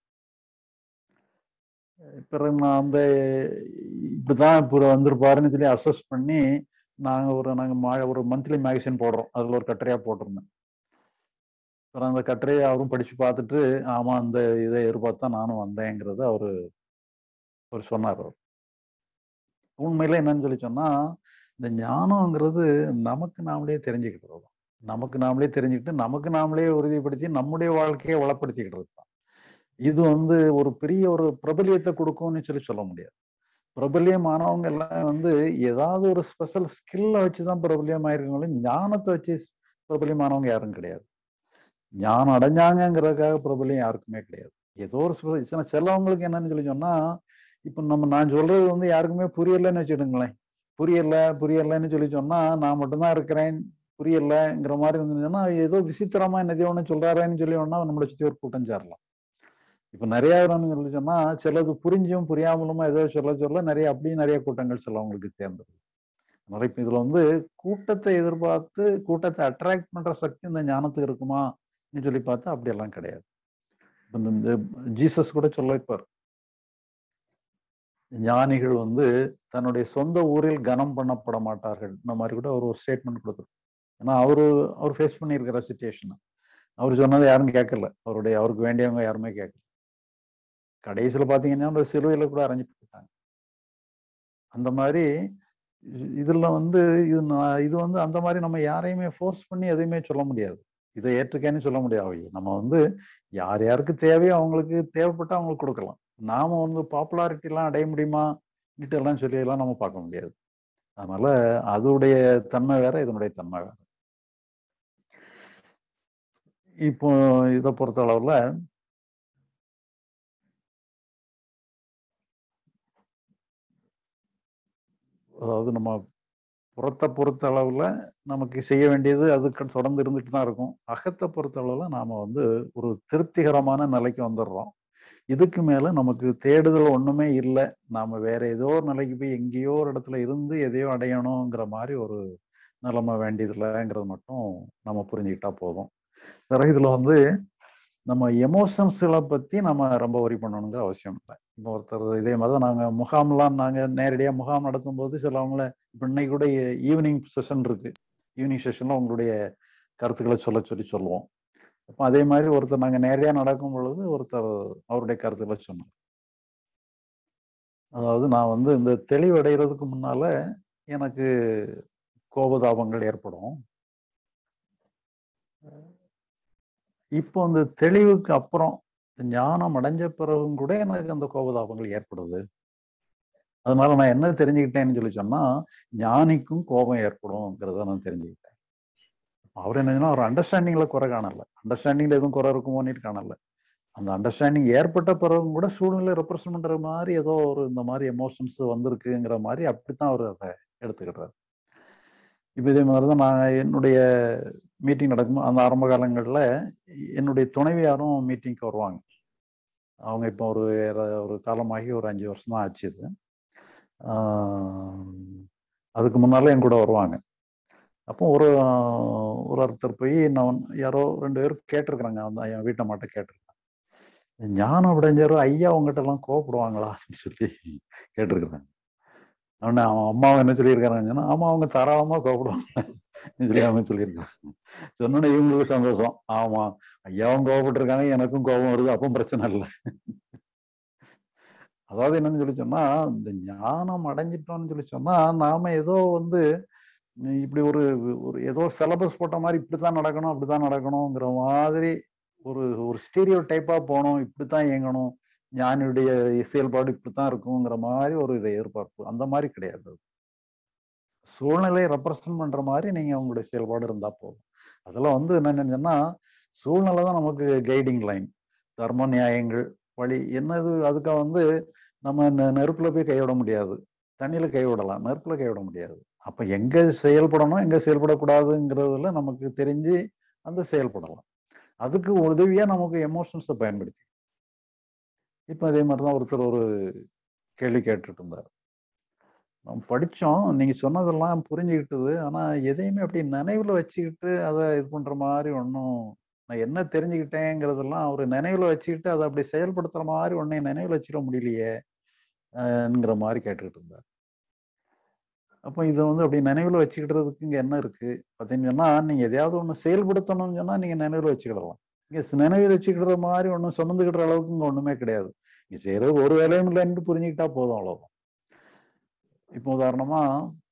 பிறகு நான் இப்படிதான் இப்போ வந்திருப்பாருன்னு சொல்லி அசஸ் பண்ணி நாங்க ஒரு மந்த்லி மேகசின் போடுறோம். அதுல ஒரு கட்டுரையா போட்டிருந்தேன். அப்புறம் அந்த கட்டுரையை அவரும் படிச்சு பார்த்துட்டு, ஆமா அந்த இதை எதிர்பார்த்தா நானும் வந்தேங்கிறத அவரு சொன்னார். உண்மையில என்னன்னு சொல்லி சொன்னா, இந்த ஞானம்ங்கிறது நமக்கு நாமளே தெரிஞ்சுக்கிட்டது தான். நமக்கு நாமளே தெரிஞ்சுக்கிட்டு நமக்கு நாமளே உறுதிப்படுத்தி நம்முடைய வாழ்க்கையை வளப்படுத்திக்கிட்டது தான். இது ஒரு பெரிய ஒரு பிரபல்யத்தை கொடுக்கும்னு சொல்ல முடியாது. பிரபல்யமானவங்க எல்லாம் ஏதாவது ஒரு ஸ்பெஷல் ஸ்கில்ல வச்சுதான் பிரபல்யம் ஆயிருக்கணும். ஞானத்தை வச்சு பிரபல்யமானவங்க யாரும் கிடையாது. ஞானம் அடைஞ்சாங்கிறதுக்காக பிரபல்யம் யாருக்குமே கிடையாது. ஏதோ ஒரு சிலவங்களுக்கு என்னன்னு சொல்லி சொன்னா, இப்ப நான் சொல்றது யாருக்குமே புரியலன்னு வச்சுடுங்களேன். புரியலன்னு சொல்லி சொன்னா நான் மட்டும்தான் இருக்கிறேன், புரியலைங்கிற மாதிரி இருந்துச்சுன்னா ஏதோ விசித்திரமா என்னதையோ ஒன்று சொல்றாருன்னு சொல்லி ஒன்னா நம்மளை சுற்றி ஒரு கூட்டம் சேரலாம். இப்ப நிறைய சொல்லி சொன்னா சிலது புரிஞ்சும் புரியாமலுமா ஏதோ சொல்ல நிறைய அப்படியும் நிறைய கூட்டங்கள் சிலவங்களுக்கு தேர்ந்தது. அதனால இப்ப இதுல கூட்டத்தை எதிர்பார்த்து கூட்டத்தை அட்ராக்ட் பண்ற சக்தி இந்த ஞானத்துக்கு இருக்குமா சொல்லி பார்த்தா அப்படியெல்லாம் கிடையாது. இந்த ஜீசஸ் கூட சொல்லிருப்பார், ஞானிகள் தன்னுடைய சொந்த ஊரில் கனம் பண்ணப்பட மாட்டார்கள். இந்த மாதிரி கூட ஒரு ஸ்டேட்மெண்ட் கொடுத்துரு. ஏன்னா அவர் ஃபேஸ் பண்ணியிருக்கிற சிச்சுவேஷன். அவர் சொன்னதை யாரும் கேட்கல, அவருக்கு வேண்டியவங்க யாருமே கேட்கல. கடைசியில பாத்தீங்கன்னா அந்த சிலுவையில கூட அரைஞ்சிட்டு போயிட்டாங்க. அந்த மாதிரி இதுல இது அந்த மாதிரி நம்ம யாரையுமே ஃபோர்ஸ் பண்ணி எதையுமே சொல்ல முடியாது. இதை ஏற்றுக்கேன்னு சொல்ல முடியாது. நம்ம யார் யாருக்கு தேவையோ அவங்களுக்கு தேவைப்பட்டா அவங்களுக்கு கொடுக்கலாம். நாம பாப்புலாரிட்டி எல்லாம் அடைய முடியுமா எல்லாம் சொல்லி எல்லாம் நம்ம பார்க்க முடியாது. அதனால அதோடைய தன்மை வேற, இதனுடைய தன்மை வேற. இப்போ இதை பொறுத்த அளவுல அதாவது நம்ம புறத்தை பொறுத்த அளவுல நமக்கு செய்ய வேண்டியது அதுக்கு தொடர்ந்து இருந்துட்டு தான் இருக்கும். அகத்தை பொறுத்த அளவுல நாம ஒரு திருப்திகரமான நிலைக்கு வந்துடுறோம். இதுக்கு மேல நமக்கு தேடுதல் ஒண்ணுமே இல்லை. நாம வேற ஏதோ ஒரு நிலைக்கு போய் எங்கேயோ ஒரு இடத்துல இருந்து எதையோ அடையணுங்கிற மாதிரி ஒரு நிலைமை வேண்டியதில்லைங்கிறது மட்டும் நம்ம புரிஞ்சுக்கிட்டா போதும். பிறகு இதுல நம்ம எமோஷன்ஸ்களை பத்தி நம்ம ரொம்ப ஒரி பண்ணணுங்கிற அவசியம் இல்லை. இப்போ ஒருத்தர் இதே மாதிரிதான் நாங்க நேரடியாக முகாம் நடத்தும் போது சிலவங்கள இப்போ இன்னைக்கு கூட ஈவினிங் செஷன் இருக்கு. ஈவினிங் செஷன்ல உங்களுடைய கருத்துக்களை சொல்லுவோம். அப்போ அதே மாதிரி ஒருத்தர் நாங்க நேரடியாக நடக்கும் பொழுது ஒருத்தர் அவருடைய கருத்துக்களை சொன்னார். அதாவது நான் இந்த தெளிவடைகிறதுக்கு முன்னால எனக்கு கோபதாபங்கள் ஏற்படும். இப்போ அந்த தெளிவுக்கு அப்புறம் ஞானம் அடைஞ்ச பிறகும் கூட எனக்கு அந்த கோபதாபங்கள் ஏற்படுது. அதனால நான் என்ன தெரிஞ்சுக்கிட்டேன்னு சொன்னா ஞானிக்கும் கோபம் ஏற்படும்ங்கிறத நான் தெரிஞ்சுக்கிட்டேன். அவர் என்னன்னா ஒரு அண்டர்ஸ்டாண்டிங்ல குறை காணல, அண்டர்ஸ்டாண்டிங்ல எதுவும் குறை இருக்குமோன்னு காணல. அந்த அண்டர்ஸ்டாண்டிங் ஏற்பட்ட பிறகும் கூட சூழ்நிலை ரெப்ரசன்ட் பண்ற மாதிரி ஏதோ ஒரு இந்த மாதிரி எமோஷன்ஸ் வந்திருக்குங்கிற மாதிரி அப்படித்தான் அவர் அதை எடுத்துக்கிட்டார். இப்போ இதே மாதிரிதான் நான் என்னுடைய மீட்டிங் நடக்கும் அந்த ஆரம்ப காலங்களில் என்னுடைய துணைவியாரும் மீட்டிங்க்கு வருவாங்க. அவங்க இப்போ ஒரு காலமாகி ஒரு 5 வருஷம் தான் ஆச்சு. இது அதுக்கு முன்னால என் கூட வருவாங்க. அப்போ ஒருத்தர் போய் நான் யாரோ 2 பேரும் கேட்டிருக்கிறாங்க, என் வீட்டை மட்டும் கேட்டிருக்காங்க, ஞானம் அடைஞ்சாரோ ஐயா உங்ககிட்ட எல்லாம் கோவப்படுவாங்களா அப்படின்னு சொல்லி கேட்டிருக்கிறாங்க. அவன் அம்மாவை என்ன சொல்லியிருக்காங்கன்னா, ஆமா அவங்க தாராளமா கோவப்படுவாங்க சொல்லி சொல்லியிருக்காங்க. சொன்ன இவங்களுக்கு சந்தோஷம். ஆமா ஐயாவும் கோவப்பட்டு இருக்காங்க, எனக்கும் கோபம் வருது, அப்பவும் பிரச்சனை இல்லை. அதாவது என்னன்னு சொல்லி சொன்னா இந்த ஞானம் அடைஞ்சிட்டோம்னு சொன்னா நாம ஏதோ இப்படி ஒரு ஏதோ சிலபஸ் போட்ட மாதிரி இப்படித்தான் நடக்கணும் அப்படித்தான் நடக்கணுங்கிற மாதிரி ஒரு ஸ்டீரியோ டைப்பா போகணும், இப்படித்தான் இயங்கணும், ஞானியுடைய செயல்பாடு இப்படித்தான் இருக்குங்கிற மாதிரி ஒரு இதை எதிர்பார்ப்பு அந்த மாதிரி கிடையாது. சூழ்நிலையை ரெப்ரசன்ட் பண்ற மாதிரி நீங்க உங்களுடைய செயல்பாடு இருந்தா போதும். அதெல்லாம் என்னன்னு சொன்னா சூழ்நிலை தான் நமக்கு கைடிங் லைன். தர்ம நியாயங்கள் வழி என்னது, அதுக்காக நம்ம நெருப்புல போய் கைவிட முடியாது, தண்ணியில கைவிடலாம், நெருப்புல கைவிட முடியாது. அப்ப எங்க செயல்படணும் எங்க செயல்படக்கூடாதுங்கிறதுல நமக்கு தெரிஞ்சு அந்த செயல்படலாம். அதுக்கு உதவியா நமக்கு எமோஷன்ஸை பயன்படுத்தி. இப்ப அதே மாதிரிதான் ஒருத்தர் ஒரு கேள்வி கேட்டுட்டு இருந்தார். நம்ம படிச்சோம், நீங்க சொன்னதெல்லாம் புரிஞ்சுக்கிட்டது, ஆனா எதையுமே அப்படி நினைவுல வச்சுக்கிட்டு அதை இது பண்ற மாதிரி ஒன்றும் நான் என்ன தெரிஞ்சுக்கிட்டேங்கிறதெல்லாம் ஒரு நினைவுல வச்சுக்கிட்டு அதை அப்படி செயல்படுத்துற மாதிரி ஒன்னை நினைவுல வச்சுக்க முடியலையேங்கிற மாதிரி கேட்டுக்கிட்டு இருந்தார். அப்போ இதை அப்படி நினைவுல வச்சுக்கிட்டதுக்கு இங்க என்ன இருக்கு பார்த்தீங்கன்னா, நீங்க எதையாவது ஒண்ணு செயல்படுத்தணும்னு சொன்னா நீங்க நினைவுல வச்சுக்கிடலாம். இங்க நினைவுல வச்சுக்கிற மாதிரி ஒன்றும் சுமந்துக்கிற அளவுக்கு இங்க ஒண்ணுமே கிடையாது. இங்க செய்யறது ஒரு வேலையும் இல்லைன்னு புரிஞ்சுக்கிட்டா போதும், அவ்வளவுதான். இப்போ உதாரணமா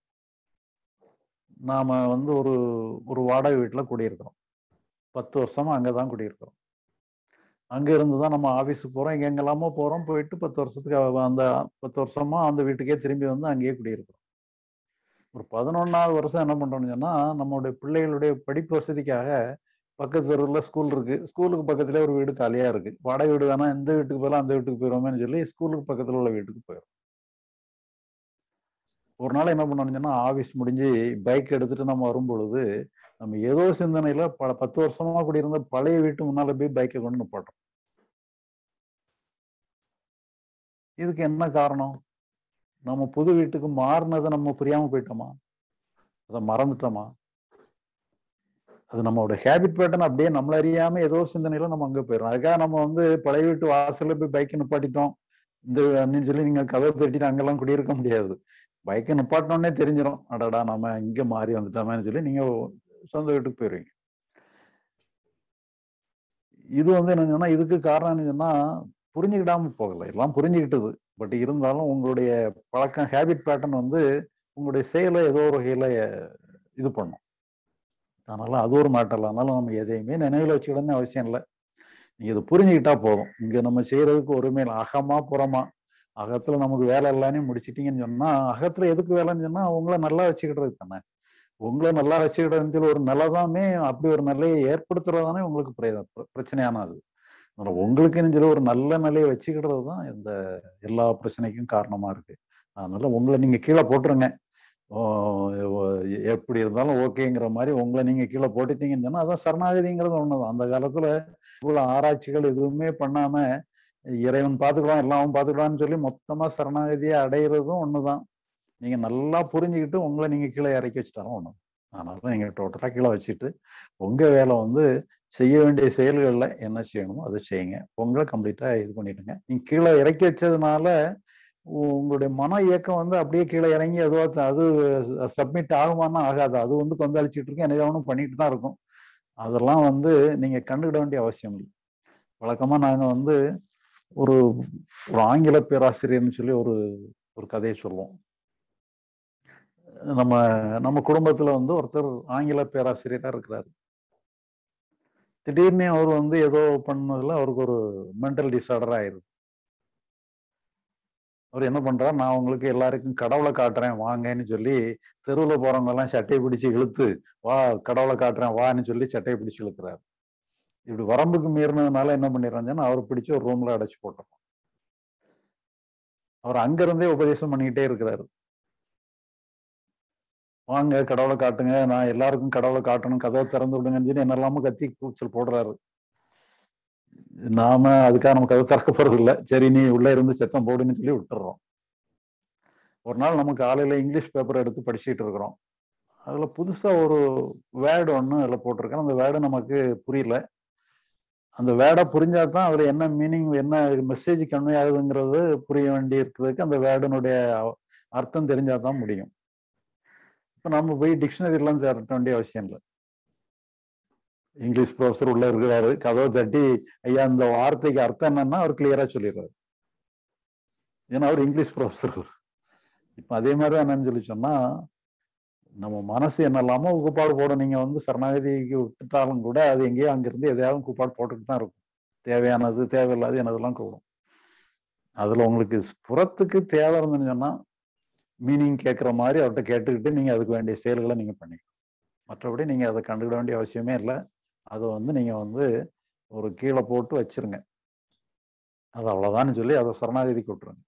நாம ஒரு வாடகை வீட்டுல குடியிருக்கிறோம். 10 வருஷமா அங்கதான் குடியிருக்கிறோம். அங்க இருந்துதான் நம்ம ஆபீஸுக்கு போறோம், எங்கெல்லாமோ போறோம், போயிட்டு 10 வருஷத்துக்கு அந்த 10 வருஷமா அந்த வீட்டுக்கே திரும்பி அங்கேயே குடியிருக்கிறோம். ஒரு 11வது வருஷம் என்ன பண்றோம்னு சொன்னா, நம்மளுடைய பிள்ளைகளுடைய படிப்பு வசதிக்காக பக்கத்து தெருவில் ஸ்கூல் இருக்கு, ஸ்கூலுக்கு பக்கத்துல ஒரு வீடு காலியா இருக்கு, வாடகை வீடு தானே, இந்த வீட்டுக்கு போகலாம் அந்த வீட்டுக்கு போயிடுவோமேன்னு சொல்லி ஸ்கூலுக்கு பக்கத்துல உள்ள வீட்டுக்கு போயிடும். ஒரு நாள் என்ன பண்ணோம்னா, ஆபீஸ் முடிஞ்சு பைக் எடுத்துட்டு நம்ம வரும் பொழுது நம்ம ஏதோ சிந்தனையில 10 வருஷமா கூடி இருந்த பழைய வீட்டு முன்னால போய் பைக்கை கொண்டு நிப்பாட்டோம். இதுக்கு என்ன காரணம்? நம்ம புது வீட்டுக்கு மாறினதை நம்ம புரியாம போயிட்டோமா? அதை மறந்துட்டோமா? அது நம்மளோட ஹேபிட் பேட்டர்ன் அப்படியே நம்மள அறியாம ஏதோ சிந்தனையில நம்ம அங்க போயிடும். அதுக்காக நம்ம வந்து பழைய வீட்டு வாசல்ல போய் பைக்கை நிப்பாட்டிட்டோம் இந்த அப்படின்னு சொல்லி நீங்க கதவை தட்டிட்டு அங்கெல்லாம் குடியிருக்க முடியாது. பைக்கை நிப்பாட்டினோடனே தெரிஞ்சிடும், அடடா நம்ம இங்க மாறி வந்துட்டோமேன்னு சொல்லி நீங்க சொந்த வீட்டுக்கு போயிருவீங்க. இது வந்து என்னன்னா, இதுக்கு காரணம் என்னன்னா, புரிஞ்சுக்கிடாம போகல, எல்லாம் புரிஞ்சுக்கிட்டது. பட் இருந்தாலும் உங்களுடைய பழக்கம் ஹேபிட் பேட்டர்ன் வந்து உங்களுடைய செயலை ஏதோ ஒரு வகையில இது பண்ணும். அதனால அது ஒரு மேட்டர் இல்லை. அதனால நம்ம எதையுமே நினைவில் வச்சுக்கிடணும்னு அவசியம் இல்லை. நீங்க இதை புரிஞ்சுக்கிட்டா போதும். இங்க நம்ம செய்யறதுக்கு ஒருமே இல்லை. அகமா புறமா, அகத்துல நமக்கு வேலை எல்லாத்தையும் முடிச்சிட்டீங்கன்னு சொன்னா, அகத்துல எதுக்கு வேலைன்னு சொன்னா உங்களை நல்லா வச்சுக்கிட்டது தானே. உங்களை நல்லா வச்சுக்கிட்டதுன்னு சொல்லி ஒரு நிலைதாமே, அப்படி ஒரு நிலையை ஏற்படுத்துறது தானே உங்களுக்கு பிரச்சனையானது. உங்களுக்குன்னு சொல்லி ஒரு நல்ல நிலையை வச்சுக்கிடுறது தான் இந்த எல்லா பிரச்சனைக்கும் காரணமா இருக்கு. அதனால உங்களை நீங்க கீழே போட்டுருங்க. எப்படி இருந்தாலும் ஓகேங்கிற மாதிரி உங்களை நீங்க கீழே போட்டுட்டீங்கன்னு சொன்னா அதான் சரணாகதிங்கிறது ஒண்ணுதான். அந்த காலத்துல இவ்வளவு ஆராய்ச்சிகள் எதுவுமே பண்ணாம இறைவன் பார்த்துக்கலாம் எல்லாம் பார்த்துக்கலாம்னு சொல்லி மொத்தமா சரணாகதியை அடையிறதும் ஒண்ணுதான். நீங்க நல்லா புரிஞ்சுக்கிட்டு உங்களை நீங்க கீழே இறக்கி வச்சுட்டாலும் ஒண்ணு. அதனால நீங்க டோட்டலா கீழே வச்சுட்டு உங்க வேலை வந்து செய்ய வேண்டிய செயல்கள்ல என்ன செய்யணுமோ அதை செய்யுங்க. உங்களை கம்ப்ளீட்டா இது பண்ணிடுங்க. நீங்க கீழே இறக்கி வச்சதுனால உங்களுடைய மன இயக்கம் வந்து அப்படியே கீழே இறங்கி அது சப்மிட் ஆகுமானா ஆகாது. அது வந்து கொந்தளிச்சுட்டு இருக்கும், என்ன பண்ணிட்டு தான் இருக்கும். அதெல்லாம் வந்து நீங்க கண்டுக்கிட வேண்டிய அவசியம் இல்லை. வழக்கமா நாங்க வந்து ஒரு ஆங்கில பேராசிரியர்னு சொல்லி ஒரு கதையை சொல்லுவோம். நம்ம குடும்பத்துல வந்து ஒருத்தர் ஆங்கில பேராசிரியரா இருக்கிறாரு. திடீர்னு அவர் வந்து ஏதோ பண்ணதுல அவருக்கு ஒரு மென்டல் டிசார்டர் ஆயிருது. அவர் என்ன பண்றாரு, நான் உங்களுக்கு எல்லாருக்கும் கடவுளை காட்டுறேன் வாங்கன்னு சொல்லி தெருவில் போறவங்க எல்லாம் சட்டையை பிடிச்சு இழுத்து வா கடவுளை காட்டுறேன் வான்னு சொல்லி சட்டையை பிடிச்சு இழுக்கிறாரு. இப்படி வரம்புக்கு மீறினதுனால என்ன பண்ணிடுறாங்கன்னா அவர் பிடிச்சு ஒரு ரூம்ல அடைச்சு போட்டோம். அவர் அங்கிருந்தே உபதேசம் பண்ணிக்கிட்டே இருக்கிறாரு. வாங்க கடவுளை காட்டுங்க, நான் எல்லாருக்கும் கடவுளை காட்டணும், கதவை திறந்து விடுங்கன்னு சொல்லி என்னெல்லாமோ கத்தி கூச்சல் போடுறாரு. நாம அதுக்காக நமக்கு கதவை திறக்க போறது இல்லை. சரி நீ உள்ள இருந்து சத்தம் போடுன்னு சொல்லி விட்டுறோம். ஒரு நாள் நமக்கு காலையில இங்கிலீஷ் பேப்பர் எடுத்து படிச்சுட்டு இருக்கிறோம். அதுல புதுசா ஒரு வேர்டு ஒன்று அதில் போட்டிருக்கேன். அந்த வேர்டு நமக்கு புரியல. அந்த வேர்டை புரிஞ்சாதான் அதுல என்ன மீனிங், என்ன மெசேஜ் கன்வே ஆகுதுங்கிறது புரிய வேண்டி இருக்கிறதுக்கு அந்த வேர்டுனுடைய அர்த்தம் தெரிஞ்சாதான் முடியும். இப்ப நம்ம போய் டிக்ஷனரி எல்லாம் தேட வேண்டிய அவசியம் இல்லை. இங்கிலீஷ் ப்ரொஃபஸர் உள்ள இருக்கிறாரு, கதவை தட்டி ஐயா இந்த வார்த்தைக்கு அர்த்தம் என்னன்னா அவர் கிளியரா சொல்லிடுறாரு. ஏன்னா அவர் இங்கிலீஷ் ப்ரொஃபஸர். இப்ப அதே மாதிரி என்னன்னு சொல்லி சொன்னா நம்ம மனசு என்னெல்லாமோ கூப்பாடு போடும். நீங்க வந்து சரணாகதிக்கு விட்டுட்டாலும் கூட அது எங்கேயோ அங்கிருந்து எதையாவது கூப்பாடு போட்டுட்டு தான் இருக்கும். தேவையானது தேவையில்லாது என்னதெல்லாம் கூடும். அதுல உங்களுக்கு புறத்துக்கு தேவை இருந்துன்னு சொன்னா மீனிங் கேட்குற மாதிரி அவர்கிட்ட கேட்டுக்கிட்டு நீங்க அதுக்கு வேண்டிய செயல்களை நீங்க பண்ணிக்கணும். மற்றபடி நீங்க அதை கண்டுக்கிட வேண்டிய அவசியமே இல்லை. அதை வந்து நீங்க வந்து ஒரு கீழே போட்டு வச்சிருங்க. அது அவ்வளவுதான்னு சொல்லி அதை சரணாகதிக்கு விட்டுருங்க.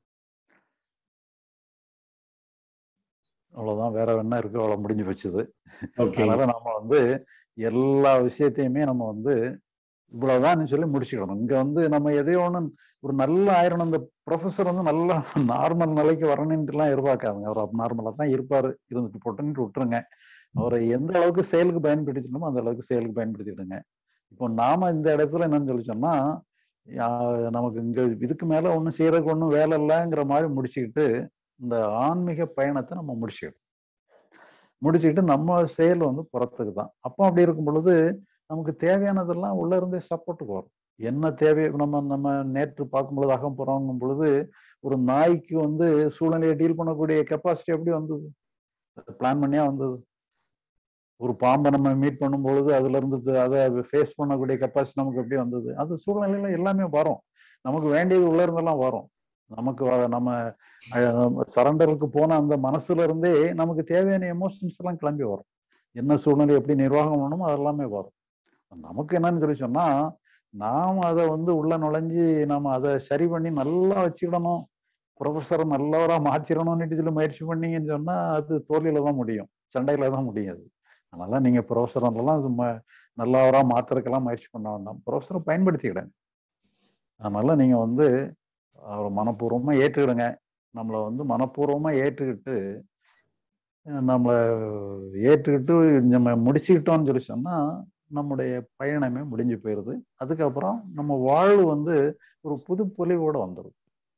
அவ்வளவுதான், வேற என்ன இருக்கு, அவ்வளவு முடிஞ்சு போச்சுது. அதனால நம்ம வந்து எல்லா விஷயத்தையுமே நம்ம வந்து இவ்வளவுதான் சொல்லி முடிச்சுக்கணும். இங்க வந்து நம்ம எதையோ ஒண்ணு ஒரு நல்ல ஆயிரம். அந்த ப்ரொஃபஸர் வந்து நல்லா நார்மல் நிலைக்கு வரணுன்ட்டு எல்லாம் எதிர்பார்க்காதுங்க. அவர் நார்மலா தான் இருப்பாரு, இருந்துட்டு போட்டுன்னு விட்டுருங்க. அவரை எந்த அளவுக்கு செயலுக்கு பயன்படுத்திக்கணுமோ அந்த அளவுக்கு செயலுக்கு பயன்படுத்திடுங்க. இப்போ நாம இந்த இடத்துல என்னன்னு சொல்லி சொன்னா நமக்கு இங்க இதுக்கு மேல ஒன்றும் செய்யறதுக்கு ஒன்றும் வேலை இல்லைங்கிற மாதிரி முடிச்சுக்கிட்டு இந்த ஆன்மீக பயணத்தை நம்ம முடிச்சுக்கிட்டு நம்ம செயல் வந்து புறத்துக்கு தான். அப்போ அப்படி இருக்கும் பொழுது நமக்கு தேவையானதெல்லாம் உள்ள இருந்தே சப்போர்ட்டுக்கு வரும். என்ன தேவை நம்ம நேற்று பார்க்கும்பொழுது அகம் புறங்கும் பொழுது ஒரு நாய்க்கு வந்து சூழ்நிலையை டீல் பண்ணக்கூடிய கெப்பாசிட்டி எப்படி வந்தது? பிளான் பண்ணியா வந்தது. ஒரு பாம்பை நம்ம மீட் பண்ணும் பொழுது அதுல இருந்து அதை ஃபேஸ் பண்ணக்கூடிய கெப்பாசிட்டி நமக்கு எப்படி வந்தது? அது சூழ்நிலையில எல்லாமே வரும். நமக்கு வேண்டியது உள்ள இருந்தெல்லாம் வரும். நமக்கு நம்ம சரண்டருக்கு போன அந்த மனசுல இருந்தே நமக்கு தேவையான எமோஷன்ஸ் எல்லாம் கிளம்பி வரும். என்ன சூழ்நிலை எப்படி நிர்வாகம் பண்ணணுமோ அதெல்லாமே வரும். நமக்கு என்னன்னு சொல்லி சொன்னா நாம் அதை வந்து உள்ள நுழைஞ்சு நம்ம அதை சரி பண்ணி நல்லா வச்சுக்கிடணும் ப்ரொஃபஸரை நல்லவரா மாத்திரணும்னு சொல்லி முயற்சி பண்ணீங்கன்னு சொன்னா அது தோல்வியில தான் முடியும், சண்டையில தான் முடியாது. அதனால நீங்க ப்ரொஃபஸரெல்லாம் சும்மா நல்லவரா மாத்துறதுக்கெல்லாம் முயற்சி பண்ண வேண்டாம், ப்ரொஃபஸரை பயன்படுத்திக்கிடுங்க. அதனால நீங்க வந்து அவரை மனப்பூர்வமா ஏற்றுக்கிடுங்க. நம்மளை வந்து மனப்பூர்வமா ஏற்றுக்கிட்டு நம்ம முடிச்சுக்கிட்டோம்னு சொல்லி சொன்னா நம்முடைய பயணமே முடிஞ்சு போயிருது. அதுக்கப்புறம் நம்ம வாழ்வு வந்து ஒரு புது பொலிவோட வந்துடும்.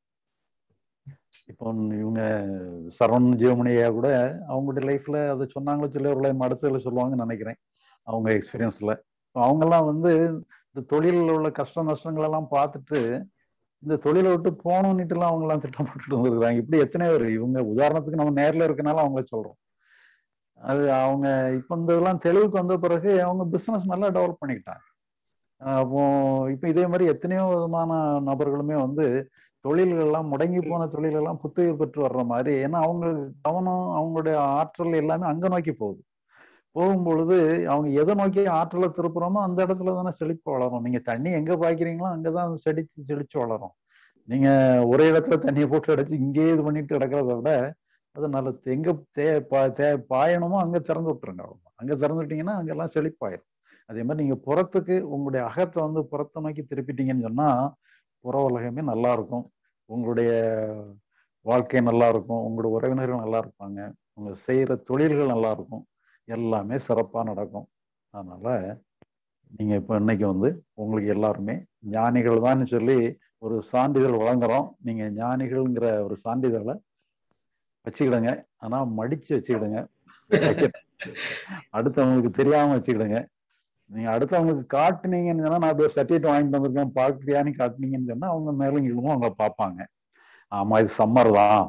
இப்போ இவங்க சரவண ஜெயமணியா கூட அவங்களுடைய லைஃப்ல அதை சொன்னாங்களோ சொல்லி அடுத்ததுல சொல்லுவாங்கன்னு நினைக்கிறேன் அவங்க எக்ஸ்பீரியன்ஸ்ல. அவங்கெல்லாம் வந்து இந்த தொழிலில் உள்ள கஷ்ட நஷ்டங்கள் எல்லாம் பார்த்துட்டு இந்த தொழிலை விட்டு போகணும்னுட்டுலாம் அவங்க எல்லாம் திட்டம் போட்டுட்டு வந்துருக்காங்க. இப்படி எத்தனை பேர், இவங்க உதாரணத்துக்கு நம்ம நேர்ல இருக்கனால அவங்கள சொல்றோம். அது அவங்க இப்ப இந்த இதெல்லாம் தெளிவுக்கு வந்த பிறகு அவங்க பிசினஸ் நல்லா டெவலப் பண்ணிக்கிட்டாங்க. அப்போ இப்ப இதே மாதிரி எத்தனையோ விதமான நபர்களுமே வந்து தொழில்கள்லாம் முடங்கி போன தொழிலெல்லாம் புத்துயிர் பெற்று வர்ற மாதிரி, ஏன்னா அவங்க கவனம் அவங்களுடைய ஆற்றல் எல்லாமே அங்க நோக்கி போகுது. போகும்பொழுது அவங்க எதை நோக்கி ஆற்றலை திருப்புறோமோ அந்த இடத்துல தானே செழிப்பு வளரும். நீங்க தண்ணி எங்க பாய்க்கிறீங்களோ அங்கதான் செழிச்சு வளரும். நீங்க ஒரே இடத்துல தண்ணியை போட்டு அடைச்சு இங்கேயே இது பண்ணிட்டு கிடக்கிறத விட அது நல்ல எங்க பாயணுமோ அங்க திறந்து விட்டுருங்க. அங்க திறந்து விட்டீங்கன்னா அங்கெல்லாம் செழிப்பாயிரும். அதே மாதிரி நீங்க புறத்துக்கு உங்களுடைய அகத்தை வந்து புறத்தை நோக்கி திருப்பிட்டீங்கன்னு சொன்னா புற உலகமே நல்லா இருக்கும், உங்களுடைய வாழ்க்கை நல்லா இருக்கும், உங்களுடைய உறவினர்கள் நல்லா இருப்பாங்க, உங்க செய்யற தொழில்கள் நல்லா இருக்கும், எல்லாமே சிறப்பா நடக்கும். அதனால நீங்க இப்ப இன்னைக்கு வந்து உங்களுக்கு எல்லாருமே ஞானிகள் தான் சொல்லி ஒரு சான்றிதழ் வழங்குறோம். நீங்க ஞானிகள்ங்கிற ஒரு சான்றிதழை வச்சுக்கிடுங்க, ஆனா மடிச்சு வச்சுக்கிடுங்க, அடுத்தவங்களுக்கு தெரியாம வச்சுக்கிடுங்க. நீங்க அடுத்தவங்களுக்கு காட்டுனீங்கன்னு சொன்னா நான் ஒரு சர்டிஃபிகேட் வாங்கிட்டு வந்திருக்கேன் பார்க்குறியான்னு காட்டுனீங்கன்னு சொன்னா அவங்க மேலும் இழுவும் அவங்கள பார்ப்பாங்க. ஆமா இது சம்மர் தான்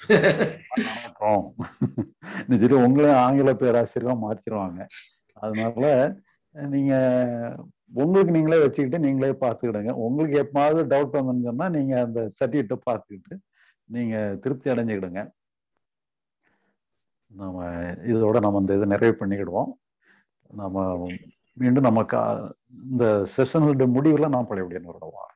சரி உங்களையும் ஆங்கில பேராசிரியரா மாத்திருவாங்க. அதனால நீங்க உங்களுக்கு நீங்களே வச்சுக்கிட்டு நீங்களே பார்த்துக்கிடுங்க. உங்களுக்கு எப்பாவது டவுட் வந்துன்னு சொன்னா நீங்க அந்த சர்டிஃபிகேட்டை பார்த்துக்கிட்டு நீங்க திருப்தி அடைஞ்சுக்கிடுங்க. நம்ம இதோட நம்ம இந்த இதை நிறைவு பண்ணிக்கிடுவோம். நம்ம மீண்டும் நமக்கு இந்த செஷனுடைய முடிவுல நாம் பழையபடியா வருவோம்.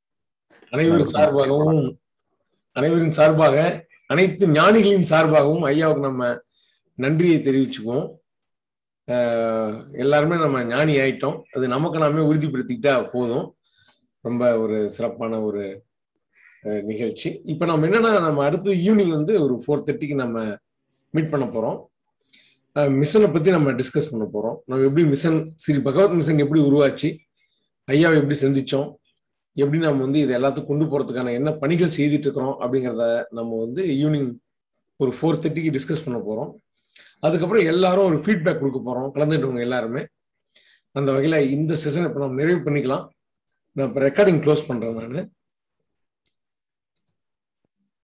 அனைவரின் சார்பாக அனைத்து ஞானிகளின் சார்பாகவும் ஐயாவுக்கு நம்ம நன்றியை தெரிவிச்சுக்குவோம். எல்லாருமே நம்ம ஞானி ஆயிட்டோம், அது நமக்கு நாமே உறுதிப்படுத்திக்கிட்டா போதும். ரொம்ப ஒரு சிறப்பான ஒரு நிகழ்ச்சி. இப்ப நம்ம என்னன்னா நம்ம அடுத்து ஈவினிங் வந்து ஒரு 4:30 நம்ம மீட் பண்ண போறோம். மிஷனை பத்தி நம்ம டிஸ்கஸ் பண்ண போறோம். நம்ம எப்படி மிஷன் ஸ்ரீ பகவத் மிஷன் எப்படி உருவாச்சு, ஐயாவை எப்படி சந்திச்சோம், எப்படி நம்ம வந்து இது எல்லாத்துக்கும் கொண்டு போறதுக்கான என்ன பணிகள் செய்துட்டு இருக்கிறோம் அப்படிங்கிறத நம்ம வந்து ஈவினிங் ஒரு 4:30 டிஸ்கஸ் பண்ண போறோம். அதுக்கப்புறம் எல்லாரும் ஒரு ஃபீட்பேக் கொடுக்க போறோம், கலந்துட்டவங்க எல்லாருமே. அந்த வகையில இந்த செஷன் இப்ப நம்ம நிறைவு பண்ணிக்கலாம். நான் இப்போ ரெக்கார்டிங் க்ளோஸ் பண்றேன் நான்.